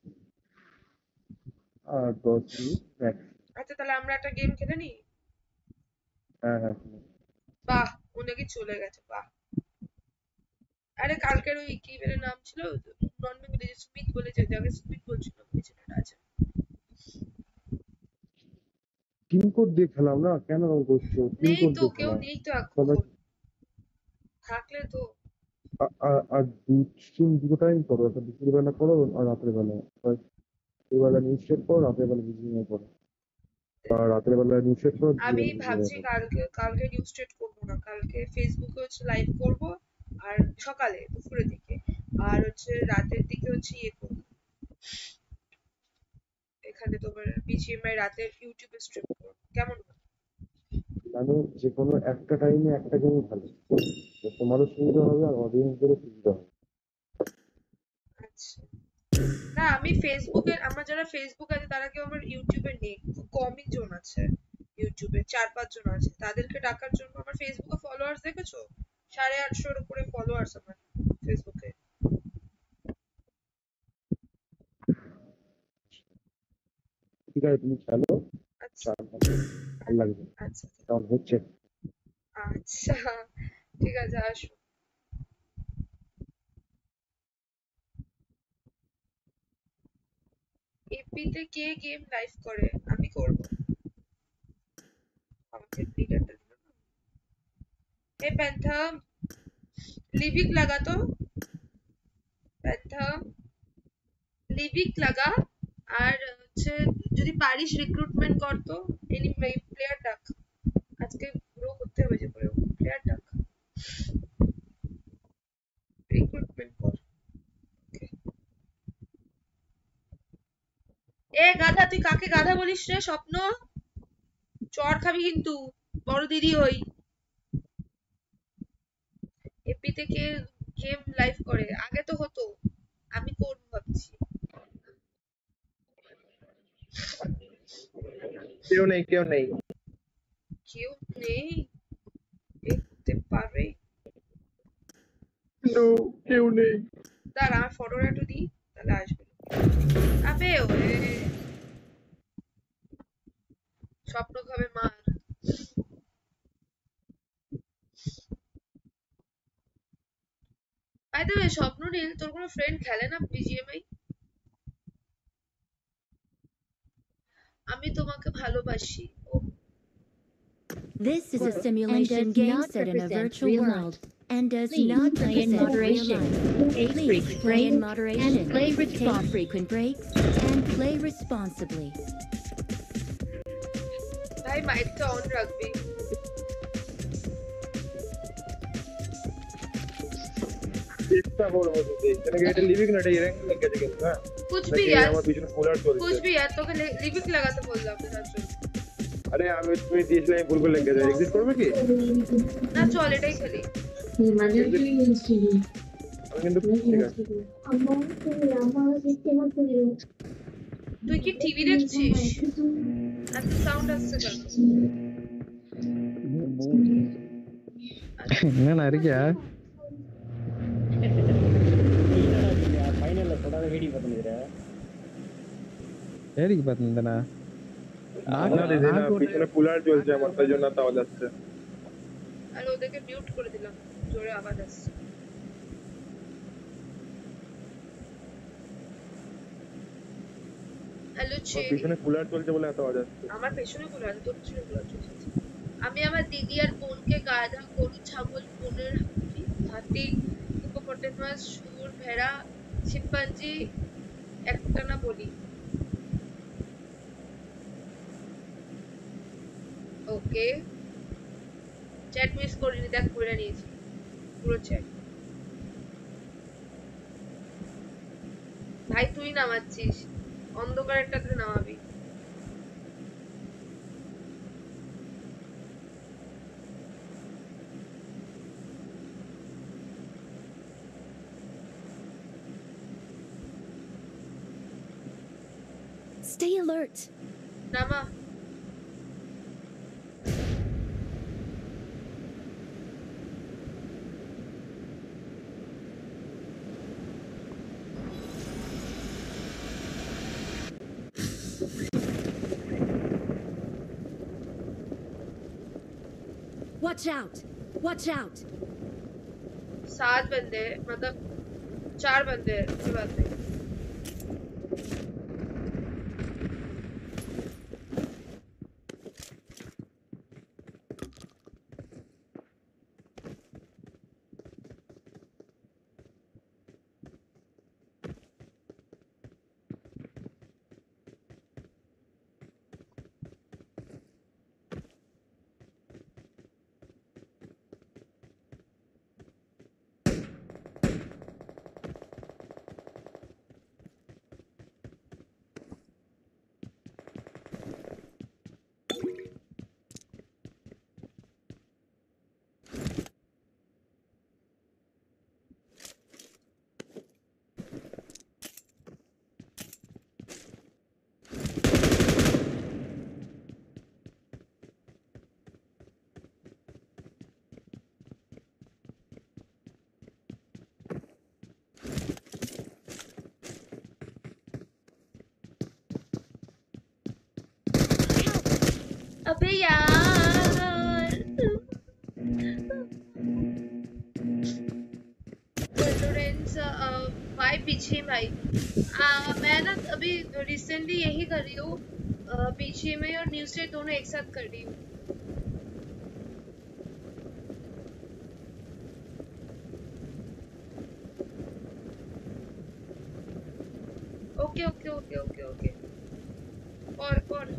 আর 10 মিনিট max। আচ্ছা তাহলে আমরা একটা গেম খেলে নি হ্যাঁ হ্যাঁ বাহ ও নাকি চলে গেছে বাহ আরে কালকের ওই কি বের নাম ছিল নন বেঙ্গলি যে সুমিত বলে যে আগে সুমিত বলছিল ওই ছেলেটা আছে। টিম কোড দিয়ে খেলাম না, কেন এরকম করছো? টিম নেই কোড তো, দিয়ে কেউ খেলাম। নেই তো এখন। সবাই থাকলে তো আর দুটো টাইম করো, একটা দুপুরবেলা করো আর রাতের বেলা। দুপুরবেলা নিউজ চেক করো, রাতের বেলা বিজিএমআই করো। আর রাতের বেলা নিউজ চেক করো, আমি দুপুরবেলা বিজিএমআই ভাবছি করো। কালকে নিউজ স্টেট করবো না, কালকে ফেসবুকে হচ্ছে লাইভ করব আর সকালে দুপুরের দিকে, আর হচ্ছে রাতের দিকে হচ্ছে ইয়ে করবো এখানে তোমার বিজিএমআই রাতে ইউটিউবে স্ট্রিম করবো, কেমন হয়? মানে যে কোনো একটা টাইমে একটা গেমই ভালো, তো তোমারও সুবিধা হবে আর অডিয়েন্সদেরও সুবিধা হবে। আচ্ছা, না আমি ফেসবুকে, আমার যারা ফেসবুক আছে তারা কেউ আমার ইউটিউবে নেই, খুব কমই জন আছে ইউটিউবে, 4-5 জন আছে, তাদেরকে ডাকার জন্য আমার ফেসবুকে ফলোয়ার্স দেখেছো 850-এর উপরে ফলোয়ার্স আমার ফেসবুকে। ঠিক আছে, তুমি খেলো, আচ্ছা ভালো লাগবে, আচ্ছা কারণ হচ্ছে আচ্ছা ঠিক আছে, আসো। এপিতে কে গেম লাইভ করে? আমি করব, আমাকে লিডারটা দিল না। এ প্যান্থাম লিভিক লাগা তো, প্যান্থাম লিভিক লাগা, আর হচ্ছে যদি পারিস রিক্রুটমেন্ট কর তো, এনিমে প্লেয়ার ডাক, আজকে গ্রো করতে হবে যে করে প্লেয়ার ডাক, রিক্রুটমেন্ট কর। এ গাধা, তুই কাকে গাধা বলিস রে? স্বপ্ন চর খাবি কিন্তু, বড় দিদি হই। এপিতে কে গেম লাইভ করে? আগে তো হতো, আমি করব ভাবছি। কেউ নেই, কেউ নেই। কেউ নেই, এ করতে পারবে? কেউ নেই। দাঁড়া আমার ফটোটা একটু দিই, তাহলে আসবে। আবে ওরে, স্বপ্ন খাবে মার। বাই দ্য ওয়ে স্বপ্ন নীল, তোর কোনো ফ্রেন্ড খেলে না বিজিএমআই? আমি তোমাকে ভালোবাসি। ও This is a simulation game set in a virtual world and does not represent real life. Please play in moderation, take frequent breaks, and play responsibly. ভাই মাইকটা অন রাখবি। চেষ্টা করবো দিদি, এটা লিভিং না, এটা র্যাঙ্ক লেগে গেছে কিন্তু। হ্যাঁ, कुछ भी यार, আমার পিছনে কুলার চলছে। कुछ भी यार, তোকে লিভিক লাগাতে বললাম না তার জন্য। আরে আমি তুমি দিয়েছিলে, আমি ভুল করে লেগে গেছে। এক্সিট করবে কি? না চল এটাই খেলি। আমি কিন্তু ঠিক আছে। তুই কি টিভি দেখছিস? এত সাউন্ড আসছে কেন? என்ன இருக்கியா வேடிக்கை பார்த்துருந்தேண்ணா না দিদি না, পিছনে কুলার চলছে আমার, তাই জন্য আওয়াজ আসছে। আর ওদেরকে মিউট করে দিলাম, জোরে আওয়াজ আসছে। হ্যালো চেরি, পিছনে কুলার চলছে বলে এত আওয়াজ আসছে। আমার পেছনে কুলার আছে, তোর পেছনে কুলার চলছে। আমি আমার দিদি আর বোনকে গাধা, গরু, ছাগল, বোনের হাতি, হিপোপটেমাস, শুয়োর, ভেড়া, শিম্পাঞ্জি একটা না বলি। ওকে, চ্যাট মিস করিনি, দেখ করে নিয়েছি পুরো চ্যাট। ভাই তুই নামাচ্ছিস, অন্ধকারেরটাতে নামাবি। Stay alert. নামা। Watch out! Watch out! 7 बंदे, मतलब 4 बंदे हैं, कोई बात नहीं। अबे यार लोरेंस भाई पीछे भाई मैं ना अभी रिसेंटली यही कर रही हूँ, पीछे में और न्यूज़ स्टेट दोनों एक साथ कर रही हूँ। Okay okay okay okay okay और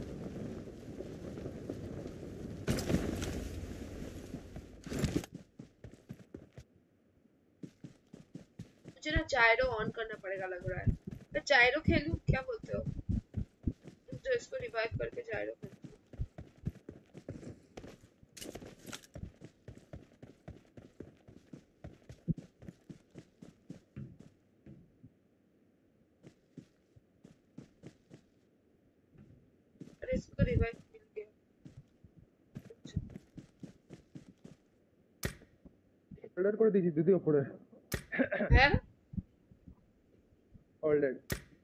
मुझे ना जायरो ऑन करना पड़ेगा लग रहा है। मैं जायरो खेलूं, क्या बोलते हो? तो इसको रिवाइव करके जायरो खेलूं। अरे इसको रिवाइव मिल गया অর্ডার করে দিয়েছি দিদি ওপরে है। অলরেডি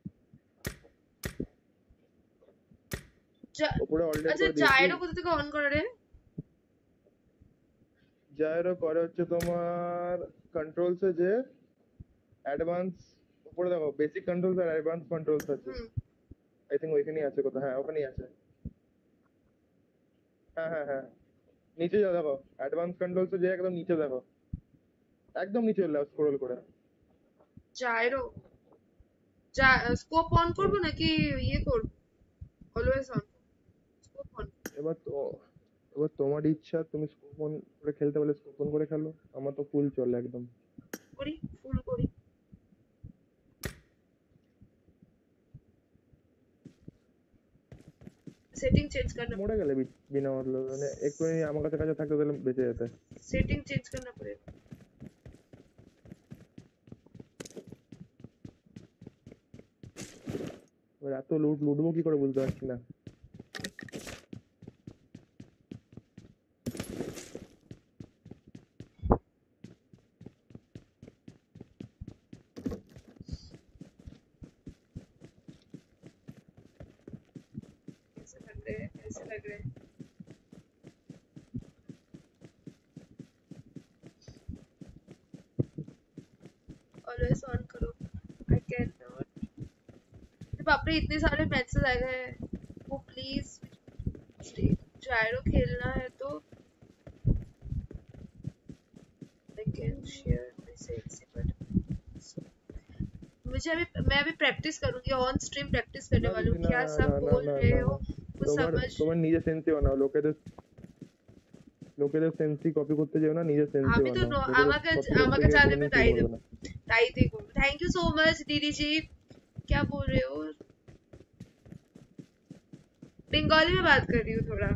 ওপরে অলরেডি अच्छा করে দিয়েছি जायरो কোথা থেকে অন করে রে? জায়রো করে হচ্ছে তোমার কন্ট্রোলসে যে অ্যাডভান্স উপরে দেখো বেসিক কন্ট্রোলস আর অ্যাডভান্স কন্ট্রোলস আছে আই থিংক ওইখানেই আছে কোথাও হ্যাঁ ওখানেই আছে হ্যাঁ হ্যাঁ হ্যাঁ নিচে যাও দেখো অ্যাডভান্স কন্ট্রোলসে যে একদম নিচে দেখো একদম নিচে চলে যাও স্ক্রল করে जायरो স্কোপ অন করব নাকি ইয়ে করব? Always on scope on. এবার তোমার ইচ্ছা, তুমি স্কোপ অন করে খেলতে পারলে স্কোপ অন করে খেলো, আমার তো ফুল চলে একদম করি ফুল করি। सेटिंग चेंज करना মরে গেলে বিনা মতলব মানে একটু আমার কাছে কাছে থাকতে তাহলে বেঁচে যেতে। सेटिंग चेंज करना पड़ेगा। এত লুটবো কি করে বুঝতে পারছি না। ऐसे लग रहे हैं ऑलवेज ऑन करो। I can not. बाप रे इतने सारे मैसेज आए गए हैं। वो प्लीज जायरो खेलना है तो I can share message but मुझे मैं अभी प्रैक्टिस करूंगी, ऑन स्ट्रीम प्रैक्टिस करने वाली हूँ। क्या सब बोल रहे हो कुछ समझ। তোমার নিজে সেন্সি বানাও, লোকেদের সেন্সি কপি করতে যেও না, নিজে সেন্সি আমি তো বানাও। আমাকে যা দেবে তাই দেবো, তাই দেখো। थैंक यू सो मच दीदी जी। क्या बोल रहे हो? बंगाली में बात कर रही हूँ थोड़ा।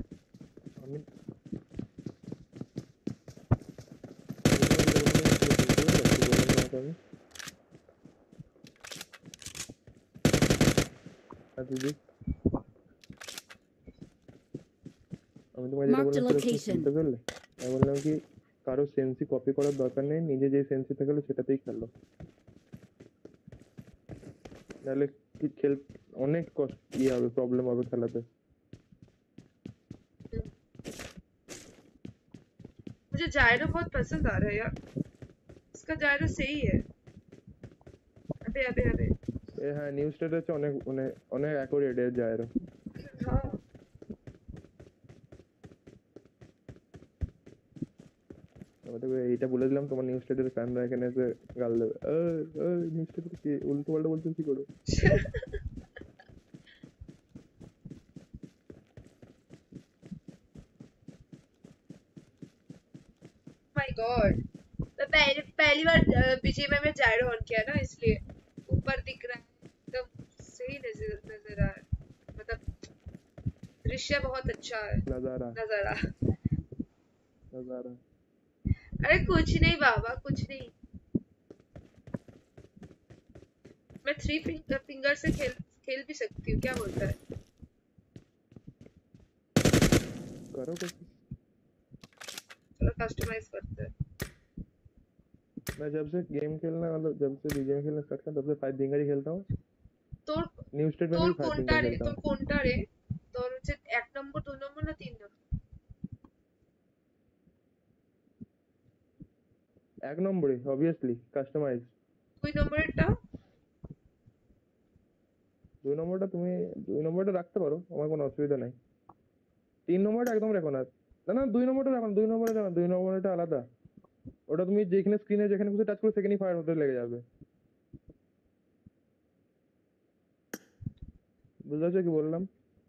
আমি তোমায় যেটা বললাম আমি বললাম কি কারো সেন্সি কপি করার দরকার নেই, নিজে যে সেন্সি থাকলো সেটাতেই খেলো, নাহলে খেল অনেক কষ্ট ইয়ে হবে, প্রবলেম হবে খেলাতে। मुझे जायरो बहुत पसंद आ रहा है यार, इसका जायरो सही है। अबे अबे अबे এ হ্যাঁ নিউজ স্টেট হচ্ছে অনেক অনেক অনেক অ্যাকুরেট এর যায় এর हाँ আমাদের এইটা বলে দিলাম তোমার নিউজ স্টেটের ফ্যানরা এখানে এসে গাল দেবে নিউজ স্টেটের কি উল্টো পাল্টা বলছিস কি করে माय गॉड मैं पहली बार बीजीएमआई में जायरो ऑन किया ना इसलिए ऊपर दिख रहा है एकदम सही नजर आ रहा है मतलब दृश्य बहुत अच्छा है नजारा अरे कुछ नहीं बाबा कुछ नहीं मैं 3 फिंगर से खेल भी सकती हूँ क्या बोलता है करो कुछ चलो कस्टमाइज करते हैं मैं जब से गेम खेलना मतलब जब से बीजीएम खेलना स्टार्ट किया तब से 5 फिंगर ही खेलता हूँ তোর न्यू स्टेट में भी 5 फिंगर खेलता তোর কোনটা রে তোর হচ্ছে 1 নম্বর 2 নম্বর না 3 নম্বর 1 নম্বরে obviously কাস্টমাইজ 2 নম্বরেরটা 2 নম্বরটা তুমি 2 নম্বরটা রাখতে পারো আমার কোনো অসুবিধা নাই 3 নম্বরটা একদম রাখো না না 2 নম্বরটা রাখো 2 নম্বরটা রাখো 2 নম্বরটা আলাদা ওটা তুমি যেখানে স্ক্রিনে যেখানে খুশি টাচ করো সেখানেই ফায়ার হতে লেগে যাবে বুঝছো কি বললাম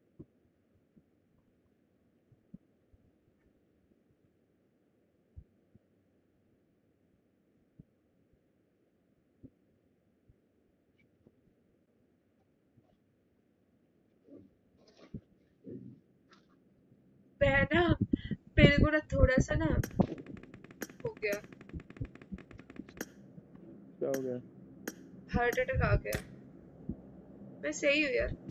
पहना मेरे को ना थोड़ा सा ना हो गया क्या हो गया हार्ट अटैक आ गया मैं सही हूँ यार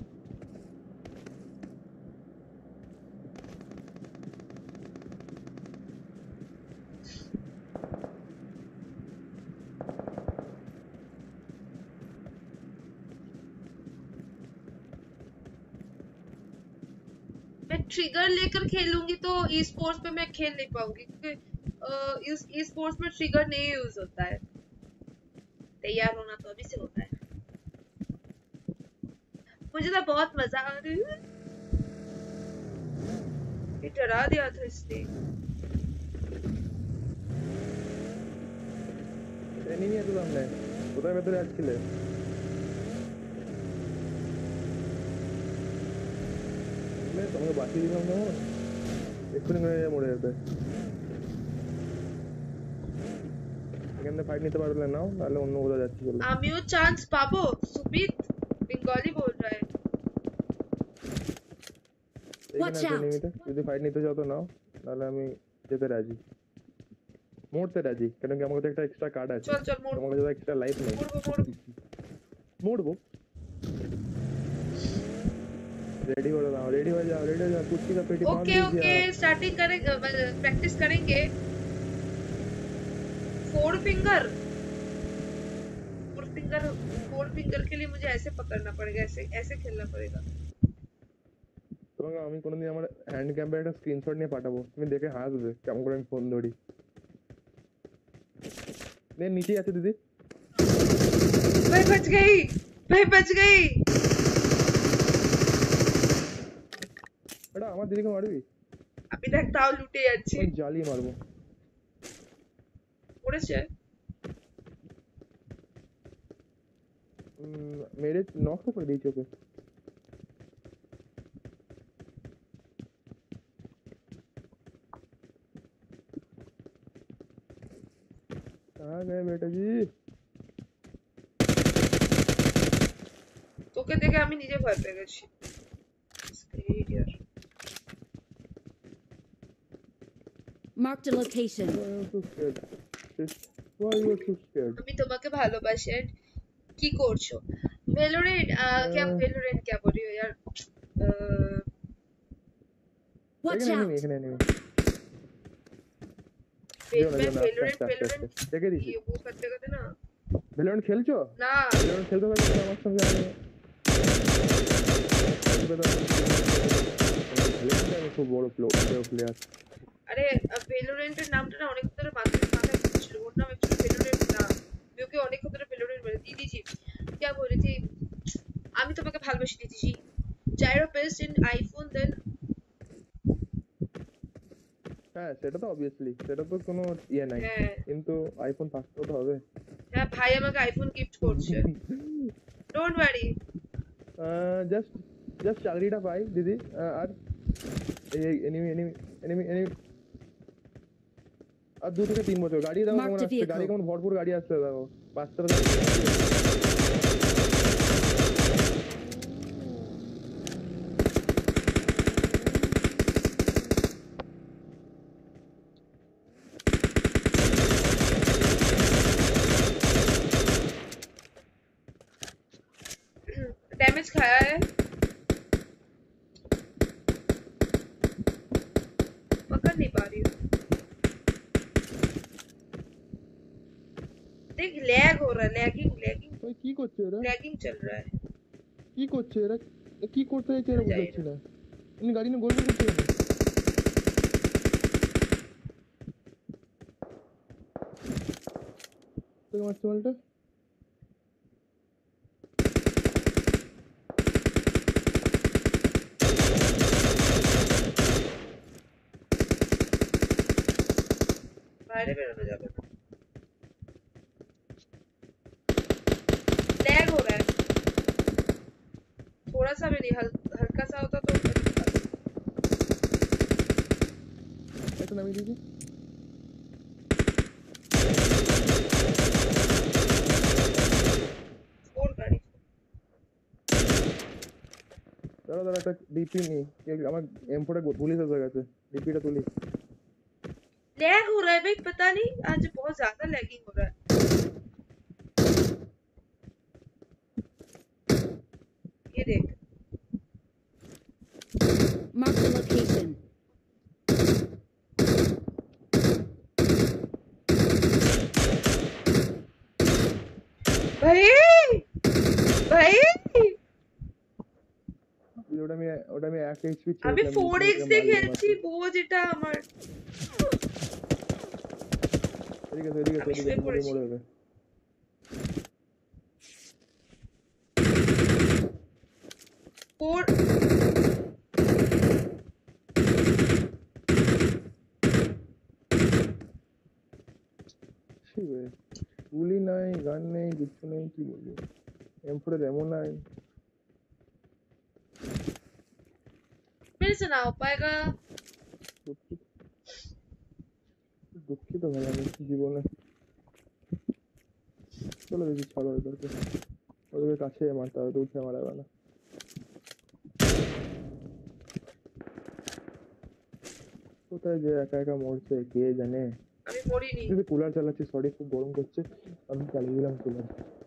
मैं ट्रिगर लेकर खेलूंगी तो ई स्पोर्ट्स पे मैं खेल नहीं पाऊंगी क्योंकि ई स्पोर्ट्स में ट्रिगर नहीं यूज होता है तैयार होना तो अभी से होता है मुझे तो बहुत मजा आ रही है ये डरा दिया था इसने এনিমি এত সামনে কোথায় ভেতরে আসছিলে তোমাকে বাঁচিয়ে দিলাম না এক্ষুনি মরে যেতে এখানে ফাইট নিতে পারলে নাও তাহলে অন্য কোথাও যাচ্ছি চলো আমিও চান্স পাবো সুবিত বেঙ্গলি बोल रहा है Watch out! যদি ফাইট নিতে চাও তো নাও তাহলে আমি যেতে রাজি মরতে রাজি কারণ কি আমার কাছে একটা এক্সট্রা কার্ড আছে চল চল মোড় তোমার কাছে এক্সট্রা লাইফ নেই মরবো रेडी हो जाओ रेडी हो जाओ कुर्सी का पेटी बांध ओके दीजिए ओके स्टार्टिंग करेंगे प्रैक्टिस करेंगे 4 फिंगर के लिए मुझे ऐसे पकड़ना पड़ेगा ऐसे ऐसे खेलना पड़ेगा তোমাকে আমি কোনদিন আমার হ্যান্ড ক্যামেরা একটা স্ক্রিনশট নিয়ে পাঠাবো তুমি দেখে হাসবে কেমন করে আমি ফোন ধরি নে নিচে আছে দিদি मैं बच गई এটা আমার দিদিকে মারবি আমি দেখ তাও লুটে যাচ্ছি ওই জালি মারবো পড়েছে मेरे नॉक तो कर दी चुके कहाँ गए बेटा जी তোকে দেখে আমি নিজে ভয় পেয়ে গেছি Marked a location. Why are you so scared? আমি তোমাকে ভালোবাসি কি করছো ভ্যালোরেন্ট क्या बोल रही हो यार Watch out! এখানে নেই দেখে দিছি वो करते ना ভ্যালোরেন্ট খেলছো না ভ্যালোরেন্ট খেলতে পারো আমার সঙ্গে আমি খুব বড় প্লেয়ার আরে ভ্যালোরেন্টের নামটা না অনেক ধরে মাথায় ঘুরছিল ওর নাম অ্যাকচুয়ালি ভ্যালোরেন্ট না ওকে অনেক ধরে ভ্যালোরেন্ট বলে দিদি क्या बोल रही थी আমি তোমাকে ভালোবেসে দিয়েছি gyro paste in iPhone then হ্যাঁ সেটা তো অবভিয়াসলি, সেটা তো কোনো ইয়ে নাই, হ্যাঁ কিন্তু আইফোন থাকতেও তো হবে। হ্যাঁ ভাই আমাকে আইফোন গিফট করছে ডোন্ট ওয়ারি জাস্ট জাস্ট চাকরিটা পাই দিদি, আর এই এনিমি এনিমি এনিমি এনিমি আর 2 থেকে 3 বছর গাড়ি দেখো কেমন আসছে, গাড়ি কেমন ভরপুর গাড়ি আসছে দেখো, 5টা डैमेज खाया है पकड़ नहीं पा रही हूँ देख लैग हो रहा है लैगिंग लैगिंग ওই কি করছে এরা, लैगिंग चल रहा है কি করছে এরা, কি করতে চাইছে এরা বুঝতে পারছি না, এমনি গাড়ি নিয়ে গোল করছে কেন? তো মারছে মালটা, বাইরে বেরোনো যাবে না लैग हो रहा है थोड़ा सा भी नहीं हल्का सा होता तो এটা নামিয়ে দিয়েছি। और गाड़ी দাঁড়া দাঁড়া একটা ডিপি নি, আমার M4 গুলি শেষ হয়ে গেছে, ডিপিটা তুলি। लैग हो रहा है भाई पता नहीं आज बहुत ज्यादा लैगिंग हो रहा है ये देख Mark the location. भाई भाई ওটা আমি 1 এইচপি আমি 4x দিয়ে খেলছি বোঝ এটা আমার এদিকে এদিকে এদিকে মোড়ে মোড়ে হবে। फोर গুলি নাই, গান নেই, কিছু নেই, কি বলবো, M4 এমন নাই। मेरे से ना हो पाएगा দুঃখিত ভাই আমি জীবনে। চলো দেখি, চলো ওদেরকে কাছে মারতে হবে, উঠে মারা যাবে না। কোথায় যে একা একা মরছে কে জানে। আমি মরিনি কুলার চালাচ্ছি, সরি খুব গরম করছে, আমি চালিয়ে দিলাম কুলার।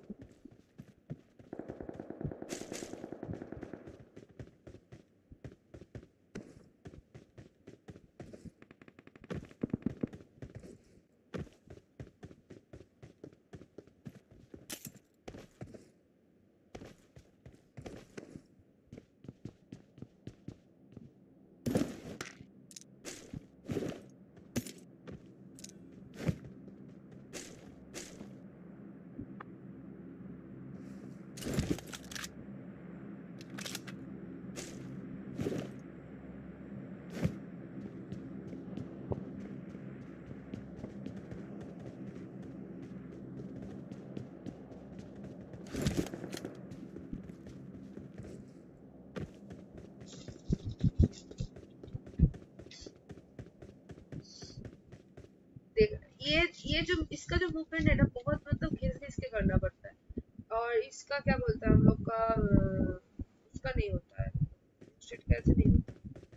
देख ये जो इसका जो मूवमेंट है ना बहुत मतलब घिस घिस के करना पड़ता है और इसका क्या बोलते हैं हम लोग का उसका नहीं होता है शिट कैसे नहीं होता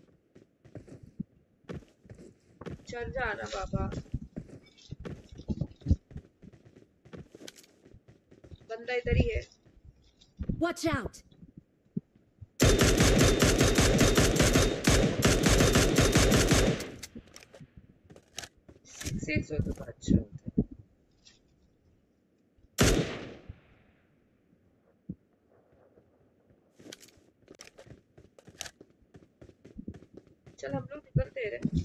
चल जाना बाबा बंदा इधर ही है Watch out! सिक्स हो तो अच्छा होता है चल हम लोग निकलते रहे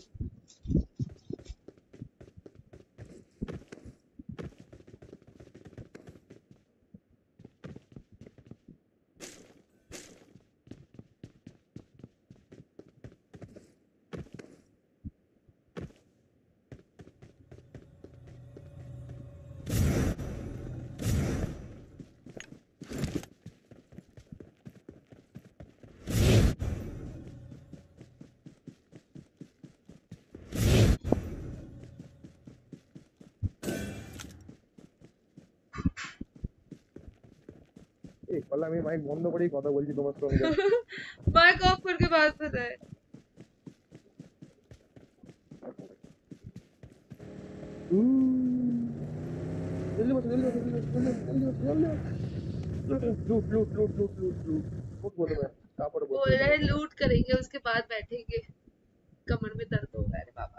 এই বললাম আমি মাইক বন্ধ করেই কথা বলছি তোমার সঙ্গে। माइक ऑफ करके बात कर रहा है। जल्दी बस जल्दी लूट लूट लूट लूट लूट लूट बहुत बोलो मैं कहाँ पर बोल रहा है लूट करेंगे उसके बाद बैठेंगे। कमर में दर्द होगा अरे बाबा।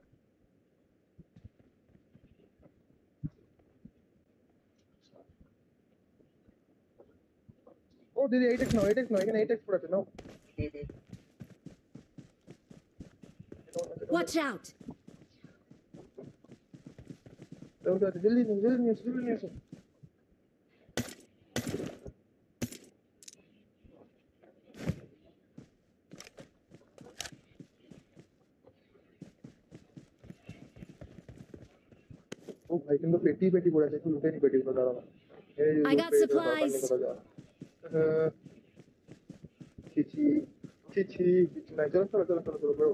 ओ दीदी 8x नाउ एखाने 8x पड़ा था नाउ दे दे। Watch out! तो जल्दी नहीं ओ भाई किंतु पेटी पड़ा है तू लूटे नहीं पेटी को दाड़ा I got supplies. चिची नहीं चलो बड़ो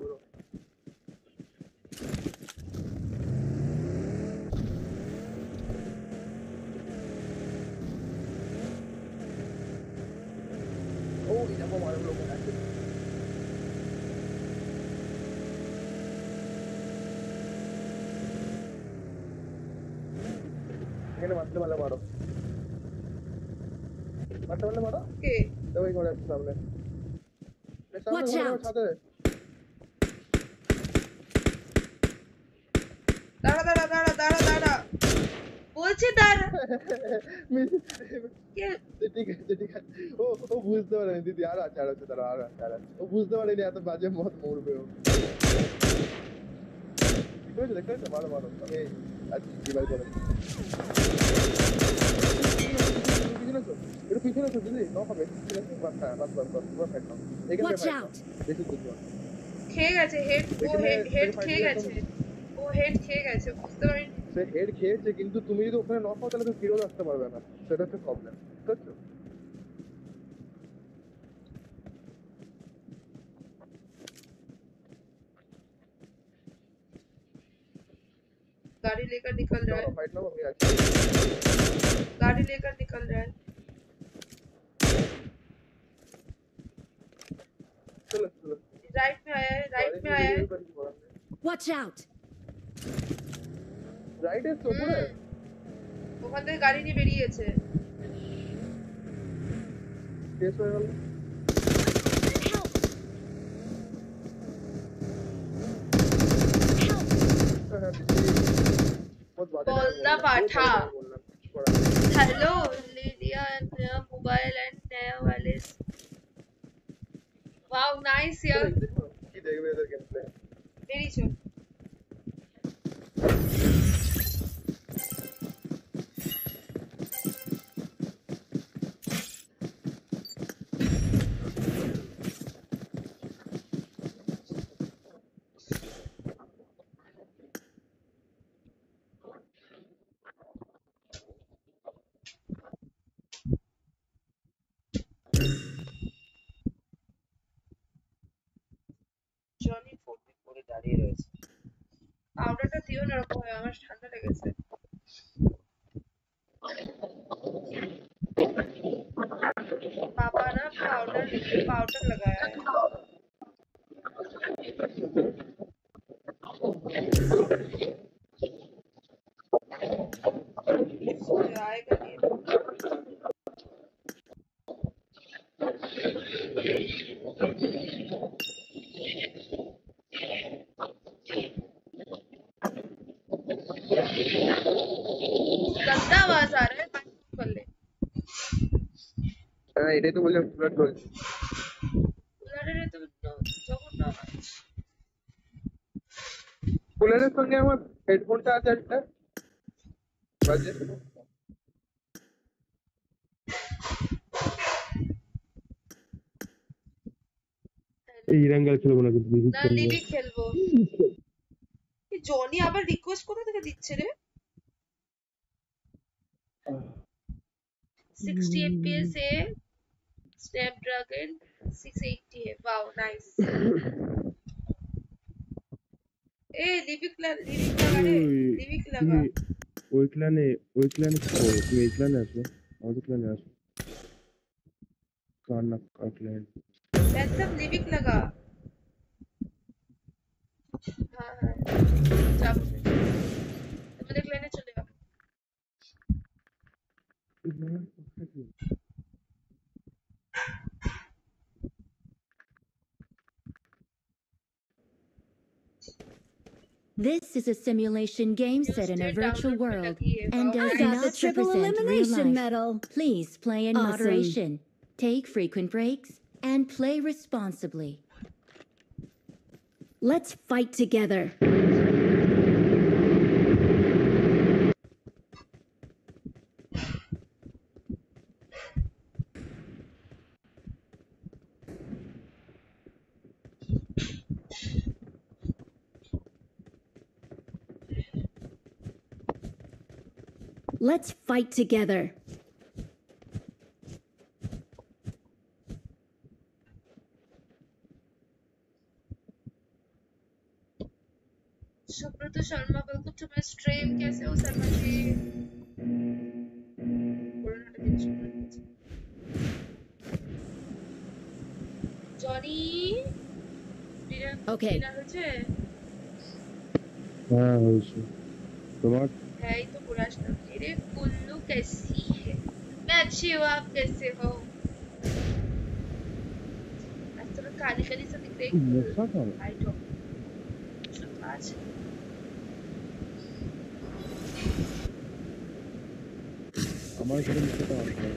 ओ ये वो मारो लोग हैं ये मतलब वाला मारो ओके तो वही कोने सामने Watch out! दाड़ा বলছে দাঁড়া কে ঠিক আছে ও বুঝতে পারেনি দিদি আর আছে দাঁড়া ও বুঝতে পারেনি এত বাজে মত মরবে ও দেখতে মারো আমি আজকে ডিভাইড করে পিছনে তো দিদি ন হবে Watch out! খেয়ে গেছে হেড খেয়ে গেছে ও হেড খেয়ে গেছে বুঝতে পারিনি সে হেড খেয়েছে কিন্তু তুমি যদি ওখানে নক হও তাহলে তো ফিরেও আসতে পারবে না সেটা হচ্ছে প্রবলেম বুঝছো गाड़ी लेकर निकल रहा है फाइट ना हो गया गाड़ी लेकर निकल रहा है चलो राइट में आया है Watch out! রাইট এর তো উপরে ওখান থেকে গাড়ি নিয়ে বেরিয়েছে কেস হয়ে গেল बोलना पाठा हेलो ले लिया नया मोबाइल एंड नया वाले वाओ नाइस यार কি দেখবে এদের গেমপ্লে मेरी चल জনি 44 করে দাঁড়িয়ে রয়েছে পাউডারটা দিও না রকম আমার ঠান্ডা লেগেছে पापा ना पाउडर लगाया है आएगा नहीं गंदा आवाज आ रहा है कर ले হ্যাঁ এটাই তো বললাম ব্লাড বলছি বুলারের তো যখন না কুলারের সঙ্গে আমার হেডফোনটা আছে একটা বাজে এই রঙ্গল খেলবো না কিন্তু না লিভি খেলবো এই জনি আবার রিকোয়েস্ট কোথা থেকে দিচ্ছে রে 60 fps है Snapdragon 680 है वाओ नाइस ए लिविक लगा रे लिविक लगा ওই ক্লানে তুমি এই ক্লানে আসো আমাদের ক্লানে আসো काना काटलेट पैंथम लिविक लगा। हाँ हाँ जा तुम देख लेने चलेगा। This is a simulation game set in a virtual world and does I got not the triple represent real elimination life. medal. Please play in Awesome. moderation, take frequent breaks, and play responsibly. Let's fight together. Let's fight together. Subrata Sharma welcome to my stream. कैसे हो Sharma ji? Johnny Okay. Dinner হয়েছে? हाँ হয়েছে তোমার है ही तो बुरा शब्द। मेरे कुल्लू कैसी है? मैं अच्छी हूँ, आप कैसे हो? आज थोड़ा काली काली सा दिख रही है। মশা কামড় I don't आज আমার সাথে মিশতে আসবে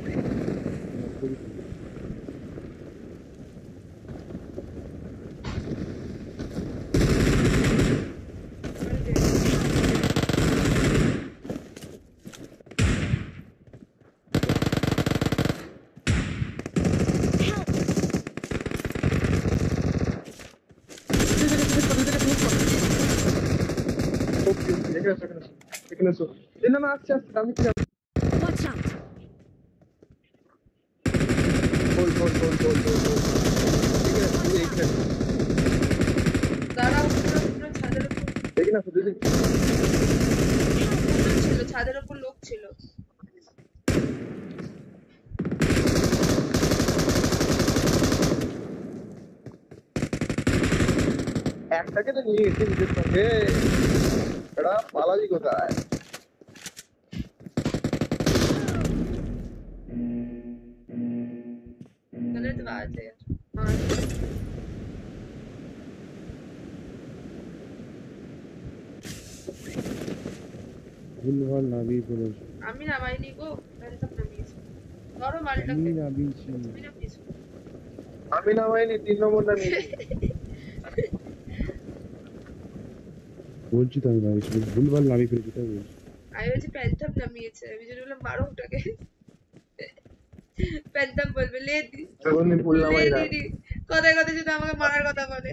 না না আচ্ছা আচ্ছা আমি কি Watch out. বল দাঁড়াও, পুরো ছাদের উপর দেখি না শুধু লোক ছিল, ছাদের উপর লোক ছিল। একটাকে তো নিয়ে গেছি নিজের সঙ্গে এটা পালাবি কোথায় गलत बात है हाँ ভুলভাল নাবি বলেছ আমি নামাইনি গো, প্যান্টম নামিয়েছি। ধরো মালটাকে। আমি নামিয়েছি তুমি নামিয়েছো? আমি নামাইনি 3 নম্বর নামিয়েছি বলছি তো আমি নামিয়েছি ভুলভাল নামি ফেলেছি তাই বলছি আমি বলছি প্যান্টম নামিয়েছে, আমি যদি বললাম মারো ওটাকে প্যান্টম বলবে লে দি যখন আমি ভুল নামাই না দিদি কথায় কথায় যদি আমাকে মারার কথা বলে।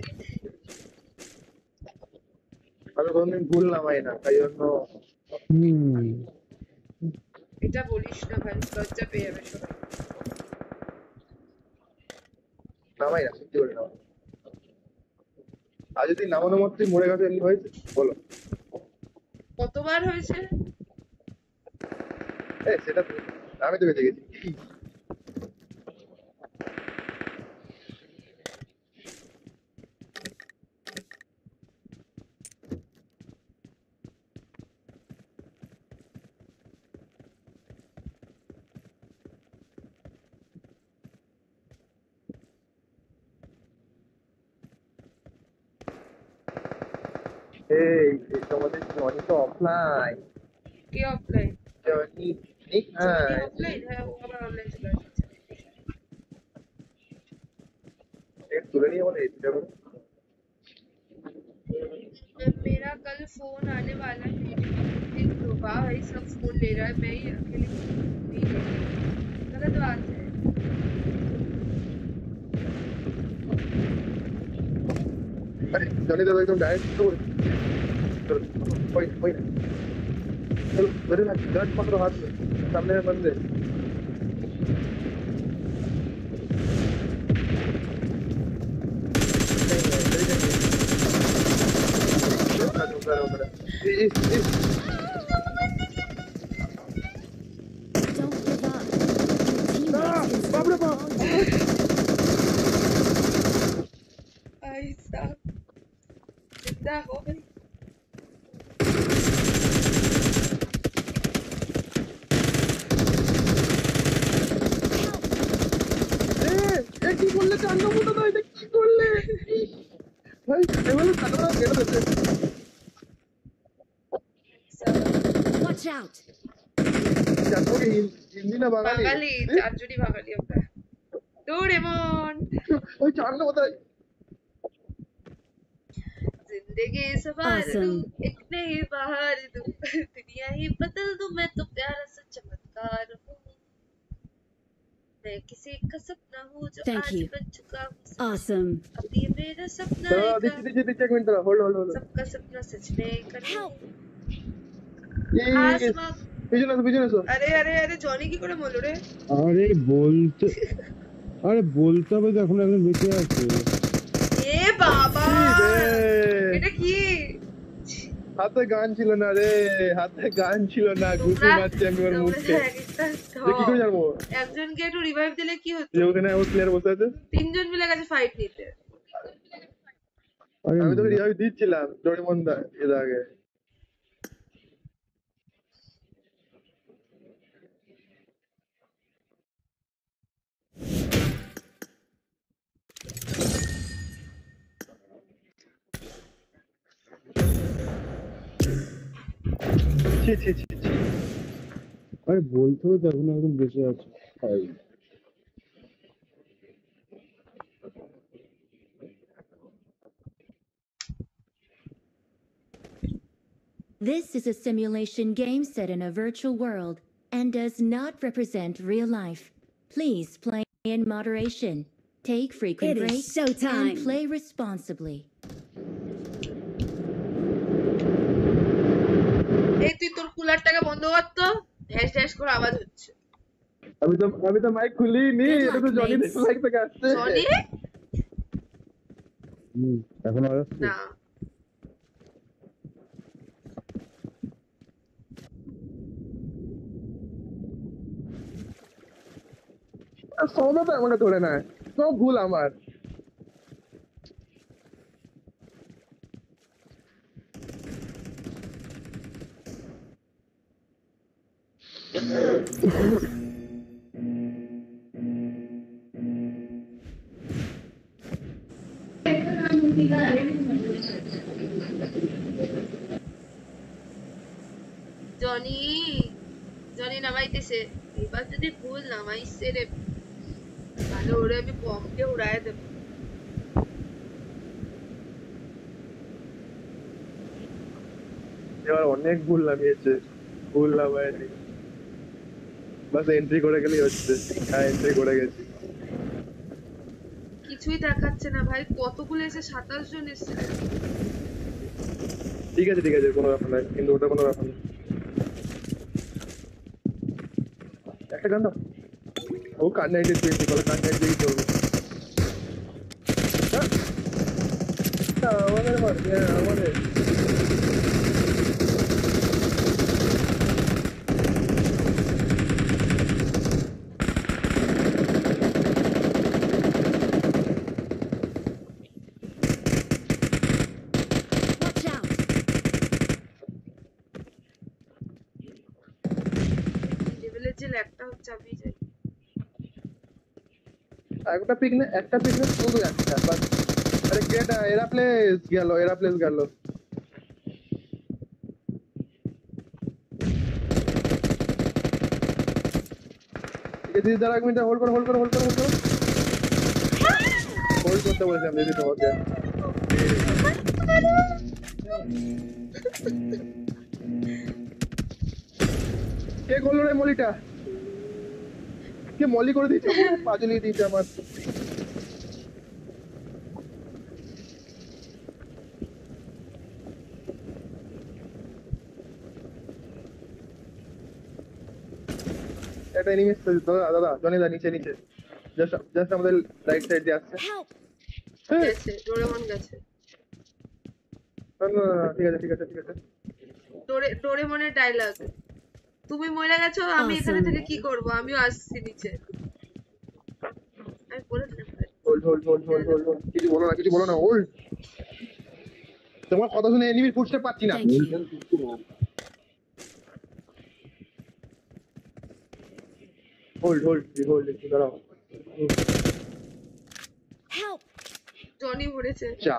আমি কোনদিন ভুল নামাই না তাই জন্য এটা বলিস না ভাই, লজ্জা পেয়ে যাবে সবাই। নামাই না সত্যি করে নামাই আজ যদি নামানো মাত্রই মরে গেছে এমনি হয়েছে বলো কতবার হয়েছে? সেটা আমি তো বেঁচে গেছি তোমাদের জনি তো অফলাইন কে অফলাইন? জনি ঠিক হ্যাঁ অফলাইন হ্যাঁ, ও আবার অনলাইন চলে আসছে। एक तुले नहीं होने जब मेरा कल फोन आने वाला है, दिन तो भाई सब फोन ले रहा है, मैं ही अकेले नहीं ले रही। गलत बात है। अरे जनी तो एकदम डायरेक्ट छोड़ चलो कोई कोई चलो मेरे ना गन पकड़ो हाथ में सामने में बंदे Don't give up. Your teammates can still call you. मजाक हो गई। এ কি করলে? 4 নম্বরটা তো এটা কি করলে ভাই? এবারে কাটোরা কেটে দিতে। Watch out! জানো কি হিন্দি না বাঙালি? বাঙালি, চারজনই বাঙালি আমরা। ডোরেমন। ওই 4 নম্বরটা जिंदगी सवार Awesome. दूं, एक नई बहार दूं, दुनिया ही बदल दूं, मैं तो प्यारा सा चमत्कार हूँ। मैं किसी का सपना हूँ जो Thank आज you. बन चुका हूँ सच। Awesome. अब ये मेरा सपना দিচ্ছি দিচ্ছি দিচ্ছি, এক মিনিট দাঁড়া, হোল্ড सबका सपना सच में करूँ। এই आसमां পিছনে এসো। अरे अरे अरे जॉनी की করে মরলো রে। আরে বলতে হবে তো, এখন একজন বেঁচে আছে। এ বাবা এটা কি? হাতে গান ছিল না রে, হাতে গান ছিল না, ঘুষি মারছি আমি ওর মুখে। যে কি করে জানবো? একজনকে একটু রিভাইভ দিলে কি হতো? যে ওখানে আমার প্লেয়ার বসে আছে, তিনজন মিলে গেছে ফাইট নিতে। আমি তোকে রিভাইভ দিচ্ছিলাম ডোরেমন দা এর আগে। ছি ছি ছি ছি। আরে বলতে হবে তো, এখন একদম বেঁচে আছে ভাই। This is a simulation game set in a virtual world and does not represent real life. Please play in moderation, take frequent It is breaks, showtime. and play responsibly. এই তুই তোর কুলারটাকে বন্ধ কর তো, ঢ্যাস ঢ্যাস করে আওয়াজ হচ্ছে। আমি তো মাইক খুলিনি, Good এটা তো luck, জনি mates. মাইক থেকে আসছে। জনি? এখন আর আসছে না সৌদা তো আমাকে ধরে নেয়, সব ভুল আমার। জনি জনি নামাইতেছে, এবার যদি ভুল নামাইছে রে তাহলে ওরে আমি বম দিয়ে উড়ায় দেবো। এবার অনেক ভুল নামিয়েছে, ভুল নামায়নি, বাস এন্ট্রি করে গেলেই হচ্ছে। হ্যাঁ এন্ট্রি করে গেছি। কিছুই দেখাচ্ছে না ভাই, কতগুলো এসে 27 জন এসছে। ঠিক আছে কোনো ব্যাপার নাই, কিন্তু ওটা কোনো ব্যাপার না। একটা গান দাও, ও কান 93 বলে, কান 93 করবো। আমাদের আমাদের Watch out! লেভেলের যে ল্যাগটা হচ্ছে আমি যাই। একটা পিকনিক শুধু একটা বাস। আরে কেটা এরাপ্লেস গেল। দিদি দাঁড়া, এক মিনিট হোল্ড করো। হোল্ড করতে বলেছিলাম দিদি তোমাকে। কে করলো রে মলিটা? কে মলি করে দিয়েছে? পাজলিয়ে দিয়েছে আমার। একটা এনিমি দাদা জনি দা নিচে জাস্ট আমাদের রাইট সাইড দিয়ে আসছে। Help! গেছে ডোরেমন গেছে। না, ঠিক আছে। ডোরেমনের ডায়লগ, তুমি মরে গেছো, আমি এখানে থেকে কি করব, আমিও আসছি নিচে। আমি বলে দিলাম হোল্ড কিছু বলো না হোল্ড। তোমার কথা শুনে এনিমি ফুটস্টেপ পাচ্ছি না। Thank you. হোল্ড একটু দাঁড়াও। Help! জনি মরেছে। চা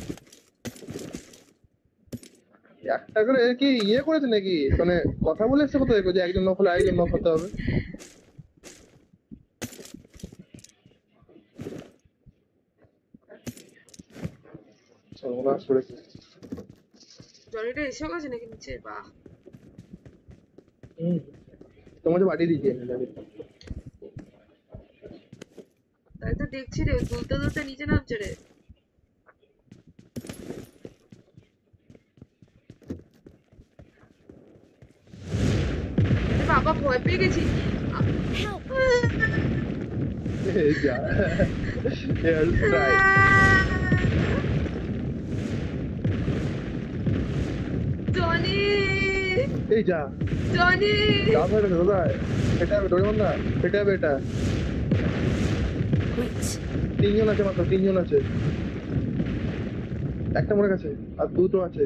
একটা করে কি ইয়ে করেছে নাকি, মানে কথা বলে এসছে কোথায় যে একজন নক হলে আরেকজন নক হতে হবে? সর্বনাশ করেছে। জনিটা এসেও গেছে নাকি নিচে? বাহ, তোমার যে বাড়ি দিয়েছে তাই তো দেখছি রে, দুলতে নিচে নামছে রে। আরে বাবা, ভয় পেয়ে গেছি। Help! এই যা এয়ার স্ট্রাইক। জনি, এই যা জনি, দাম হয়ে গেছে দাদা। এটা হবে ডোরে বন্ধা, এটা হবে এটা। Wait. তিনজন আছে মাত্র, তিনজন আছে। একটা মরে গেছে আর দুটো আছে।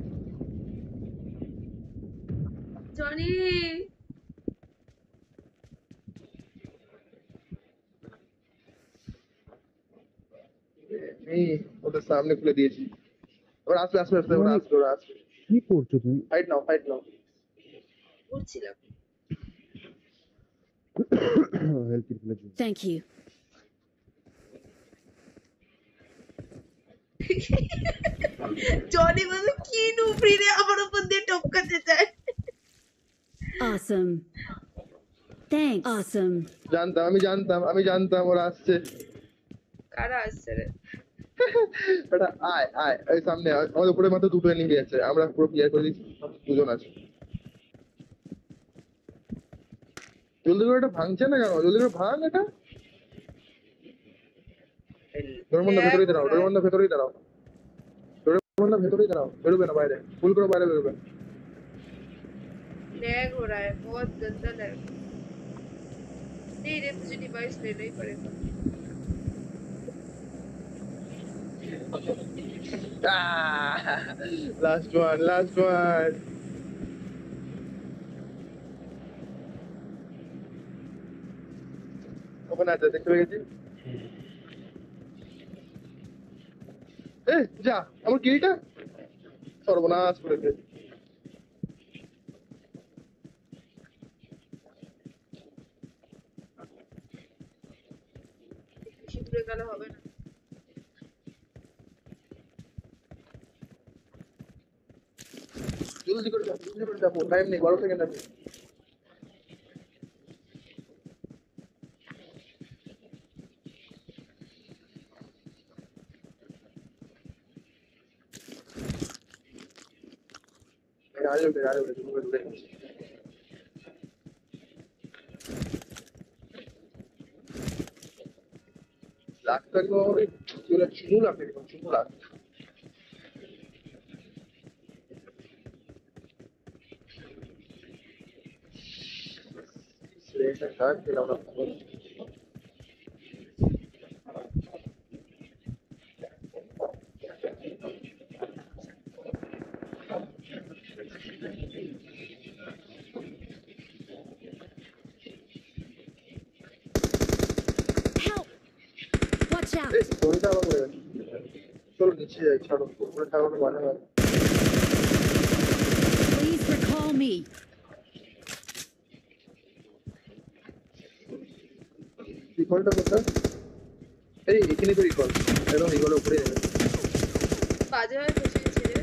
জনি। এই ওদের সামনে খুলে দিয়েছি। ওরা আসবে ওরা আসবে। কি করছো তুমি? ফাইট নাও করছিলাম। হেল্প করে দিও। Thank you. জনি বলে কি নুবরি রে, আমার উপর দিয়ে টপকাতে চায়। Awesome. Thanks. Awesome. আমি জানতাম ওরা আসছে। কারা আসছে রে? এটা আয় এই সামনে আমাদের উপরে মাত্র দুটো এনিমি আছে, আমরা পুরো ক্লিয়ার করে দিচ্ছি। দুজন আছে। জলদি করে এটা ভাঙছে না কেন? জলদি করে ভাঙ এটা। ডোরমন্ডা ভেতরেই দাঁড়াও। বেরোবে না বাইরে, ফুল করে বাইরে বেরোবে। लैग हो रहा है, बहुत गंदा लैग। नहीं रे, मुझे डिवाइस लेना ही पड़ेगा। Last one. ওখানে আছে, দেখতে পেয়েছি। যা আমার কিলটা সর্বনাশ করেছে। দূরে গেলে হবে না। জলদি করে যাবো, টাইম নেই, 12 সেকেন্ড আছে। লাগতো চুমু লাগ। Help! Watch out! চলো নিচে যাই, ছাড়ো উপরে থাকলে মানে হয়। Please recall me. রিকলটা কোথায়? এখানে তো রিকল, একদম রিকলের উপরে যাবে। বাজে হয়ে ফেসে গেছি রে।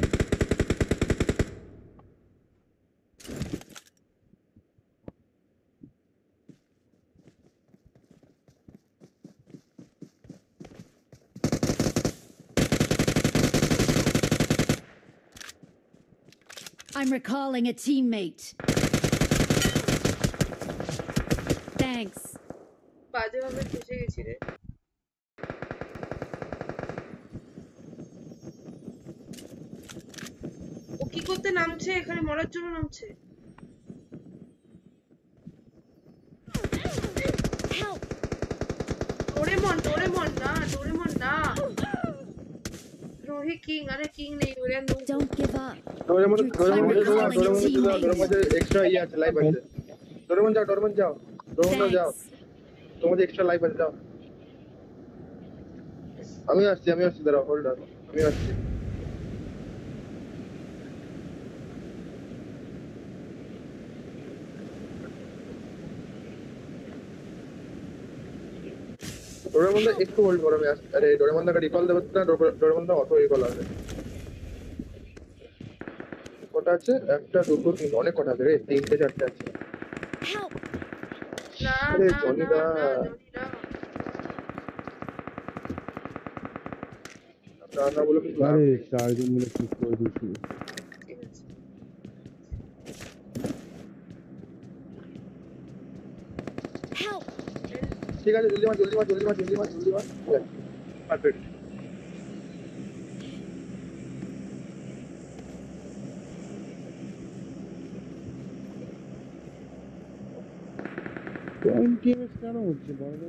I'm recalling a teammate. Thanks. বাজে ভাবে ফেসে গেছি রে। ও কি করতে নামছে? এখানে মরার জন্য নামছে। Help! ডোরেমন না, ডোরেমন না। भी किंग, अरे किंग नहीं हो रहा noob. Don't give up. Doraemon I'm recalling a teammate. Extra ये আছে লাইভ আছে ডোরেমন যাও ডোরেমন যাও Thanks. তোমাদের এক্সট্রা লাইভ আছে যাও আমি আসছি দাঁড়াও হোল্ড অন আমি আসছি ডোরেমন দা একটু হোল্ড করো আমি আসছি আরে ডোরেমন দা রিকল দেব না ডোরেমন দা অটো রিকল আছে কটা আছে একটা দুটো তিন অনেক কটা আছে রে তিনটে চারটে আছে Help! না अरे না जॉनी না दा না ना बोलो कि अरे चार्जिंग मिले ठीक कर दूसरी ঠিক আছে। Help! ठीक है जल्दी मत परफेक्ट পয়েন্ট টিএমএস কেন হচ্ছে বড়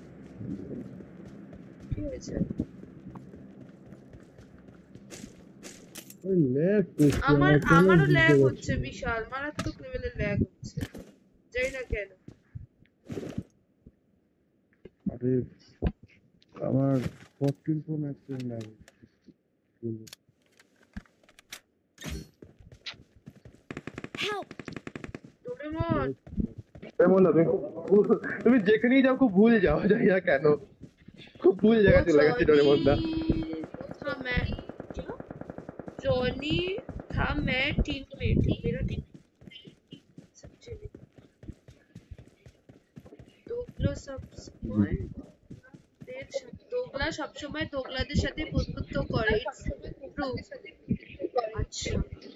কি হয়েছে? ওই ল্যাগ করছে আমারও ল্যাগ হচ্ছে, বিশাল মারাত্মক লেভেলের ল্যাগ হচ্ছে, জানি না কেন। আরে আমার 14 প্রো ম্যাক্স এর ল্যাগ Help! ডোরেমন ডোরেমন দা তুমি যেখানেই যাও খুব ভুল যাও জানি না কেন খুব ভুল জায়গা চলে গেছে ডোরেমন দা था मैं क्या? जॉनी था मैं टीममेट, मेरा टीम समझे नहीं। दोगला সবসময় দোগলাদের সাথে বন্ধুত্ব করে, ট্রু। আচ্ছা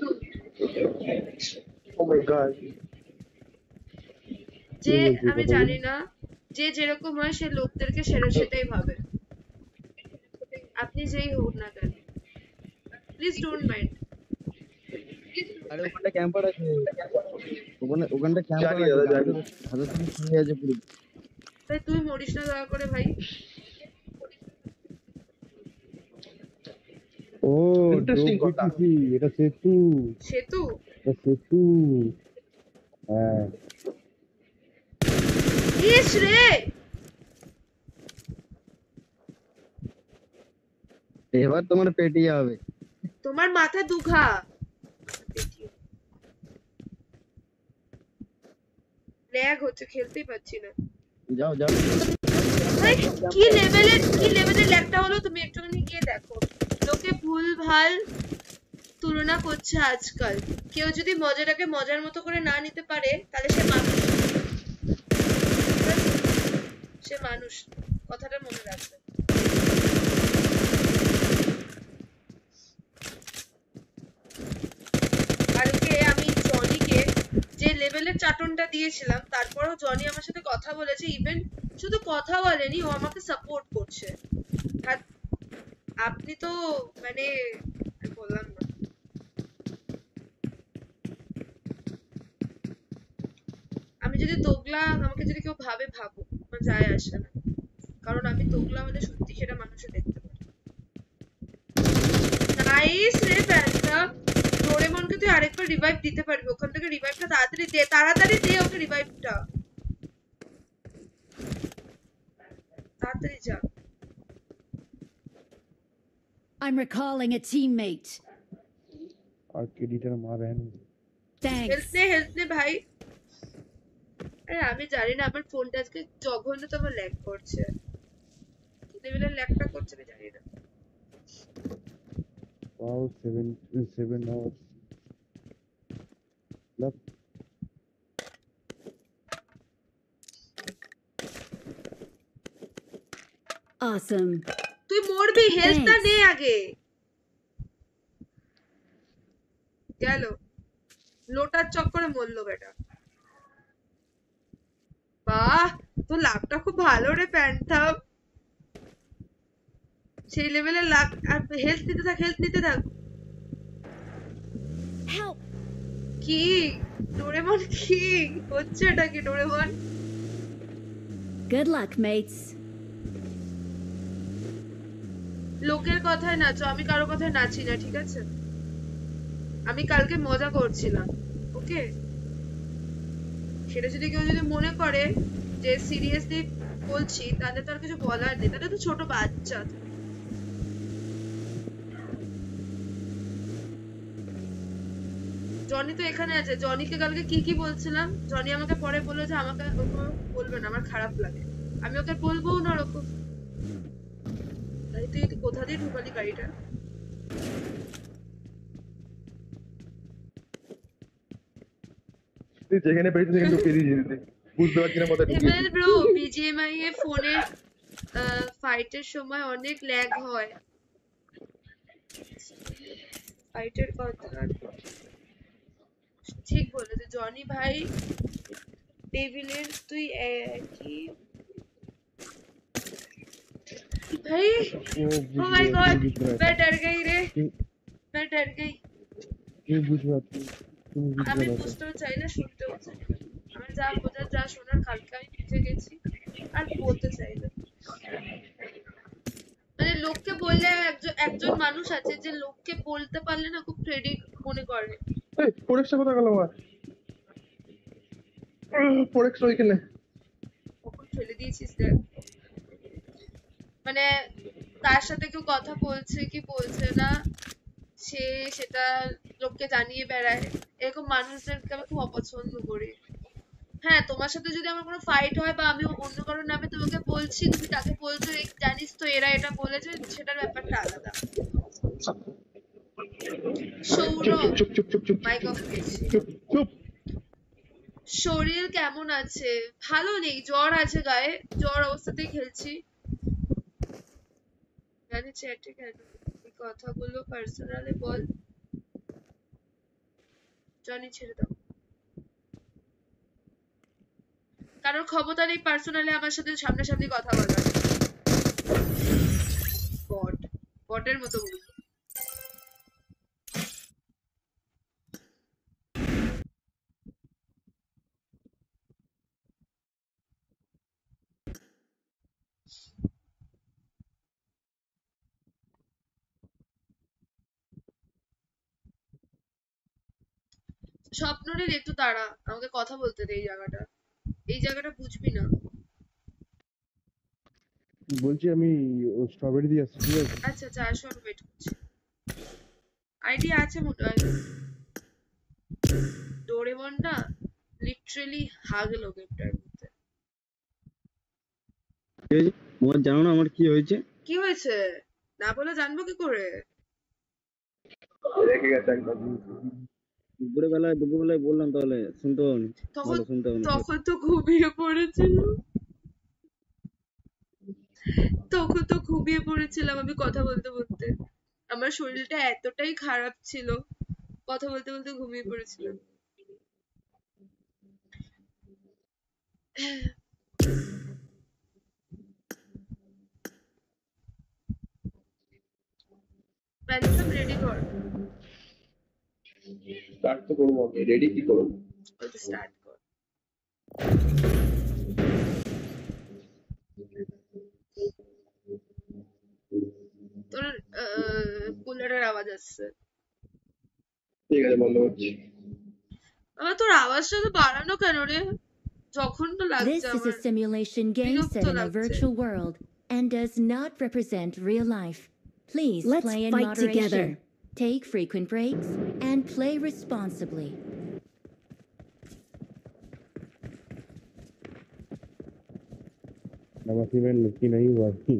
ও মাই গড যে আমি জানি না, যে যেরকম হয় সে লোকদেরকে সেটাই ভাবে, আপনি যেই হোক না কেন। Please don't mind. আরে ওখানটা ক্যাম্পার আছে, ওখানটা ক্যাম্পার জানি আছে, দাদা, জানি। হাজার থেকে শুয়ে আছে পুরো। তাই তুই মরিস না দয়া করে ভাই। ও Interesting কথা। এটা সেতু সেতু হ্যাঁ ইস রে, এবার তোমার পেটিয়ে হবে। তোমার মাথা দুঘা। ল্যাগ হচ্ছে, খেলতেই পাচ্ছি না। যাও ভাই কি লেভেলের ল্যাগটা হলো, তুমি একটুখানি গিয়ে দেখো। লোকে ভুলভাল তুলনা করছে আজকাল। কেউ যদি মজাটাকে মজার মতো করে না নিতে পারে তাহলে সে মানুষ, কথাটা মনে রাখবে। আর আমি জনিকে যে লেভেলের চাটনটা দিয়েছিলাম, তারপরও জনি আমার সাথে কথা বলেছে, ইভেন শুধু কথা বলেনি, ও আমাকে সাপোর্ট করছে। আর আপনি তো মানে বললাম না, আমি যদি দোগলা, আমাকে যদি কেউ ভাবে ভাবুক, আমার যায় আসে না, কারণ আমি দোগলা মানে সত্যি সেটা মানুষে দেখতে পারে। নাইস রে প্যান্টা, ডোরেমনকে তুই আরেকবার রিভাইভ দিতে পারবি, ওখান থেকে রিভাইভটা তাড়াতাড়ি দে ওকে রিভাইভটা, তাড়াতাড়ি যা। I'm recalling a teammate. আর কেডিটার মা বহন Thanks. হেল্প নে ভাই। আরে আমি জানি না, আমার ফোনটা আজকে জঘন্যতম ল্যাগ করছে, কি লেভেলের ল্যাগটা করছে আমি জানি না। Wow, 7 hours. Love. Awesome. তুই মরবি, হেলথটা নে আগে। গেল লোটার চক্করে মরলো বেটা। বাহ, তোর লাভটা খুব ভালো রে প্যান্থা, সেই লেভেলের লাভ। আর হেলথ নিতে থাক। Help! কি ডোরেমন, কি হচ্ছে এটা? কি ডোরেমন? Good luck, mates. লোকের কথায় নাচো, আমি কারো কথায় নাচি না, ঠিক আছে? আমি কালকে মজা করছিলাম, ওকে? সেটা যদি কেউ মনে করে যে সিরিয়াসলি বলছি, তাহলে তো আর কিছু বলার নেই, তাহলে তো ছোট বাচ্চা। জনি তো এখানে আছে। জনিকে কালকে কি বলছিলাম, জনি আমাকে পরে বললো যে আমাকে বলবে না, আমার খারাপ লাগে। আমি ওকে বলবো না ওরকম। তাই তুই কোথা দিয়ে ঢুকালি গাড়িটা? তুই যেখানে পেয়েছিস সেখানে ঢুকিয়ে দিয়েছিস, বুঝতে পারছি না কোথায় ঢুকিয়েছিস। হিমেল ব্রো, বিজিএমআই এ ফোনের ফাইটের সময় অনেক ল্যাগ হয়। ফাইটের কথা ঠিক বলেছে জনি ভাই। টেবিলের তুই কি भाई? Oh my God, मैं डर गई रे, मैं डर गई। আমি বুঝতেও চাই না, শুনতেও চাই না। আমার যা বোঝার যা শোনার কালকে আমি বুঝে গেছি, আর বলতে চাই না। মানে লোককে বললে একজন মানুষ আছে যে লোককে বলতে পারলে না খুব ক্রেডিট মনে করে। এই ফোরেক্সটা কোথায় গেল আমার? ফোরেক্স ওইখানে কখন ফেলে দিয়েছিস দেখ। মানে তার সাথে কেউ কথা বলছে কি বলছে না, সে সেটা লোককে জানিয়ে বেড়ায়। এরকম মানুষদেরকে আমি খুব অপছন্দ করি। হ্যাঁ, তোমার সাথে যদি আমার কোনো ফাইট হয় বা আমি অন্য কারোর নামে তোমাকে বলছি, তুমি তাকে বলছো জানিস তো এরা এটা বলেছে, সেটার ব্যাপারটা আলাদা। সৌরভ, মাইক অফ করছি। শরীর কেমন আছে? ভালো নেই, জ্বর আছে গায়ে, জ্বর অবস্থাতেই খেলছি। জানি চ্যাটে কেন এই কথাগুলো পার্সোনালে বল। জানি ছেড়ে দাও, কারোর ক্ষমতা নেই পার্সোনালি আমার সাথে সামনাসামনি কথা বলার। বট, বটের মতো বলবো। স্বপ্নের একটু দাঁড়া, আমাকে কথা বলতে দে। এই জায়গাটা বুঝবি না। বলছি আমি স্ট্রবেরি দিয়ে আসছি, ঠিক আছে? আচ্ছা আচ্ছা, আসো, আমি ওয়েট করছি। আইডি আছে মোটামুটি। ডোরেমন না লিটারালি হাগলো গেমটার মধ্যে। তোমার জানো না আমার কি হয়েছে? কি হয়েছে না বলে জানবো কি করে? রেখে গেছে একদম। দুপুরবেলায় বললাম, তাহলে শুনতে পাওনি? তখন তো ঘুমিয়ে পড়েছিল। তখন তো ঘুমিয়ে পড়েছিলাম আমি কথা বলতে বলতে। আমার শরীরটা এতটাই খারাপ ছিল, কথা বলতে বলতে ঘুমিয়ে পড়েছিলাম। প্যান্টটা রেডি কর। স্টার্ট তো করবো আমি, রেডি কি করবো? স্টার্ট কর। তোর কুলারের আওয়াজ আসছে। ঠিক আছে, বন্ধ করছি। তোর আওয়াজটা তো বাড়ানো কেন রে? যখন তো লাগছে This is a আমার simulation game বিরক্ত set in a লাগছে। virtual world and does not represent real life. Please Let's play in fight moderation. together. Take frequent breaks and play responsibly. नमस्ते, मैं लड़की नहीं हुआ थी।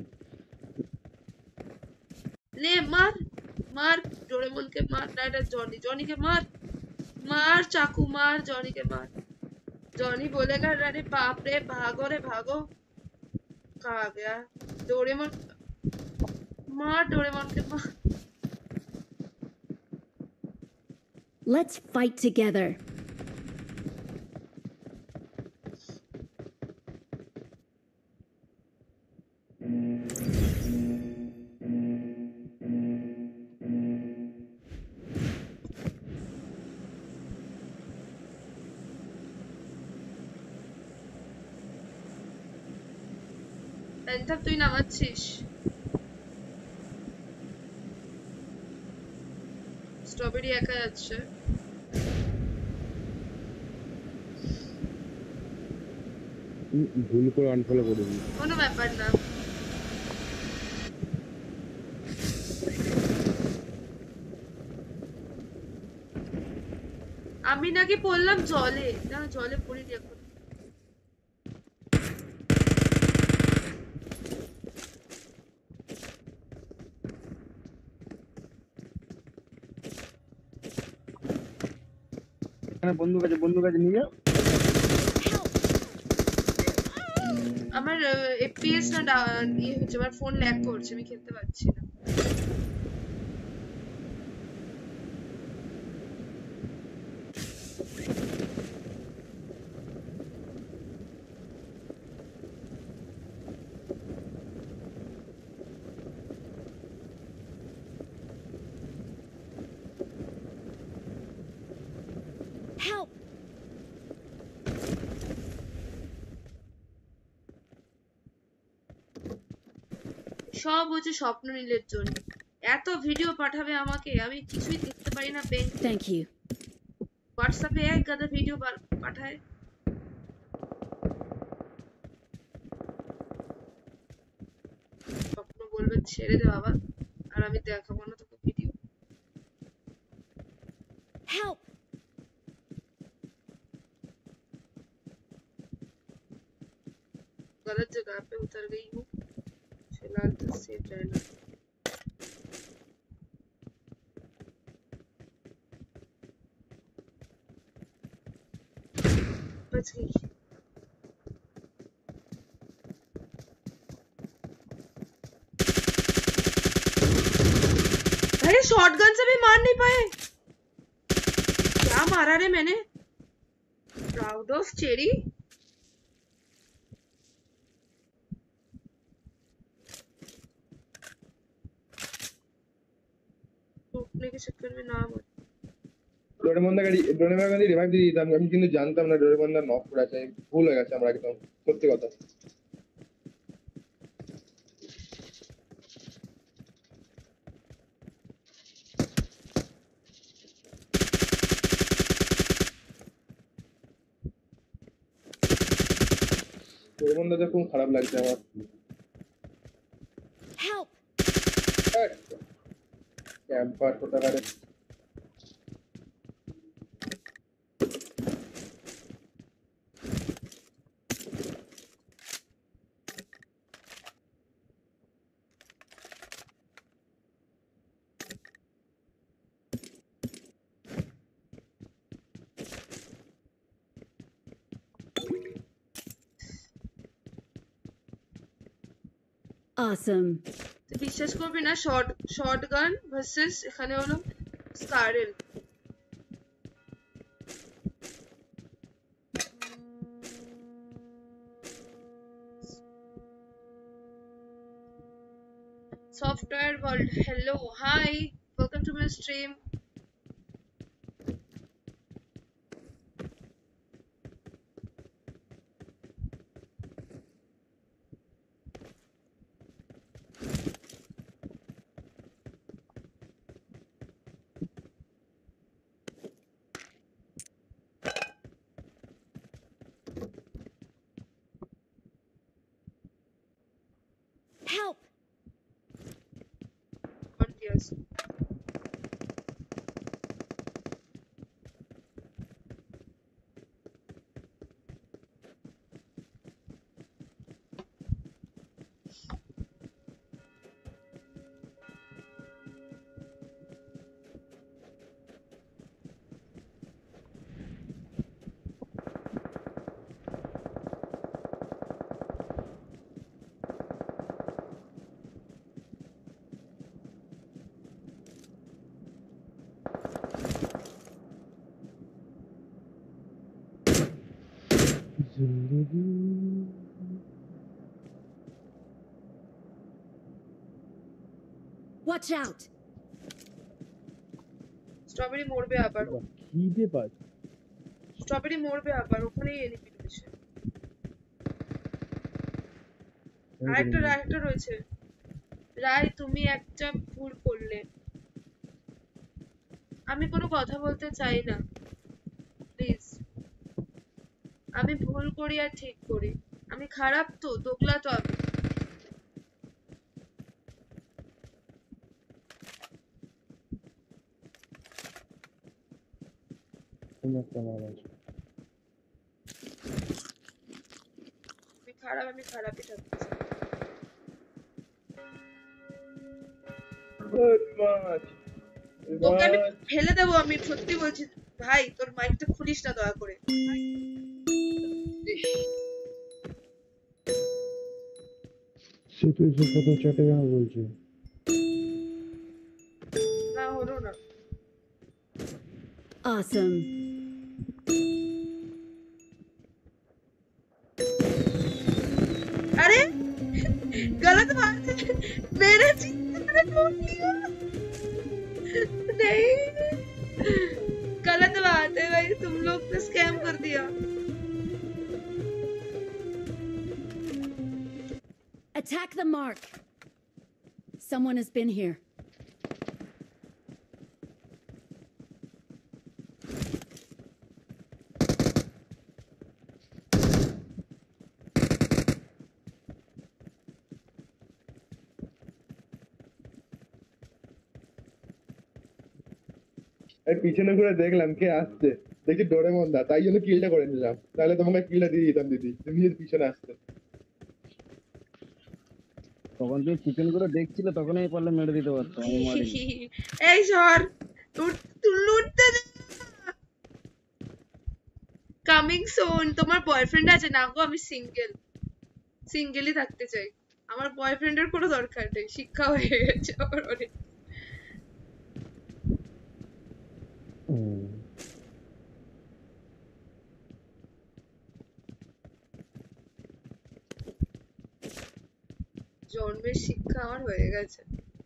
ले मार मार, डोरेमन के मार। ना ना, जॉनी के मार मार, चाकू मार, जॉनी के मार। जॉनी बोलेगा अरे बाप रे, भागो रे भागो। कहाँ गया डोरेमन? मार डोरेमन के मार। Let's fight together. প্যান্থার তুই নামাচ্ছিস? স্ট্রবেরি একা যাচ্ছে। ভুল করে আনফলো করে দিই। কোনো ব্যাপার না। আমি নাকি পড়লাম জলে, না জলে পড়িনি এখন। এখানে বন্দুক আছে নিয়ে যাও। আমার এফপিএস না ইয়ে হচ্ছে, আমার ফোন ল্যাগ করছে, আমি খেলতে পারছি না। Help! সব হচ্ছে স্বপ্ন নীলের জন্য। এত ভিডিও পাঠাবে আমাকে, আমি কিছুই দেখতে পারি না। Pen Thank you. হোয়াটসঅ্যাপে এক গাদা ভিডিও পাঠায়। স্বপ্ন বলবে ছেড়ে দে বাবা, আর আমি দেখাবো না তোকে ভিডিও। Help! गलत जगह पे उतर गई हूँ। फिलहाल तो सेफ रहना। बच गई। अरे शॉटगन से भी मार नहीं पाए। क्या मारा रे मैंने? Proud of Cherry. टूटने के चक्कर में ना मर। ডোরেমন দা রিভাইভ দিয়ে দিতাম, আমি কিন্তু জানতাম না ডোরেমন দা নক করে আছে। ভুল হয়ে গেছে আমার একদম, সত্যি কথা। ডোরেমন দা খুব খারাপ লাগছে আমার। Help! ক্যাম্পার কোথাকারে। Awesome. তুই বিশ্বাস করবি না, শর্টগান ভার্সেস এখানে হলো স্কারেল। Software world, hello, hi, welcome to my stream. Help! Yes. Watch out! Strawberry মরবে আবার। খিদে পাচ্ছে। স্ট্রবেরি মরবে আবার, ওখানেই এনিমি রয়েছে। আরেকটা রয়েছে। রায় তুমি একটা ভুল করলে। আমি কোনো কথা বলতে চাই না প্লিজ। আমি ভুল করি আর ঠিক করি, আমি খারাপ তো, দোগলা তো আমি। তুমি একটা মানুষ। আমি খারাপই থাকতে চাই। তোকে আমি ফেলে দেবো, আমি সত্যি বলছি ভাই, তোর মাইকটা খুলিস না দয়া করে। সে তো এসব কথা চ্যাটে কেন বলছে? না হলো না। Awesome. अरे गलत बात है, मेरे चीज मैंने फोन किया नहीं, गलत बात है भाई, तुम लोग ने स्कैम कर दिया। Attack the mark. Someone has been here. এই পিছনে ঘুরে দেখলাম কে আসছে, দেখি ডোরেমন দা, তাই জন্য কিলটা করে নিলাম, তাহলে তোমাকে কিলটা দিয়ে দিতাম দিদি, তুমি যদি পিছনে আসতে। তখন তুমি পিছন করে দেখছিলে, তখনই পারলে মেরে দিতে পারতো, আমি মারিনি। এই সর, তুই লুটতে দে। Coming soon. তোমার বয়ফ্রেন্ড আছে? না গো, আমি সিঙ্গেলই থাকতে চাই, আমার বয়ফ্রেন্ডের কোনো দরকার নেই, শিক্ষা হয়ে গেছে আমার অনেক। জন্মের শিক্ষা আমার হয়ে গেছে।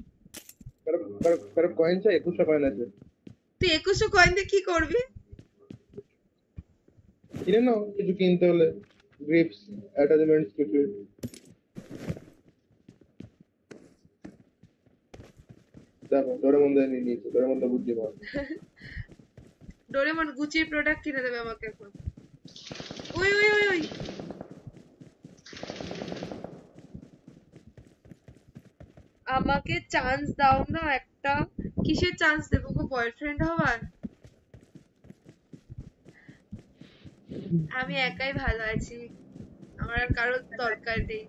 কারো কয়েন চাই? 2100 কয়েন আছে। তুই 2100 কয়েন দিয়ে কি করবি? কিনে নাও, কিছু কিনতে হলে, গ্রিপস, অ্যাটাচমেন্টস কিছু। দেখো ডোরেমন দা নিয়ে নিয়েছে, ডোরেমন দা বুদ্ধিমান। ডোরেমন গুচির প্রোডাক্ট কিনে দেবে আমাকে এখন। ওই ওই ওই ওই, আমাকে চান্স দাও না একটা। কিসের চান্স দেবো গো, বয়ফ্রেন্ড হওয়ার? আমি একাই ভালো আছি, আমার আর কারোর দরকার নেই।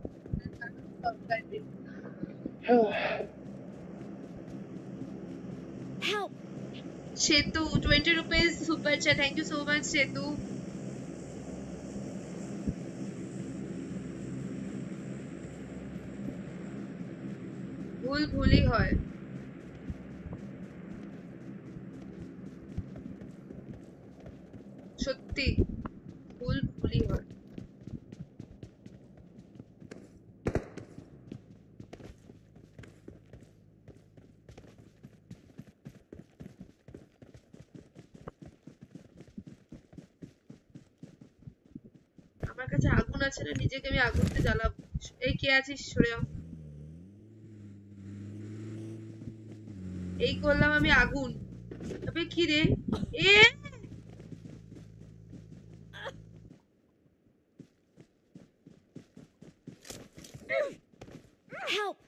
Help! Shetu, 20 rupees super chat. Thank you so much, Shetu. ভুল ভুলই হয়। সত্যি ভুল ভুলই হয়। আমার কাছে আগুন আছে না, নিজেকে আমি আগুনতে জ্বালাবো। এই কে আছিস, সরে যাও। এই করলাম আমি আগুন, তবে কি রে? এ Help!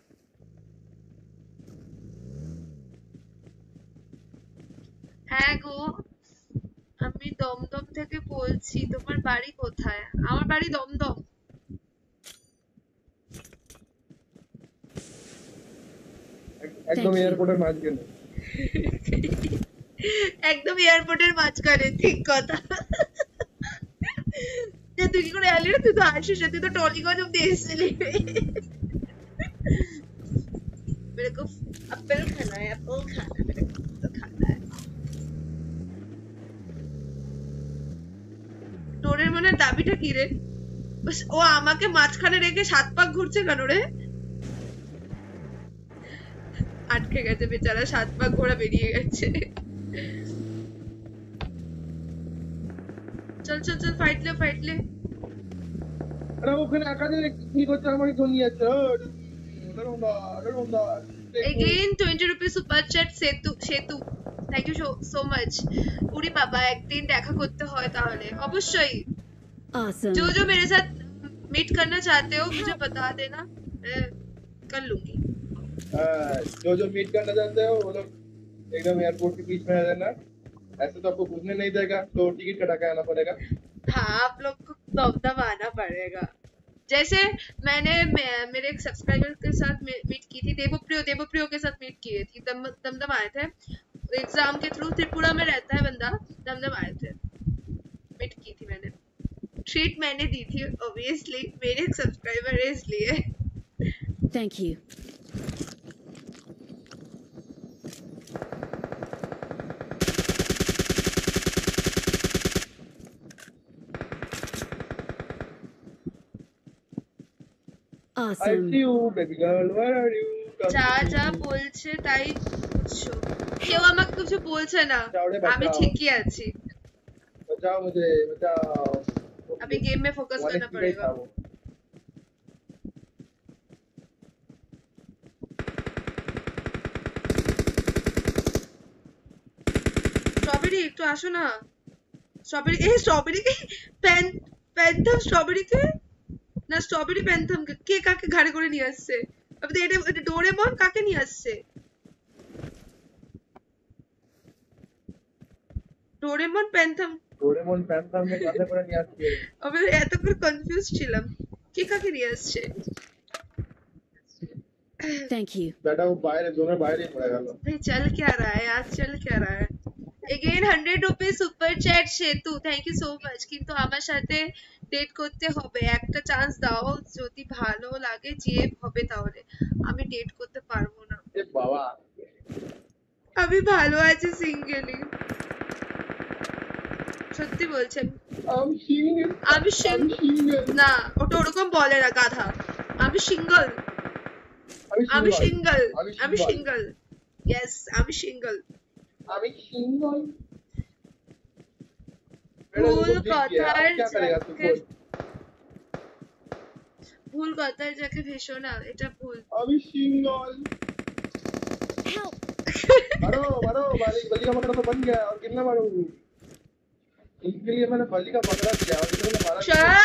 হ্যাঁ গো, আমি দমদম থেকে বলছি, তোমার বাড়ি কোথায়? আমার বাড়ি দমদম। একদম এয়ারপোর্টের মাঝখানে। একদম এয়ারপোর্টের মাঝখানে, ঠিক কথা। তুই কি করে এলি রে? তুই তো আসিস, তুই তো টলিগঞ্জ অব্দি এসেছিলি। मेरे को एप्पल खाना है, एप्पल खाना, मेरे को तो खाना है। ডোরেমনের দাবিটা কি রে? ও আমাকে মাঝখানে রেখে 7 পাক ঘুরছে কেন রে? আটকে গেছে বেচারা, 7 পাক ঘোরা বেরিয়ে গেছে। চল চল চল, ফাইট লে। আরে ওখানে একা দিলে কি করছে, আমাকে তো নিয়ে যাচ্ছে। Again 20 rupees super chat Setu thank you so much. উরি বাবা একদিন দেখা করতে হয় তাহলে অবশ্যই। Awesome. जो मेरे साथ मीट करना चाहते हो मुझे बता देना, मैं कर लूंगी। जो मीट करना चाहते हो वो लोग एकदम एयरपोर्ट के बीच में आ जाना, ऐसे तो आपको घूमने नहीं देगा, तो टिकट कटा के आना पड़ेगा। हाँ आप लोग को दमदम आना पड़ेगा। जैसे मैंने मेरे एक सब्सक्राइबर के साथ मीट की थी, देवप्रियो के साथ मीट किए थी, दमदम आए थे एग्जाम के थ्रू, त्रिपुरा में रहता है बंदा, दमदम आए थे, मीट की थी मैंने, ट्रीट मैंने दी थी ऑब्वियसली, मेरे एक सब्सक्राइबर है इसलिए। Thank you. I Awesome. see you, baby girl, where are you? যা যা বলছে তাই বুঝছো, কেউ আমাকে কিছু বলছে না, बचाओ रे আমি बचाओ, ঠিকই आছি, बचाओ मुझे, बचाओ। अभी गेम में फोकस करना पड़ेगा। स्ट्रॉबेरी একটু আসো না, स्ट्रॉबेरी এই स्ट्रॉबेरी के প্যান্থাম স্ট্রবেরি কে না, স্ট্রবেরি প্যান্থাম কে কাকে ঘাড়ে করে নিয়ে আসছে, আমি তো এটা ডোরেমন কাকে নিয়ে আসছে, ডোরেমন প্যান্থাম কে কাকে করে নিয়ে আসছে, আমি এত করে কনফিউজ ছিলাম কে কাকে নিয়ে আসছে। Thank you. बेटा वो बाहर दोनों बाहर ही पड़ेगा। भाई चल क्या रहा है आज, चल क्या रहा है। Again 100 rupees super chat Setu, thank you so much. কিন্তু আমার সাথে ডেট করতে হবে, একটা চান্স দাও, যদি ভালো লাগে যে হবে তাহলে, আমি ডেট করতে পারবো না। এ বাবা আমি ভালো আছি সিঙ্গেলি, সত্যি বলছেন। আমি সিঙ্গেল না, ওটা ওরকম বলে না গাধা, আমি সিঙ্গেল, আমি সিঙ্গেল, আমি সিঙ্গেল, ইয়েস আমি সিঙ্গেল। আমি সিঙ্গল। ভুল কথার যাকে ভেসো না, এটা ভুল। আমি সিঙ্গল। मारो मारो, बली का पकड़ा तो बन गया, और कितना मारूं? इनके लिए मैंने बली का पकड़ा दिया और इन्होंने मारा।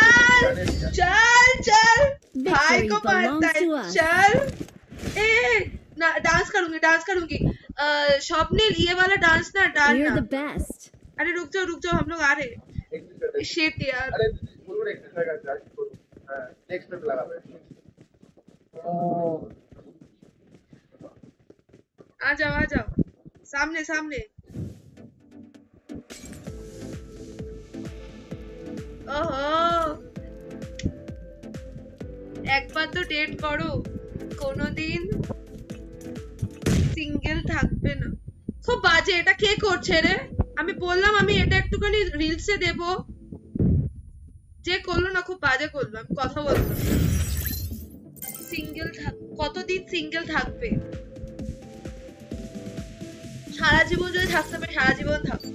चल भाई को मारता है, चल। ए ना डांस करूंगी स्वप्निल, ये वाला डांस ना डालना। You're the best. अरे रुक जाओ हम लोग आ रहे। शिट यार, अरे बोलो एक्सरसाइज का स्टार्ट करो, नेक्स्ट स्टेप लगा दे। आ जाओ सामने। ओहो একবার তো ডেট করো, কোনোদিন সিঙ্গেল থাকবে না। খুব বাজে, এটা কে করছে রে? আমি বললাম আমি এটা একটুখানি রিলসে দেব, যে করলো না খুব বাজে করলো, আমি কথা বলবো। সিঙ্গেল কতদিন সিঙ্গেল থাকবে? সারা জীবন যদি থাকতে পারে সারা জীবন থাকবো।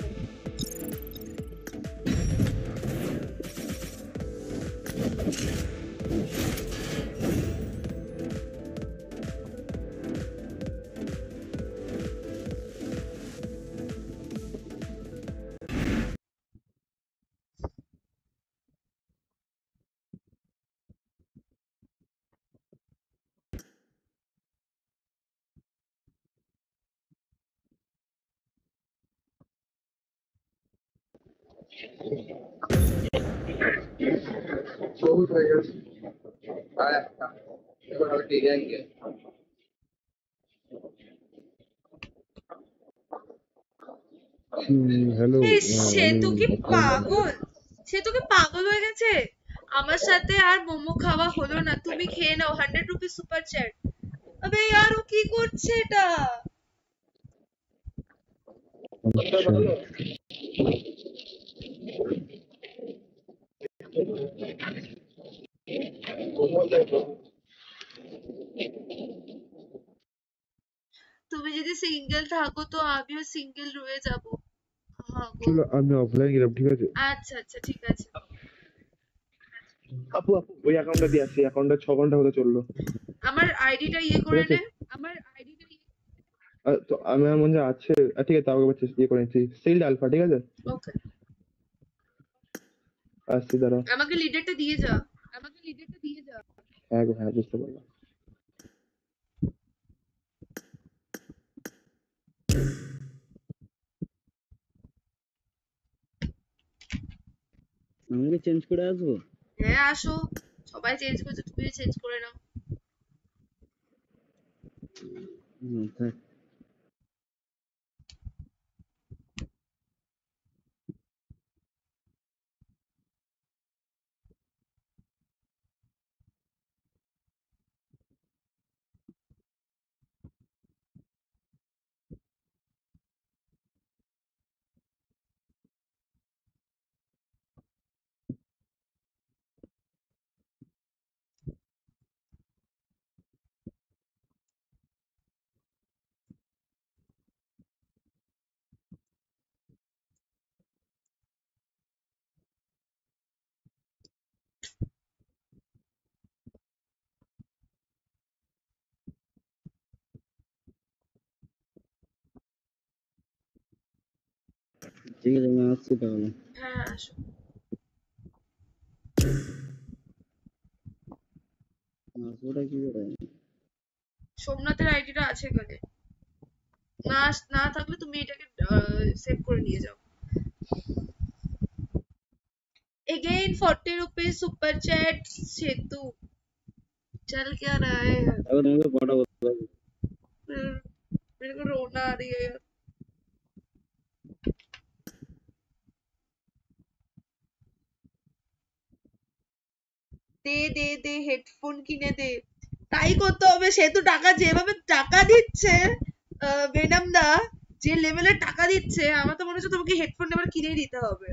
बहुत रहेगा आया देखो ना ठीक है हेलो সেতু কি পাগল হয়ে গেছে? আমার সাথে আর মোমো খাওয়া হলো না, তুমি খেয়ে নাও। 100 রুপি সুপার চ্যাট। আবে यार ও কি করছে এটা? তুমি যদি সিঙ্গেল থাকো তো আমিও সিঙ্গেল রয়ে যাব। চলো আমি অফলাইন গেলাম, ঠিক আছে? আচ্ছা ঠিক আছে। আপু ওই অ্যাকাউন্টটা দিয়ে আসি, অ্যাকাউন্টটা 6 ঘন্টা হতে চললো। আমার আইডিটা ইয়ে ঠিক করে আছে নে আমার আইডিটা তো আমার মনে হয় আছে ঠিক আছে তাও একবার ইয়ে করে নিচ্ছি সিল্ড আলফা ঠিক আছে ওকে আসছি দাঁড়াও আমাকে লিডারটা দিয়ে যা হ্যাঁ গো হ্যাঁ বুঝতে পারলাম আমাকে চেঞ্জ করে আসবো হ্যাঁ আসো সবাই চেঞ্জ করছে তুমিও চেঞ্জ করে নাও থাক ঠিক আছে আমি আসছি তাহলে হ্যাঁ আসো আসবোটা কি করে সোমনাথের আইডিটা আছে এখানে না না থাকলে তুমি এটাকে সেভ করে নিয়ে যাও again 40 rupees super chat Setu चल क्या रहा है अगर तुमको पढ़ा होता मेरे को रोना आ रही है यार দে দে দে হেডফোন কিনে দে তাই করতে হবে সে তো টাকা যেভাবে টাকা দিচ্ছে বেনাম দা যে লেভেলে টাকা দিচ্ছে আমার তো মনে হচ্ছে তোমাকে হেডফোন এবার কিনে দিতে হবে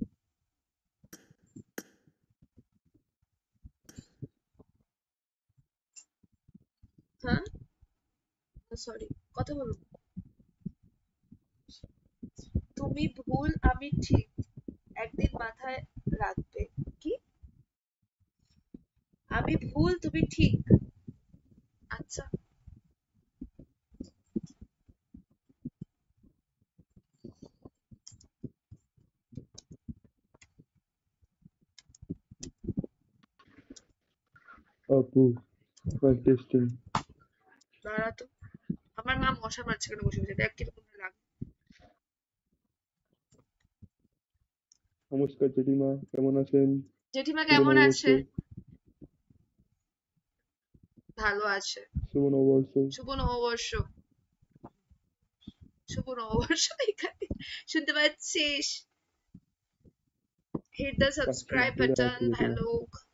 হ্যাঁ সরি কথা বলো তুমি ভুল আমি ঠিক একদিন মাথায় রাখবে কি আমি ভুল তুমি ঠিক আচ্ছা আপু ফার্স্ট টেস্টিং দাঁড়া তো আমার মা মশা মারছে কেন বসে বসে দেখ কিরকম লাগে নমস্কার জেঠিমা কেমন আছেন জেঠিমা কেমন আছে ভালো আছে শুভ নববর্ষ শুভ নববর্ষ শুভ নববর্ষ এখানে শুনতে পাচ্ছিস hit the subscribe button ভালো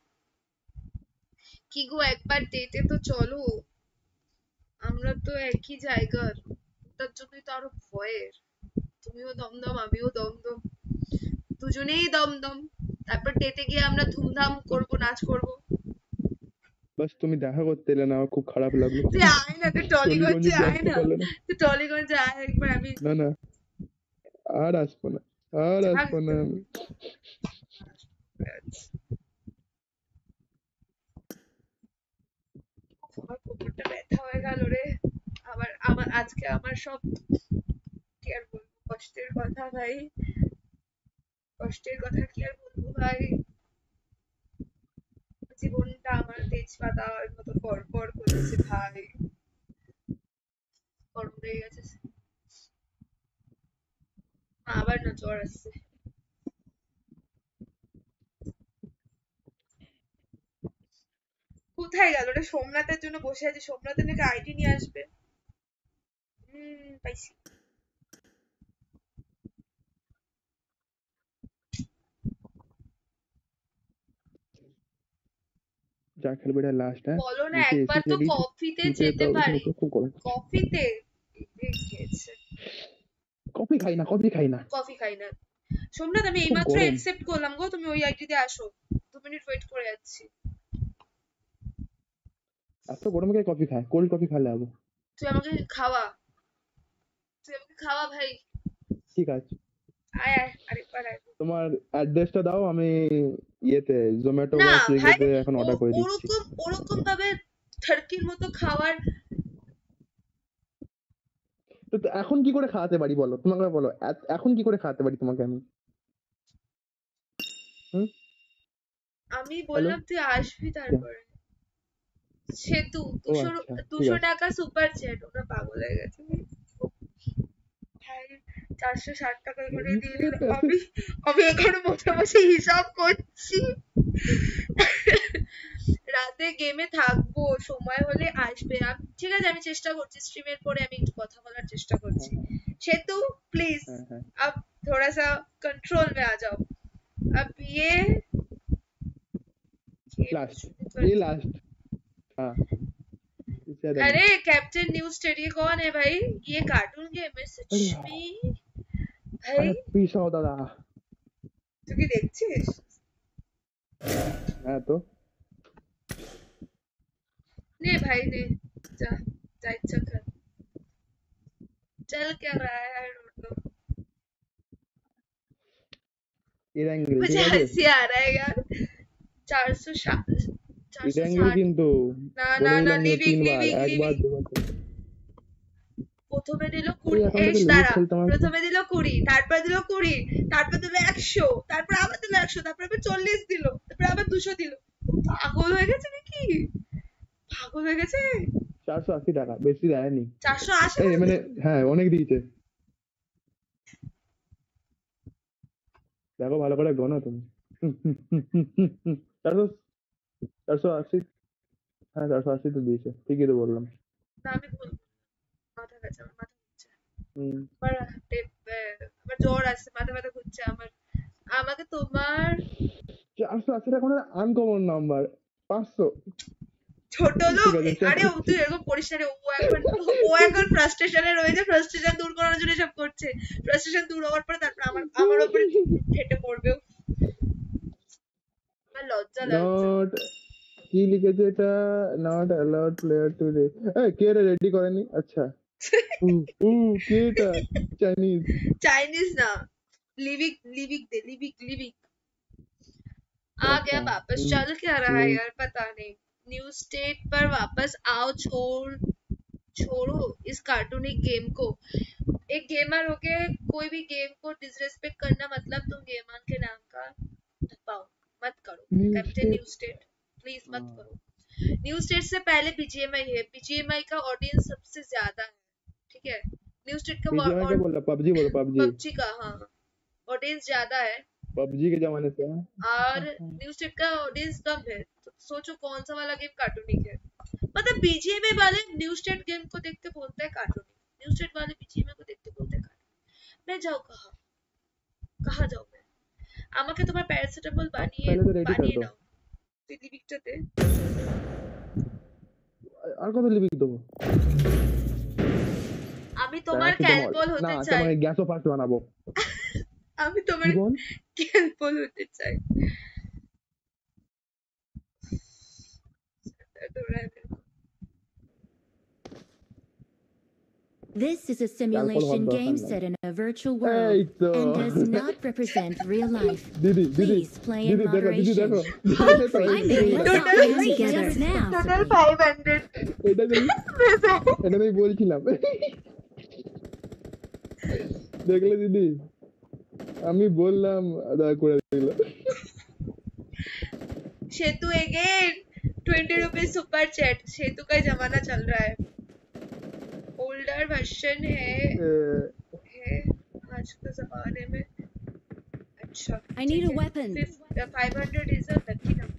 কি গো একবার ডেটে তো চলো আমরা তো একই জায়গার তার জন্যই তো আরো ভয়ের তুমিও দমদম আমিও দমদম দুজনেই দমদম তারপর ডেটে গিয়ে আমরা ধুমধাম করব নাচ করব বাস তুমি দেখা করতে এলে না আমার খুব খারাপ লাগলো তুই আয় না তুই টলিগঞ্জে আয় না তুই টলিগঞ্জে আয় একবার আমি না না আর আসবো না আমি আমার কোমরটা ব্যথা হয়ে গেল রে আমার আজকে আমার সব কি আর বলবো কষ্টের কথা ভাই কষ্টের কথা কি আর বলবো ভাই জীবনটা আমার তেজপাতার মতো পরপর করেছে ভাই গরম লেগে গেছে আবার না জ্বর আসছে কোথায় গেল রে সোমনাথের জন্য বসে আছি সোমনাথের নাকি আইডি নিয়ে আসবে পাইছি যা খেলবে এটা লাস্ট হ্যাঁ বলো না একবার তো কফিতে যেতে পারি কফিতে কফি খাই না কফি খাই না সোমনাথ আমি এইমাত্র অ্যাকসেপ্ট করলাম গো তুমি ওই আইডিতে আসো 2 মিনিট ওয়েট করে যাচ্ছি এত গরমে কে কফি খায় কোল্ড কফি খেলে হবে তুই আমাকে খাওয়া ভাই ঠিক আছে আয় আরেকবার আয় তোমার অ্যাড্রেসটা দাও আমি ইয়েতে জোম্যাটো বা সুইগিতে এখন অর্ডার করে দিচ্ছি ওরকম ভাবে টার্কির মতো খাবার তো এখন কি করে খাওয়াতে পারি বলো, তোমাকে বলো এখন কি করে খাওয়াতে পারি তোমাকে আমি? আমি বললাম তুই আসবি তারপরে। সেতু 200 টাকা সুপার চ্যাট, ওরা পাগল হয়ে গেছে। 460 টাকা করে দিয়ে দিল। আমি এখানে বসে বসে হিসাব করছি। রাতে গেমে থাকবো, সময় হলে আসবে। ঠিক আছে, আমি চেষ্টা করছি, স্ট্রিমের পরে আমি একটু কথা বলার চেষ্টা করছি। সেতু प्लीज अब थोड़ा सा कंट्रोल में आ जाओ। अब ये लास्ट हाँ। अरे कैप्टन न्यू स्टेट ये कौन है भाई? ये कार्टून गेम है सच में भाई? पीस आउट दादा तू কি দেখছিস? হ্যাঁ তো নে भाई ने जा जा इच्छा कर। चल क्या रहा है आई डोंट नो। मुझे हंसी आ रहा है यार। 460 কিন্তু না না না লিভিং একবার প্রথমে দিল 20 দাঁড়া, প্রথমে দিল 20, তারপর দিল 20, তারপর দিল 100, তারপর আবার দিল 100, তারপর আবার 40 দিল, তারপর আবার 200 দিল। পাগল হয়ে গেছে নাকি? পাগল হয়ে গেছে। 480 টাকা বেশি দেয়নি। 480 মানে হ্যাঁ অনেক দিয়েছে। দেখো ভালো করে গোনো তুমি। 480 হ্যাঁ 480 তো দিয়েছে, ঠিকই তো বললাম। না আমি বল মাথা ব্যথা, মাথা ঘুরছে। আমার জ্বর আসছে, মাথা ব্যথা ঘুরছে আমার। আমাকে তোমার 480 টাকা মানে আনকমন নাম্বার। 500 ছোট লোক। আরে তুই এরকম করিস না রে। ও এখন ফ্রাস্ট্রেশনে রয়েছে, ফ্রাস্ট্রেশন দূর করার জন্য সব করছে। ফ্রাস্ট্রেশন দূর হওয়ার পরে তারপর আমার উপরে ফেটে পড়বে। আমার লজ্জা লাগছে। কি লিখেছে এটা? নট অ্যালাউড প্লেয়ার টু রে। এই কে রেডি করেনি? আচ্ছা কে এটা? চাইনিজ ना लिविक आ गया वापस। चल क्या रहा है यार पता नहीं। न्यू स्टेट पर वापस आओ। छोड़ो इस कार्टूनिक गेम को। एक गेमर होके कोई भी गेम को डिसरेस्पेक्ट करना मतलब तुम गेमर के नाम का धपाओ मत करो। कैप्टन न्यू स्टेट प्लीज मत करो। न्यू स्टेट से पहले बीजीएमआई है। बीजीएमआई का ऑडियंस सबसे ज्यादा है, ठीक है? न्यू स्टेट का पबजी का हाँ ऑडियंस ज्यादा है, पबजी के जमाने से है। और न्यू स्टेट का ऑडियंस कम है। तो सोचो कौन सा वाला गेम कार्टूनिक है। मतलब बीजीएमआई वाले न्यू स्टेट गेम को देख के बोलते हैं कार्टूनिक, न्यू स्टेट वाले बीजीएमआई को देख के बोलते हैं कार्टूनिक। मैं जाऊँ कहाँ जाऊँ मैं? আমাকে তোমার প্যারাসিটামল বানিয়ে নাও। তুই লিভিকটাতে আর কত লিভিক দেবো? আমি তোমার ক্যালপল হতে চাই। না, আমি গ্যাসও ফাস্ট বানাবো। আমি তোমার ক্যালপল হতে চাই। This is a simulation game set in a virtual world and does not represent real life. Please play in moderation. I made together now. Total 500. এটা আমি বলছিলাম। দেখলে দিদি আমি বললাম আদা করে দিল। Setu again 20 rupees super chat. Setu का जमाना चल रहा है। ओल्डर वर्जन है आज के जमाने में। अच्छा I need a weapon. 500 is a lucky number।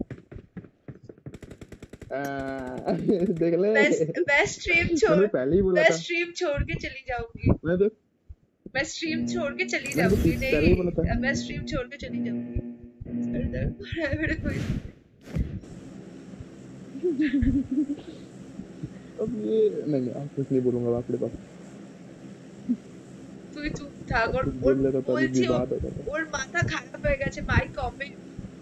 देख ले। मैं स्ट्रीम छोड़ के चली जाऊंगी। मैं स्ट्रीम छोड़ के चली जाऊंगी। नहीं मैं स्ट्रीम छोड़ के चली जाऊंगी। मेरे को अब ये नहीं आप कुछ नहीं बोलूंगा आपके पास। তুই চুপ থাক। বলছি ওর মাথা খারাপ হয়ে গেছে। মাই কমেंट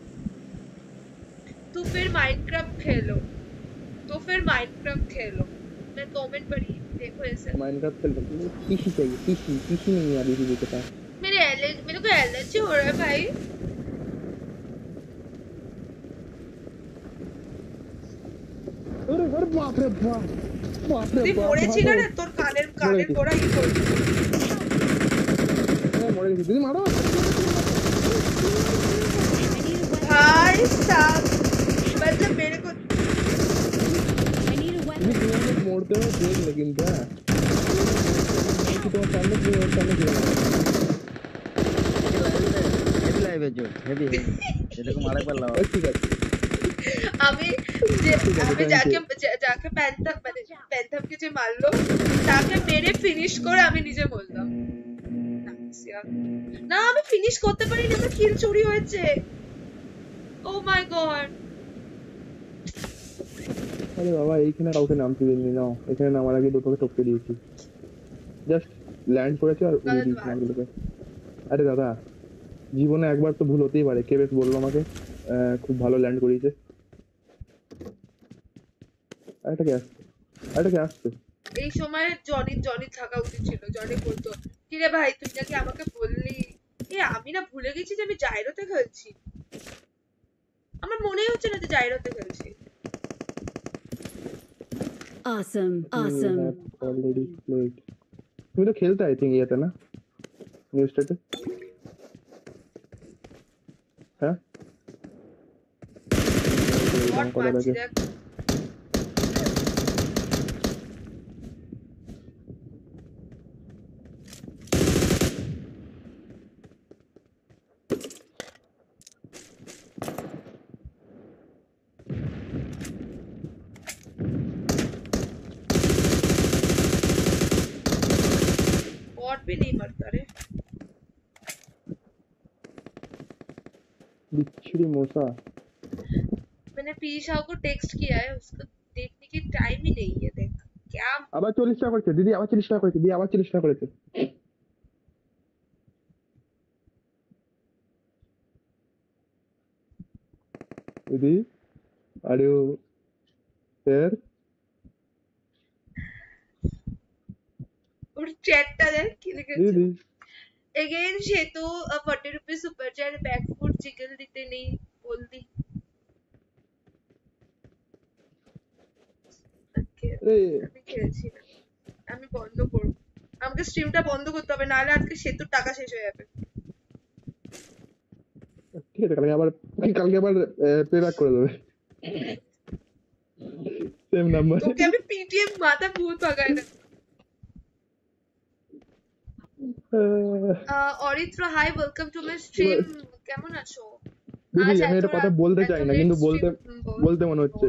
तो फिर माइनक्राफ्ट खेलो। मैं कमेंट पढ़ी देखो ऐसे। माइनक्राफ्ट खेल सकते हो। पीसी चाहिए, पीसी नहीं है अभी भी के पास। मेरे को एलर्जी हो रहा है भाई। अरे বাপ রে বাপ বাপ রে তুই বাপ মরেছিল ভালো রে তোর কানের গোড়া ই করবি মরে গেছি দিদি মারো ভাই সাব बच्चा मेरे को তুমি মরতে হবে দেখলে কিন্তু হ্যাঁ তোমার সামনে হেভি লাইভে জোর হেভি হেভি এরকম আরেকবার লাও ঠিক আছে আমি যাকে প্যান্থামকে যে মারলো তাকে মেরে ফিনিশ করে আমি নিজে বললাম না আমি ফিনিশ করতে পারিনি আমার কিল চুরি হয়েছে ও মাই গড আরে বাবা এইখানে কাউকে নামতে দিইনি নাও এখানে নামার আগে দুটোকে টপকে দিয়েছি জাস্ট ল্যান্ড করেছে আর উড়িয়ে দিয়েছি নামগুলোকে আরে দাদা জীবনে একবার তো ভুল হতেই পারে কে বেশ বললো আমাকে খুব ভালো ল্যান্ড করিয়েছে আরেকটা কে আসছে এই সময় জনি থাকা উচিত ছিল জনি বলতো কি রে ভাই তুই নাকি আমাকে বললি আমি না ভুলে গেছি যে আমি জাইরোতে খেলছি আমার মনেই হচ্ছে না যে জাইরোতে খেলছি Awesome. Already played. তুমি তো খেলতে আই থিং ইয়েতে না নিউ স্টেটে হ্যাঁ भी नहीं मरता रे बिच्छू मोसा मैंने पीशाव को टेक्स्ट किया है उसको देखने की टाइम ही नहीं है देख क्या আবার 40 টাকা করেছে দিদি আবার 40 টাকা করেছে দিদি আবার 40 টাকা করেছে দিদি আর ইউ देयर और चैटটা দেখ কি লিখেছে দিদি again Setu 40 rupees super chat back food chicken দিতে নেই বলদি আমি খেলছি না আমি বন্ধ করব আমাকে স্ট্রিমটা বন্ধ করতে হবে নাহলে আজকে সেতুর টাকা শেষ হয়ে যাবে ঠিক আছে কালকে আবার পেব্যাক করে দেবে সেম নাম্বার তোকে আমি পিটিএম মাথা ভূত ভাগাই না Aritra hi welcome to my stream কেমন আছো দিদি আমি এটা কথা বলতে চাই না কিন্তু বলতে মনে হচ্ছে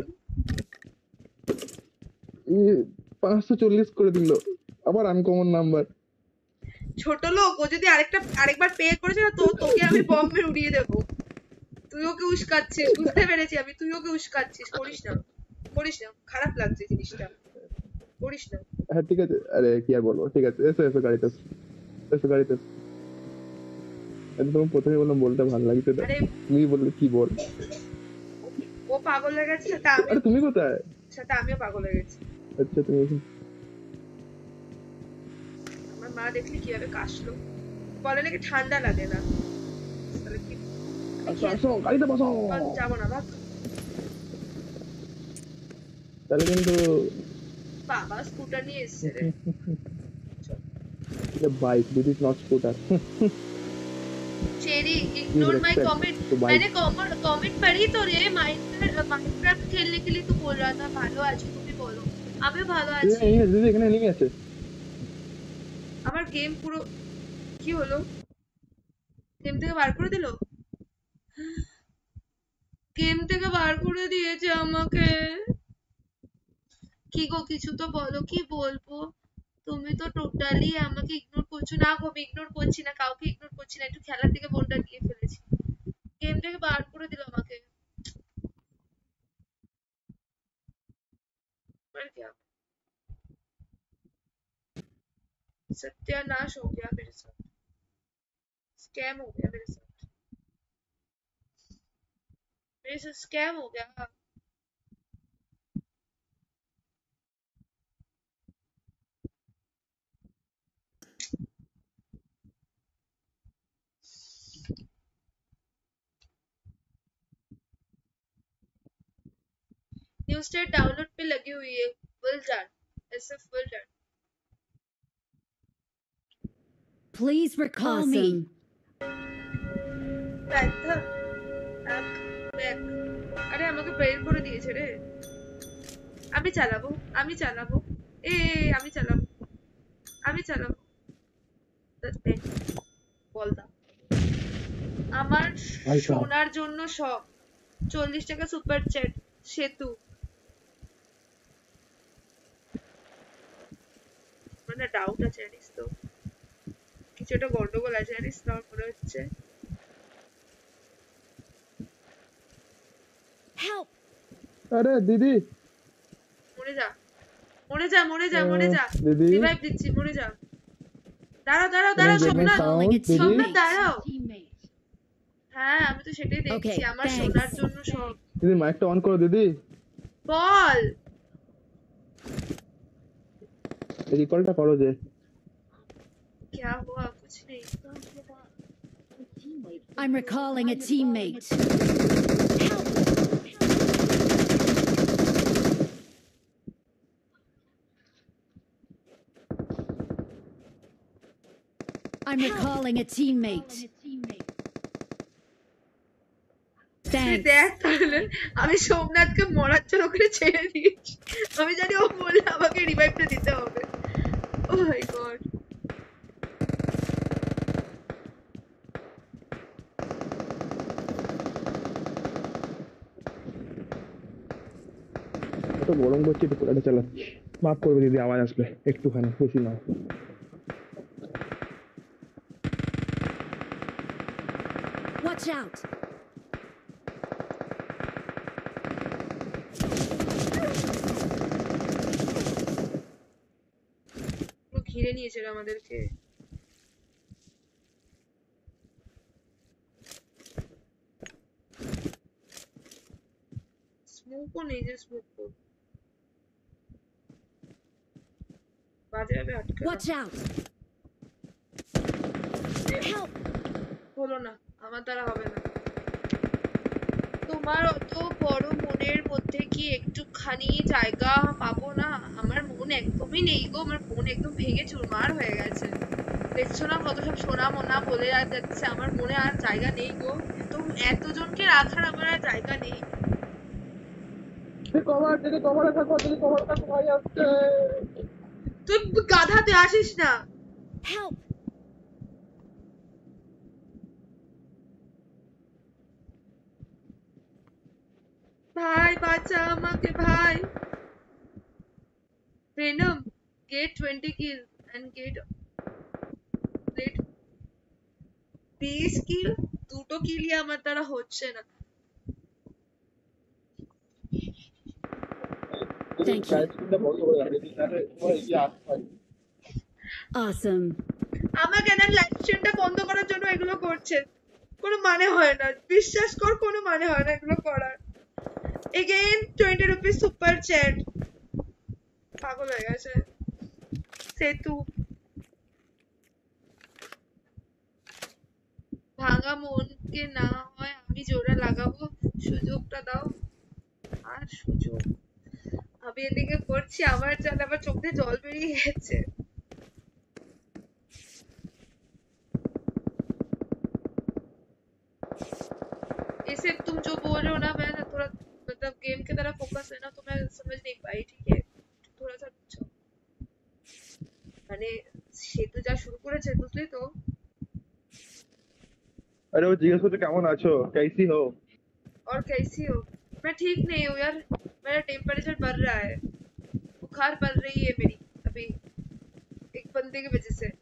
540 করে দিল আবার আনকমন নাম্বার ছোট লোক ও যদি আরেকবার পে করেছে না তো তোকে আমি বম্বে উড়িয়ে দেব তুই ওকে উস্কাচ্ছিস বুঝতে পেরেছি আমি তুই ওকে উস্কাচ্ছিস করিস না খারাপ লাগছে জিনিসটা করিস না হ্যাঁ ঠিক আছে আরে কি আর বলবো ঠিক আছে এসো গাড়িতে একদম প্রথমে বললাম বলতে ভালো লাগছে না তুমি বললে কি বল ও পাগল হয়ে গেছে সেটা আমি আরে তুমি কোথায় সেটা আমিও পাগল হয়ে গেছি আচ্ছা তুমি আমার মা দেখলি কিভাবে কাশলো বলে নাকি ঠান্ডা লাগে না তাহলে কি আসো গাড়িতে বসো যাবো না ভাগ তাহলে কিন্তু বাবা স্কুটার নিয়ে এসেছে রে The bike, this is not scooter. Cherry, ignore my comment. मैंने comment पढ़ी तो रे Minecraft खेलने के लिए तू बोल रहा था ভালো আছি তুমি বলো আমি ভালো আছি দিদি এখানে লিংক আছে আমার গেম পুরো কি হলো গেম থেকে বার করে দিল গেম থেকে বার করে দিয়েছে আমাকে কি গো কিছু তো বলো কি বলবো তুমি তো টোটালি আমাকে ইগনোর করছো না গো ইগনোর করছি না কাউকে ইগনোর করছি না একটু খেলার থেকে মনটা নিয়ে ফেলেছি গেম থেকে বার করে দিল আমাকে पर क्या सत्यानाश हो गया मेरे साथ स्कैम हो गया मेरे साथ स्कैम हो गया न्यू स्टेट डाउनलोड पे लगी हुई है। Well done SF, well done. Please recall me. Panther back. আরে আমাকে বের করে দিয়েছে রে। আমি চালাবো আমি চালাবো বলদা। আমার সোনার জন্য সব 40 টাকা সুপার চ্যাট সেতু। মানে ডাউট আছে জানিস তো, কিছু একটা গন্ডগোল আছে জানিস না মনে হচ্ছে। Help! আরে দিদি মরে যা মরে যা মরে যা মরে যা, দিদি রিভাইভ দিচ্ছি, মরে যা। দাঁড়াও দাঁড়াও দাঁড়াও সোমনাথ, সোমনাথ দাঁড়াও। হ্যাঁ আমি তো সেটাই দেখছি, আমার সোনার জন্য সব। দিদি মাইকটা অন করো দিদি। বল রিকলটা করো যে। क्या हुआ? कुछ नहीं। I'm recalling a teammate. Help! I'm recalling a teammate. Thanks. দেখ তাহলে আমি সোমনাথকে মরার জন্য করে ছেড়ে দিয়েছি। আমি জানি ও বললে আমাকে রিভাইভটা দিতে হবে। Oh my god. তো গরম করছে, একটু কুলারটা চালাচ্ছি। মাফ করবে দিদি আওয়াজ আসবে একটুখানি, খুশি নাও। Watch out! ও ঘিরে নিয়েছে রে আমাদেরকে। স্মোকও নেই যে স্মোক করব। বাজে ভাবে আটকা। Watch out! Help! হলো না, আমার দ্বারা হবে না। তোমার অত বড় মনের মধ্যে কি একটুখানি জায়গা পাবো না? আমার মন একদমই নেই গো, আমার মন একদম ভেঙে চুরমার হয়ে গেছে। দেখছো না কত সব সোনা মোনা বলে যাচ্ছে, আমার মনে আর জায়গা নেই গো। এতজনকে রাখার আমার আর জায়গা নেই। কভারে থাকো ভাই আসছে। তুই গাধাতে আসিস না। Help! ভাই বাঁচা আমাকে ভাই। Venom, get 20 kill and get 20 kill। দুটো কিলই আমার দ্বারা হচ্ছে না। Thank you. Awesome. আমাকে না লাইভ স্ট্রিমটা বন্ধ করার জন্য এগুলো করছে, কোনো মানে হয় না। বিশ্বাস কর কোনো মানে হয় না এগুলো করার। Again 20 rupees super chat. পাগল হয়ে গেছে সেতু। ভাঙা মনকে না হয় আমি জোড়া লাগাবো, সুযোগটা দাও। আর সুযোগ আমি এদিকে করছি, আমার জান আবার চোখ দিয়ে জল বেরিয়ে গেছে। इसे तुम जो बोल रहे हो ना, मैं थोड़ा मतलब गेम की तरफ फोकस है ना, तो मैं समझ नहीं पाई। ठीक है थोड़ा सा पूछो। মানে সেতু যা শুরু করেছে বুঝলি তো। अरे वो जिज्ञास करते केमन आछो, कैसी हो? और कैसी हो? मैं ठीक नहीं हूँ यार, मेरा टेम्परेचर बढ़ रहा है, बुखार बढ़ रही है मेरी अभी एक बंदे की वजह से।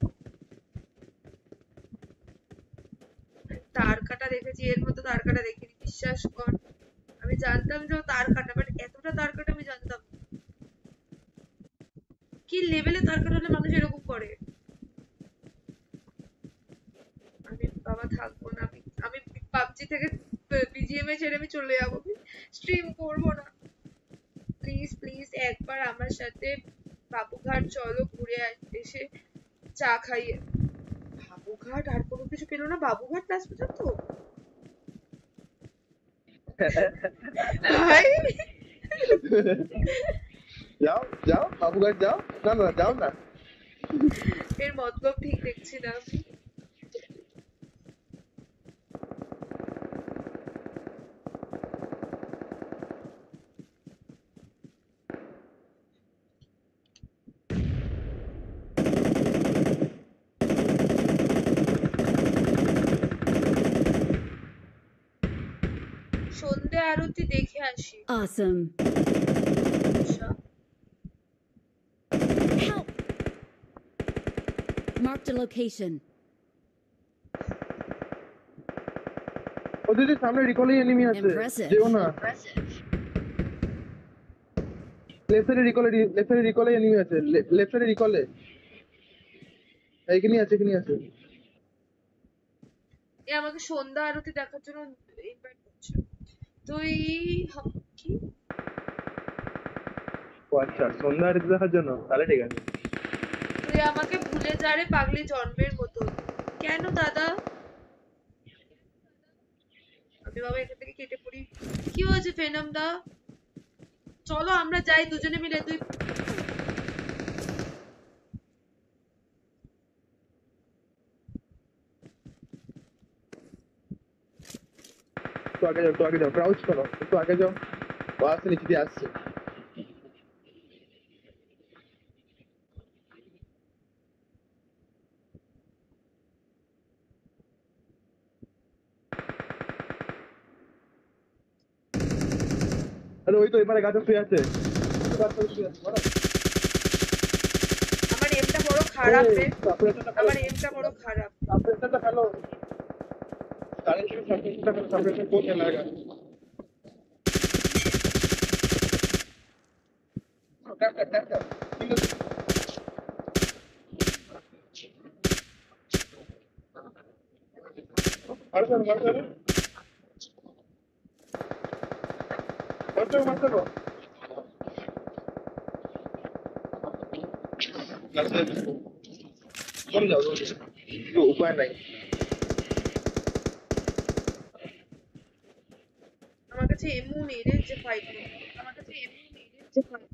তার কাটা দেখেছি, এর মতো তার কাটা দেখিনি, বিশ্বাস কর। আমি জানতাম যে ও তার কাটা, বাট এতটা তার কাটা আমি জানতাম না। কি লেভেলে তার কাটা হলে মানুষ এরকম করে। আমি বাবা থাকবো না, আমি পাবজি থেকে বিজিএমআই ছেড়ে আমি চলে যাবো, স্ট্রিম করবো না। প্লিজ প্লিজ একবার আমার সাথে বাবুঘাট চলো, ঘুরে এসে চা খাইয়ে। বাবুঘাট আর কোনো কিছু পেলো না? বাবুঘাট লাস্ট পর্যন্ত ভাই যাও যাও বাবুঘাট যাও, না না যাও না। এর মতলব ঠিক দেখছি না আমি। সন্ধে আরতি দেখে আসি। Awesome. আচ্ছা, Help! Marked a location. ওদের যে সামনে রিকলে এনিমি আছে, Impressive. যেও না। লেফট সাইডে রিকলে এনিমি আছে, লেফট সাইডে রিকলে। এইখানে আছে, এখানে আছে। এ আমাকে সন্ধ্যা আরতি দেখার জন্য ইনভাইট করছে। তুই কি ও আচ্ছা, সন্ধ্যা আরতি দেখার জন্য, তাহলে ঠিক আছে। তুই আমাকে ভুলে যা রে পাগলি জন্মের মতন। কেন দাদা? আমি বাবা এখান থেকে কেটে পড়ি। কি হয়েছে ফেনম দা? চলো আমরা যাই দুজনে মিলে। তুই একটু আগে যাও, ক্রাউচ করো, একটু আগে যাও। ও আসছে, নিচে দিয়ে আসছে। আরে ওই তো এবারে গাছে শুয়ে আছে। আমার এমটা বড় খারাপ রে। আমার এমটা বড় খারাপ। সাপ্রেসারটা ফেলো। সাপ্রেসার কোথায় লাগা? উপায় নাই। আমার কাছে এমু নেই রে যে ফাইট করব। আমার কাছে এমু নেই রে যে ফাইট।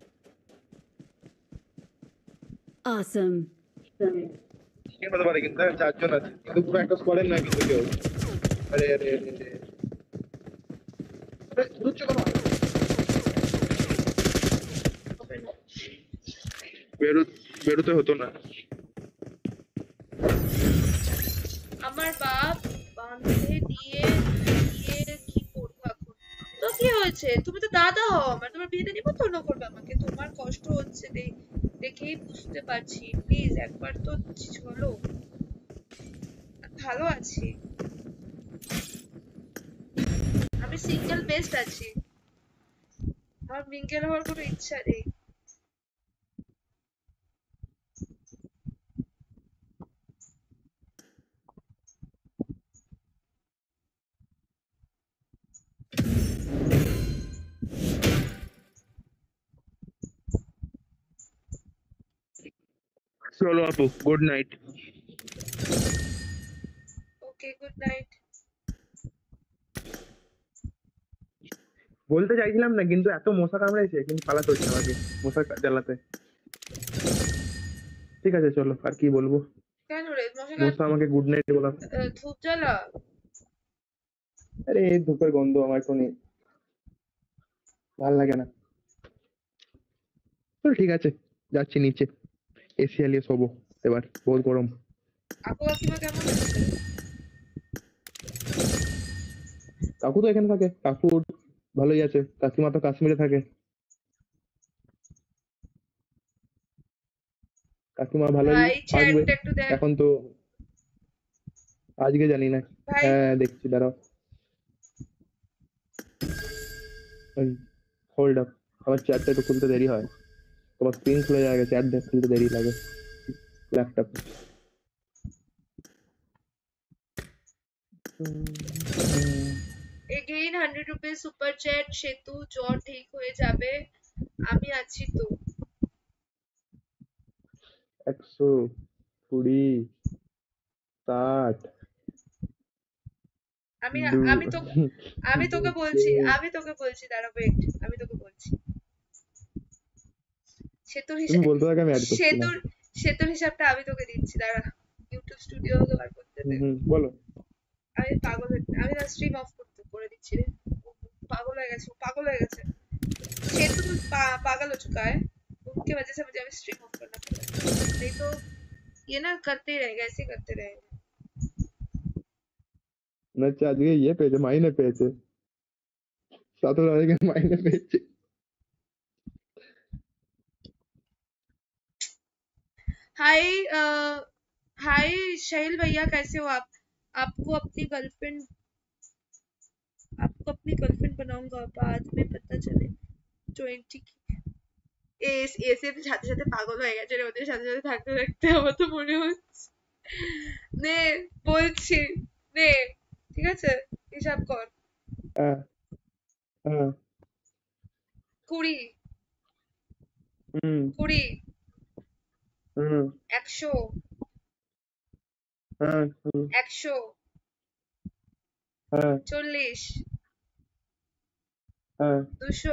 Awesome. হতে পারে কিন্তু চারজন আছে, কিন্তু পুরো একটা স্কোয়াডের নয় কিন্তু কেউ। আরে আরে আরে আরে দুচ্ছ কেন? বেরোতে হতো না। আমার বাপ বাঁধে দিয়ে কি করবো এখন? তো কি হয়েছে? তুমি তো দাদা হও আমার, তোমার বিয়েতে নিমন্ত্রণ করবে আমাকে। তোমার কষ্ট হচ্ছে দেখেই বুঝতে পারছি। প্লিজ একবার তো চলো। ভালো আছি, আমি সিঙ্গেল বেস্ট আছি। আমার মিঙ্গেল হওয়ার কোনো ইচ্ছা নেই। চলো আপু, good night. Okay, good night. বলতে চাইছিলাম না, কিন্তু এত মশা কামড়াইছে, কিন্তু পালাতে হচ্ছে আমাকে মশা জ্বালাতে। ঠিক আছে চলো, আর কি বলবো। কেন রে মশা আমাকে গুড নাইট বলা। ধূপ জ্বালা। আরে এই ধূপের গন্ধ আমার কোনো ভাল লাগে না। চল ঠিক আছে, যাচ্ছি নিচে, এসি আলিয়ে শোবো এবার, বহুত গরম। আপু কাকিমা কেমন আছে? কাকু তো এখানে থাকে, কাকু ভালোই আছে। কাকিমা তো কাশ্মীরে থাকে। কাকিমা ভালোই ভাই থাকবে চ্যাটটা একটু দেখ এখন তো, আজকে জানি না। ভাই। হ্যাঁ দেখছি, দাঁড়াও, হোল্ড আপ। আমার চ্যাটটা একটু খুলতে দেরি হয়, তোমার স্ক্রিন খুলে যাবে, চ্যাট খুলতে দেরি লাগে laptop. Again 100 rupees super chat. সেতু জ্বর ঠিক হয়ে যাবে, আমি আছি তো। 120, 60, আমি Dude. আমি তো আমি তোকে বলছি দাঁড়া ওয়েট আমি তোকে বলছি সেতুর তুমি হিসাব বলতে থাকো আমি অ্যাড করছি না। সেতুর হিসাবটা আমি তোকে দিচ্ছি দাঁড়া ইউটিউব স্টুডিও জোগাড় করতে দে বলো। আমি আমি না স্ট্রিম অফ করে দিচ্ছি রে पागल हो गया सेतु पागल हो चुका है उसकी वजह से मुझे अभी स्ट्रीम ऑफ करना पड़ा नहीं तो ये ना करते ही रहेगा ऐसे ही करते रहेंगे नच्चे आज ये पेज मायने पेज सातों के मायने पेज हाय हाय शैल भैया कैसे हो आप आपको अपनी गर्लफ्रेंड बनाऊंगा बाद में पता चले 20 এসে সাথে সাথে পাগল হয়ে গেছে রে ওদের সাথে সাথে থাকতে থাকতে আমার তো মনে হচ্ছে নে বলছি নে ঠিক আছে হিসাব কর 20 100 100 40 200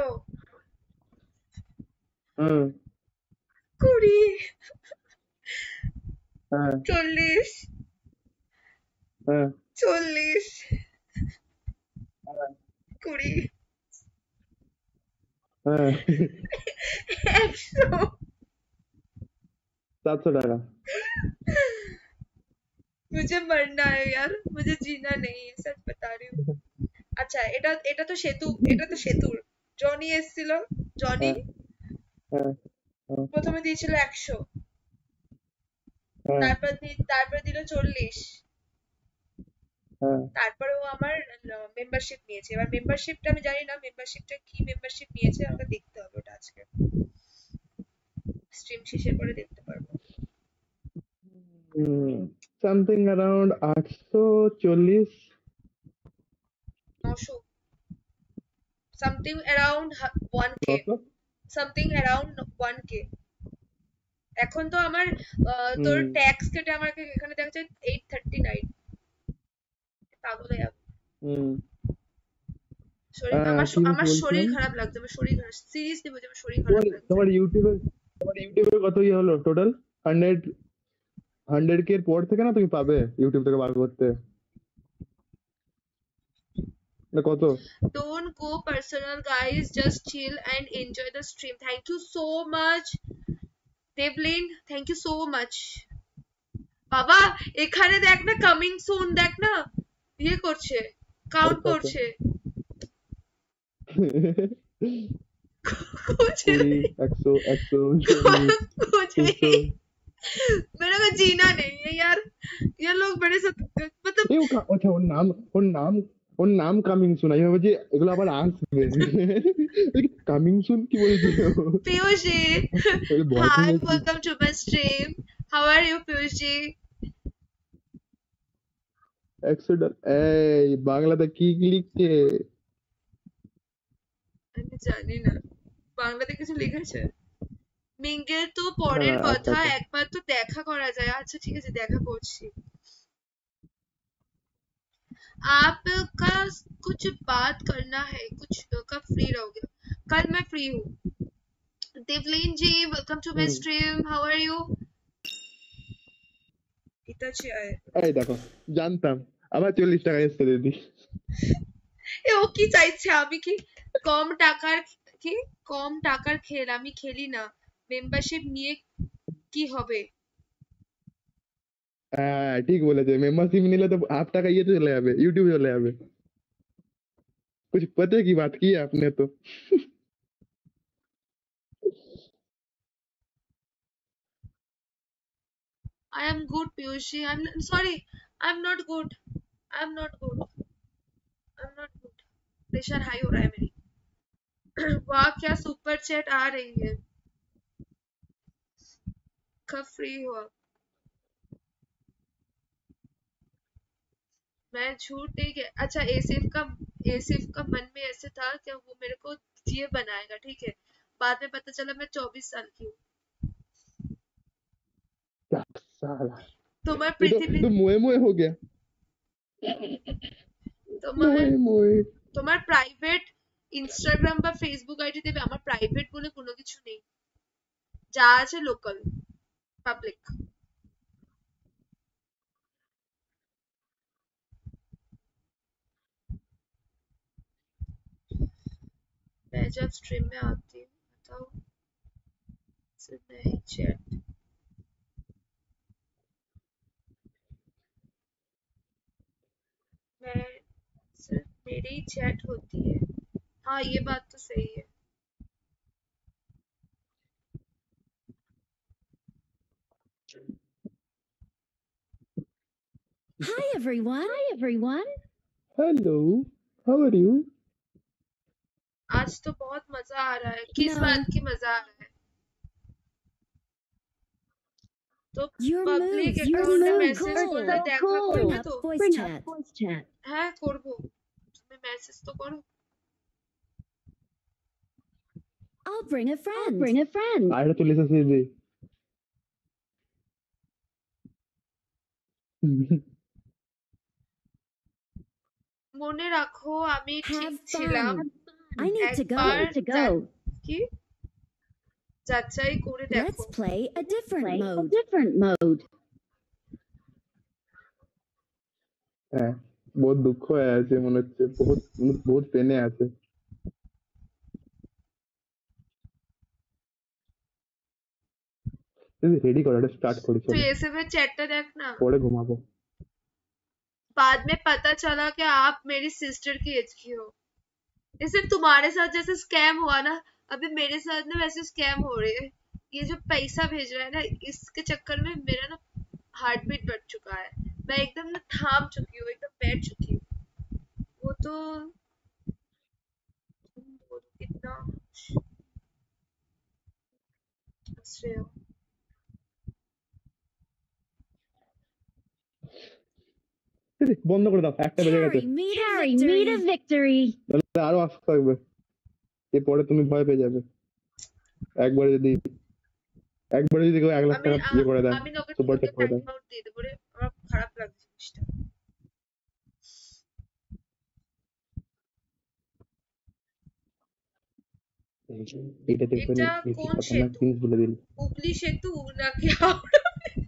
20 40 40 20 100 700 টাকা मुझे मरना है यार मुझे जीना नहीं है सच बता रही हूँ अच्छा এটা তো সেতু জনি এসেছিল জনি প্রথমে দিয়েছিল 100 তারপর দিল 40 তারপরে ও আমার মেম্বারশিপ নিয়েছে এবার মেম্বারশিপটা আমি জানি না মেম্বারশিপটা কি মেম্বারশিপ নিয়েছে আমাকে দেখতে হবে ওটা আজকে স্ট্রিম শেষের পরে দেখতে পারবো something around 840 900 something around 1k something around 1k এখন তো আমার তোর ট্যাক্স কেটে আমাকে এখানে দেখাচ্ছে 839 পাগল হয়ে যাবে আমার শরীর খারাপ লাগছে আমার শরীর খারাপ সিরিয়াসলি বলছি আমার শরীর খারাপ লাগছে তোমার ইউটিউবে কত ইয়ে হলো টোটাল 100 এর পর থেকে না তুমি পাবে ইউটিউব থেকে বার করতে না কত don't go personal guys just chill and enjoy the stream thank you so much Devlin thank you so much বাবা এখানে দেখ না কামিং সুন দেখ না ইয়ে করছে কাউন্ট করছে कुछ 100 मेरा में जीना नहीं है यार ये लोग बड़े सब मतलब अच्छा ওর নাম কামিং সুন আমি ভাবছি এগুলো আবার আসবে কামিং সুন কি বলছিস পিয়ুষজি hi welcome to my stream how are you পিয়ুষজি এই বাংলাতে কি লিখছে আমি জানি না বাংলাতে কিছু লিখেছে মিঙ্গেল তো পরের কথা একবার তো দেখা করা যায় আচ্ছা ঠিক আছে দেখা করছি आपका कुछ बात करना है कुछ कब फ्री रहोगे कल मैं फ्री हूँ Devleen ji welcome to my stream how are you Itachi আয় এই দেখো জানতাম আবার 40 টাকা এসে দিদি এ ও কি চাইছে আমি কি কম টাকার খেল আমি খেলি না মেম্বারশিপ নিয়ে কি হবে হ্যাঁ ঠিক বলেছে মেম্বারশিপ নিলে তো आप টাকা ये चले যাবে ইউটিউব চলে যাবে कुछ पता की बात की है आपने तो I am good Piyushi I'm sorry I'm not good pressure high हो रहा है मेरी वाह क्या सुपर चैट आ रही है कब फ्री हो आप मैं झूठ नहीं कह अच्छा एसिफ का मन में ऐसे था कि वो मेरे को ये बनाएगा ठीक है बाद में पता चला मैं 24 साल की हूँ साला तुम्हारे पृथ्वी तो मोए हो गया তোমার প্রাইভেট ইনস্টাগ্রাম বা ফেসবুক আইডি দেবে, আমার প্রাইভেট বলে কোনো কিছু নেই, যা আছে লোকাল পাবলিক। मैं जब स्ट्रीम में आती हूँ बताओ सिर्फ नहीं चैट। मैं सिर्फ मेरी ही चैट होती है। हाँ ये बात तो सही है। Hi everyone. Hi everyone. Hello, how are you? आज तो बहुत मजा आ रहा है। किस No. बात की मजा आ रहा है? तो Your public moves. You're account में so मैसेज cool. করলে দেখা Bring করবে up তো? voice chat. হ্যাঁ করবো, তুমি মেসেজ তো করো। I'll bring a friend. আরে তো লিসা সিজি মনে রাখো আমি ঠিক Have ছিলাম। fun. I need to একবার go. কি যাচাই করে দেখো। Let's play a different mode. হ্যাঁ বহুত দুঃখ হয়ে আছে মনে হচ্ছে, বহুত পেনে আছে। रेडी करो, स्टार्ट करो तो चलो, ये सब चैट देख ना। पड़े घुमाबो। बाद में पता चला कि आप मेरी सिस्टर की एज की हो। इसे तुम्हारे साथ जैसे स्कैम हुआ ना, अभी मेरे साथ ना वैसे स्कैम हो रहे हैं। ये जो पैसा भेज रहा है ना, इसके चक्कर में मेरा ना हार्ट बीट बढ़ चुका है। मैं एकदम ना थाम चुकी हूँ, एकदम बैठ चुकी हूँ। वो तो कितना हंस रहे हो। বন্ধ করে দাও, একটা বেজে গেছে। Carry me to victory. তাহলে আরো আসতে থাকবে, এরপরে তুমি ভয় পেয়ে যাবে। একবারে যদি কেউ 1 লাখ টাকা ইয়ে করে দেয়, আমি না ওকে সুপার চ্যাট করে টাইম দেয়, আউট দিয়ে দেবো রে, আমার খারাপ লাগছে জিনিসটা। এটা দেখবেন এটা এই কোন খতরনাক সেতু? জিনিস বলে দিল। হুগলি সেতু নাকি হাওড়া?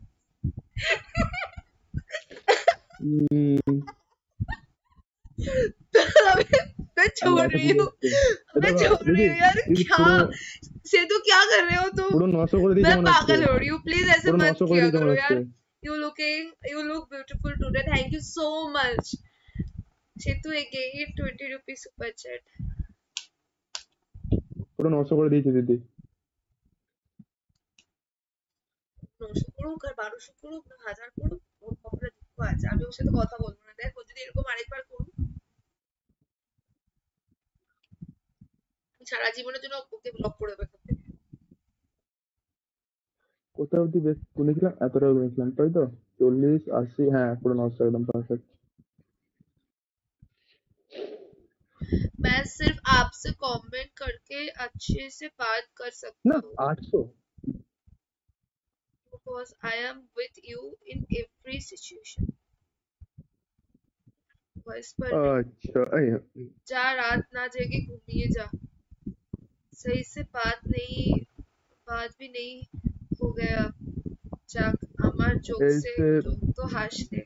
मैं छोड़ रही हूँ यार। क्या सेतु क्या कर रहे हो तुम? পুরো 900 করে দিতে मैं মনে হচ্ছে, पागल हो रही हूँ, प्लीज ऐसे পুরো मत 900 করে किया দিতে करो মনে यार। হচ্ছে। You look beautiful today. Thank you so much. Setu again 20 rupees super chat. পুরো 900 করে দিয়েছি দিদি। 900 করুক আর 1200 করুক না 1000 করুক, ওর কপালে দুঃখ আছে। আমি ওর সাথে কথা বলবো না। দেখো যদি এরকম আরেকবার করুক, সারা জীবনের জন্য ওকে ব্লক করে দেবো এখান থেকে। কোথাও অব্দি বেশ গুনেছিলাম, এতটা গুনেছিলাম তাই তো, 40 80, হ্যাঁ পুরো 900 একদম পারফেক্ট। मैं सिर्फ आपसे कमेंट करके अच्छे से बात कर सकता না हूँ 800 because I am with you in every situation. Voice पर अच्छा जा रात ना जगे घूमिए जा, सही से बात भी नहीं हो गया। जाक আমার जोक से जोक तो हाश दे।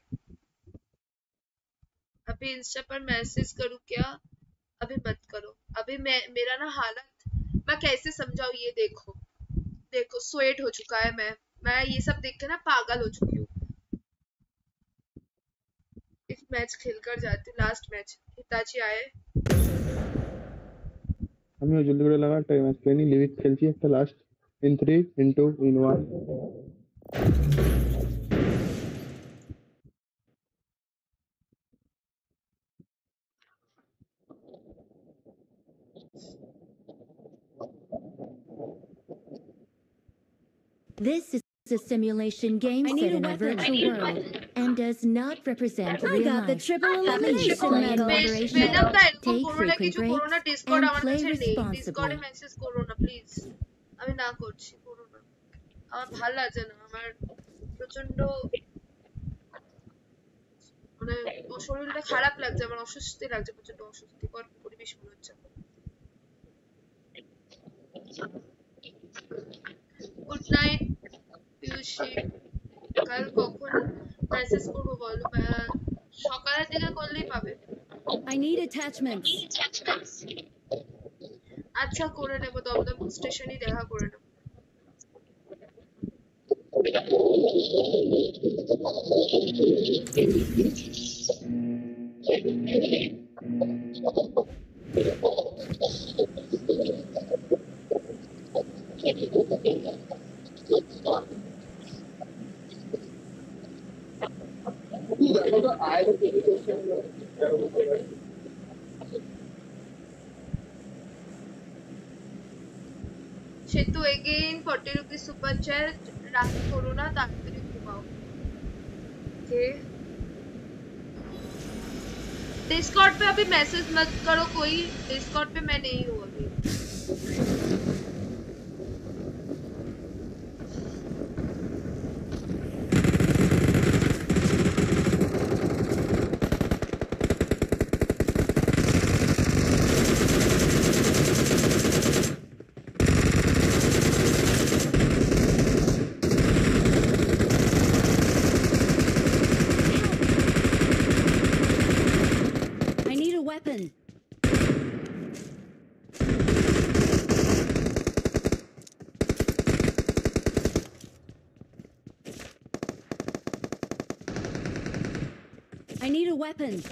अभी इंस्टा पर मैसेज करूँ क्या? अभी मत करो। अभी मेरा ना हालत मैं कैसे समझाऊँ, ये देखो स्वेट हो चुका है। मैं ये सब देख के ना पागल हो चुकी हूँ। एक मैच खेल कर जाती हूँ, लास्ट मैच हिताची आए। আমিও জলদি করে লাগা, একটা ম্যাচ প্লেনি লিভিক খেলছি, একটা last in 3 in 2 in 1। This is a simulation game set in a virtual world and does not represent I real got the life. triple Please elimination play in medal. moderation, madam তা এরকম take করো না, কিছু frequent করো না। breaks, Discord and আমার play কাছে নেই, ডিসকর্ডে responsibly. মেসেজ করো না প্লিজ। আমি না করছি, করো না। আমার ভালো লাগছে না, আমার প্রচন্ড মানে শরীরটা খারাপ লাগছে, আমার অস্বস্তি লাগছে, প্রচন্ড অস্বস্তিকর পরিবেশ মনে হচ্ছে। গুড নাইট পিউষি, কাল কখন মেসেজ করবো বলো? সকালের দিকে করলেই পাবে। I need attachments. আচ্ছা করে নেবো, দমদম স্টেশনই দেখা করে নেবো। সেতু এগেইন 40 রুপিস সুপার চ্যাট, রাত করো না, তাড়াতাড়ি ঘুমাও। ओके डिस्कॉर्ड पे अभी मैसेज मत करो कोई, डिस्कॉर्ड पे मैं नहीं हूँ अभी। I need a weapon. I need a weapon.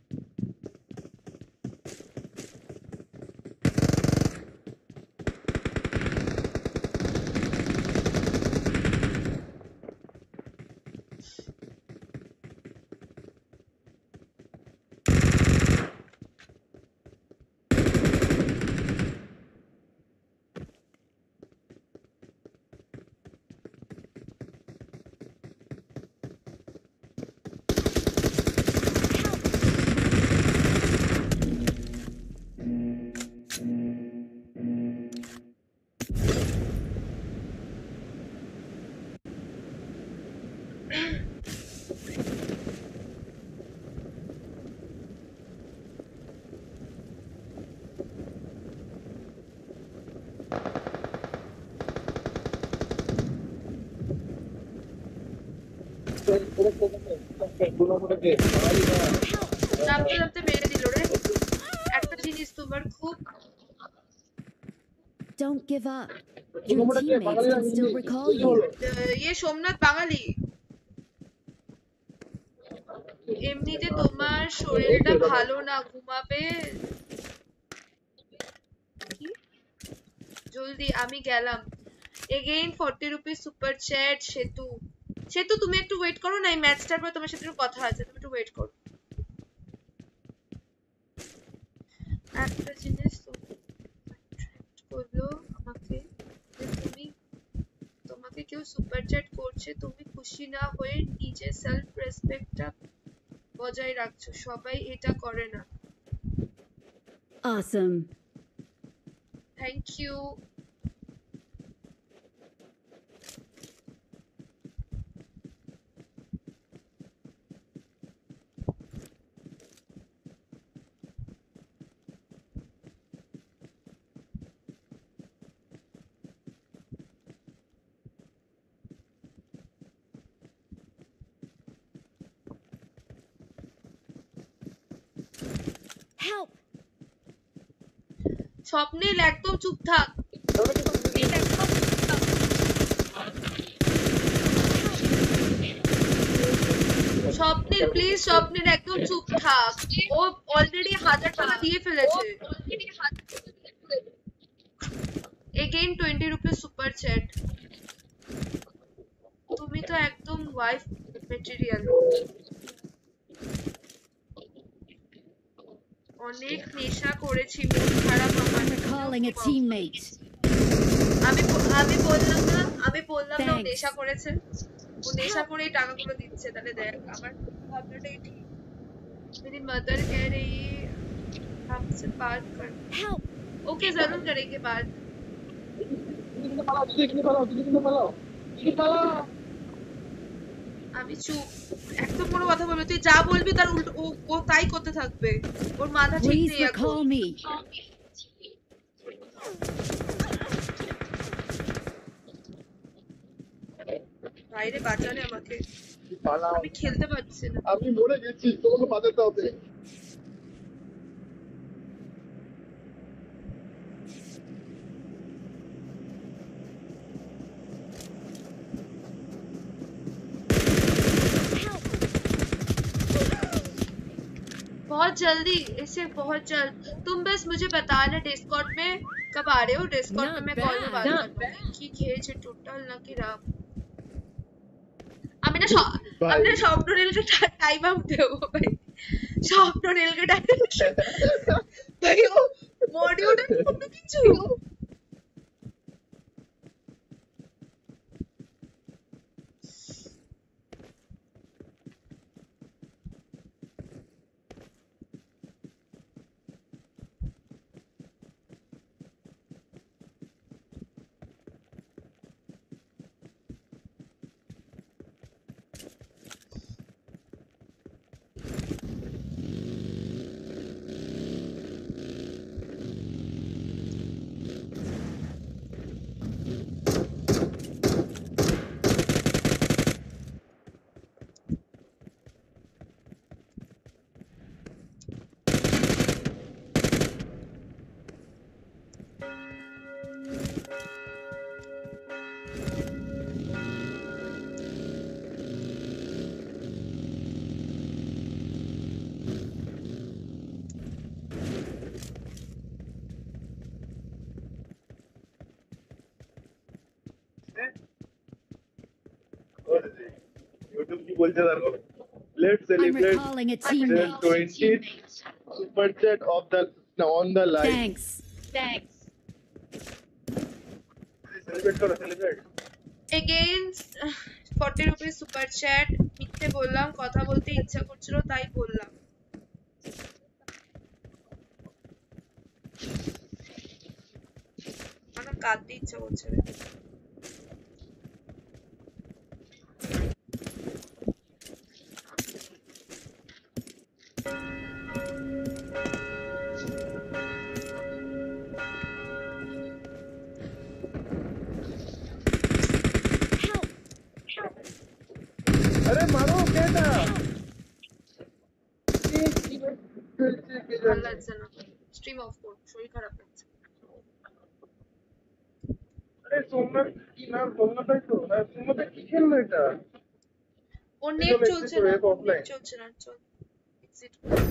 নামতে নামতে মেরে দিল রে। একটা জিনিস তোমার খুব Don't give up. Your teammates can still recall you. ये সোমনাথ বাঙালি, এমনিতে তোমার শরীরটা ভালো না, ঘুমাবে কি? জলদি আমি গেলাম। Again 40 rupees super chat. Setu Setu তুমি একটু ওয়েট করো না, এই ম্যাচটার পর তোমার সাথে একটু কথা আছে, তুমি একটু ওয়েট করো। একটা জিনিস করলো আমাকে, তুমি তোমাকে কেউ সুপার চ্যাট করছে, তুমি খুশি না হয়ে নিজের সেলফ রেসপেক্টটা বজায় রাখছো, সবাই এটা করে না। Awesome. Thank you. Help! Swapnil একদম চুপ থাক। স্বপ্নিল প্লিজ, স্বপ্নিল একদম চুপ থাক, ও অলরেডি 1000 টাকা দিয়ে ফেলেছে। Again 20 rupees super chat. তুমি তো একদম ওয়াইফ ম্যাটেরিয়াল। অনেক নেশা করেছি, মন খারাপ আমার। Recalling a teammate. আমি বললাম না, ও নেশা করেছে, ও নেশা করেই টাকাগুলো দিচ্ছে। তাহলে দেখ আমার ভাবনাটাই ঠিক। मेरी मदर कह रही है हमसे बात कर। ओके जरूर करेंगे बात। আমি চুপ, একদম কোনো কথা বলবি, তুই যা বলবি তার উল্টো ও তাই করতে থাকবে, ওর মাথা ঠিক Please নেই এখন। recall me. বাইরে বাঁচালে আমাকে, আমি খেলতে পারছি না। আমি মরে গেছি, তোমাকে বাঁচাতে হবে। बहुत जल्दी, इसे बहुत जल्द। तुम बस मुझे बताना डिस्कॉर्ड में कब आ रहे हो, डिस्कॉर्ड में मैं कॉल में बात करती हूँ कि খেয়েছে টোটাল নাকি রাম। আমি না স্বপ্ন নীলকে টাইম আউট দেবো ভাই, স্বপ্ন নীলকে টাইম ভাই, ও মডিউলটা কোনো কিছু YouTube की बोलते रहो। Let's I'm celebrate recalling a the teammate. 20th super chat of the on the live. Thanks. Celebrate करो, celebrate. Against 40 rupees super chat. মিথ্যে বললাম, কথা বলতে ইচ্ছা করছিল তাই বললাম। আমার কাঁদতে ইচ্ছা করছে রে। अरे मारो बेटा। ভালো লাগছে না, স্ট্রিম অফ কর, শরীর খারাপ লাগছে। अरे सोमनाथ की नाम सोमनाथ है तो ना, सोमनाथ की खेल এটা। ওর নেট চলছে না, নেট চলছে না, চল এক্সিট।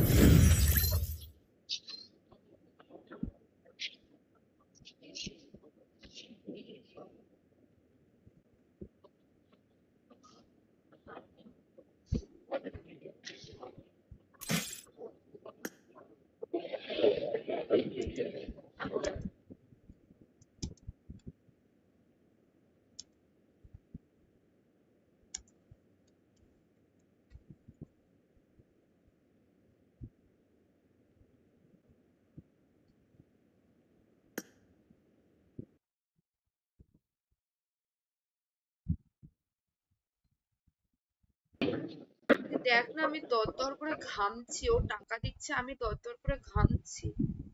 দেখ না আমি দরদর করে ঘামছি, ও টাকা দিচ্ছে আমি দরদর করে ঘামছি।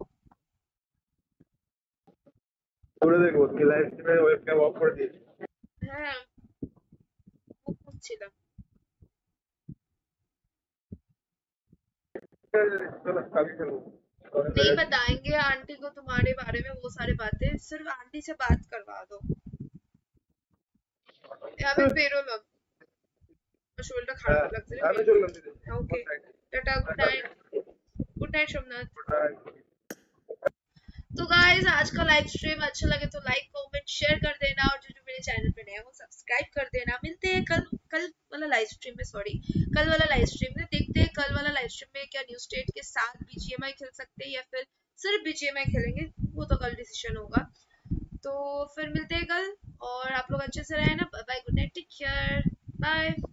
করে দেখো কি লাইভ স্ট্রিমে ওয়েবক্যাম অফ করে দিয়েছি। হ্যাঁ খুব করছিলাম। चलो काफी चलो। नहीं बताएंगे आंटी को तुम्हारे बारे में वो सारी बातें, सिर्फ आंटी से बात करवा दो। আমি বেরোলাম, শরীরটা খারাপ লাগছে। আমি চললাম দিদি। Okay tata, good night. Good night Somnath. तो गाइस आज का लाइव स्ट्रीम अच्छा लगे तो लाइक कमेंट शेयर कर देना, और जो मेरे चैनल पे नए हो सब्सक्राइब कर देना। मिलते हैं कल वाला लाइव स्ट्रीम में, सॉरी कल वाला लाइव स्ट्रीम में। देखते हैं कल वाला लाइव स्ट्रीम में क्या न्यू स्टेट के साथ बीजीएमआई खेल सकते हैं या फिर सिर्फ बीजीएमआई खेलेंगे, वो तो कल डिसीजन होगा। तो फिर मिलते हैं कल, और आप लोग अच्छे से रहे ना। Bye bye, good night, take care, bye.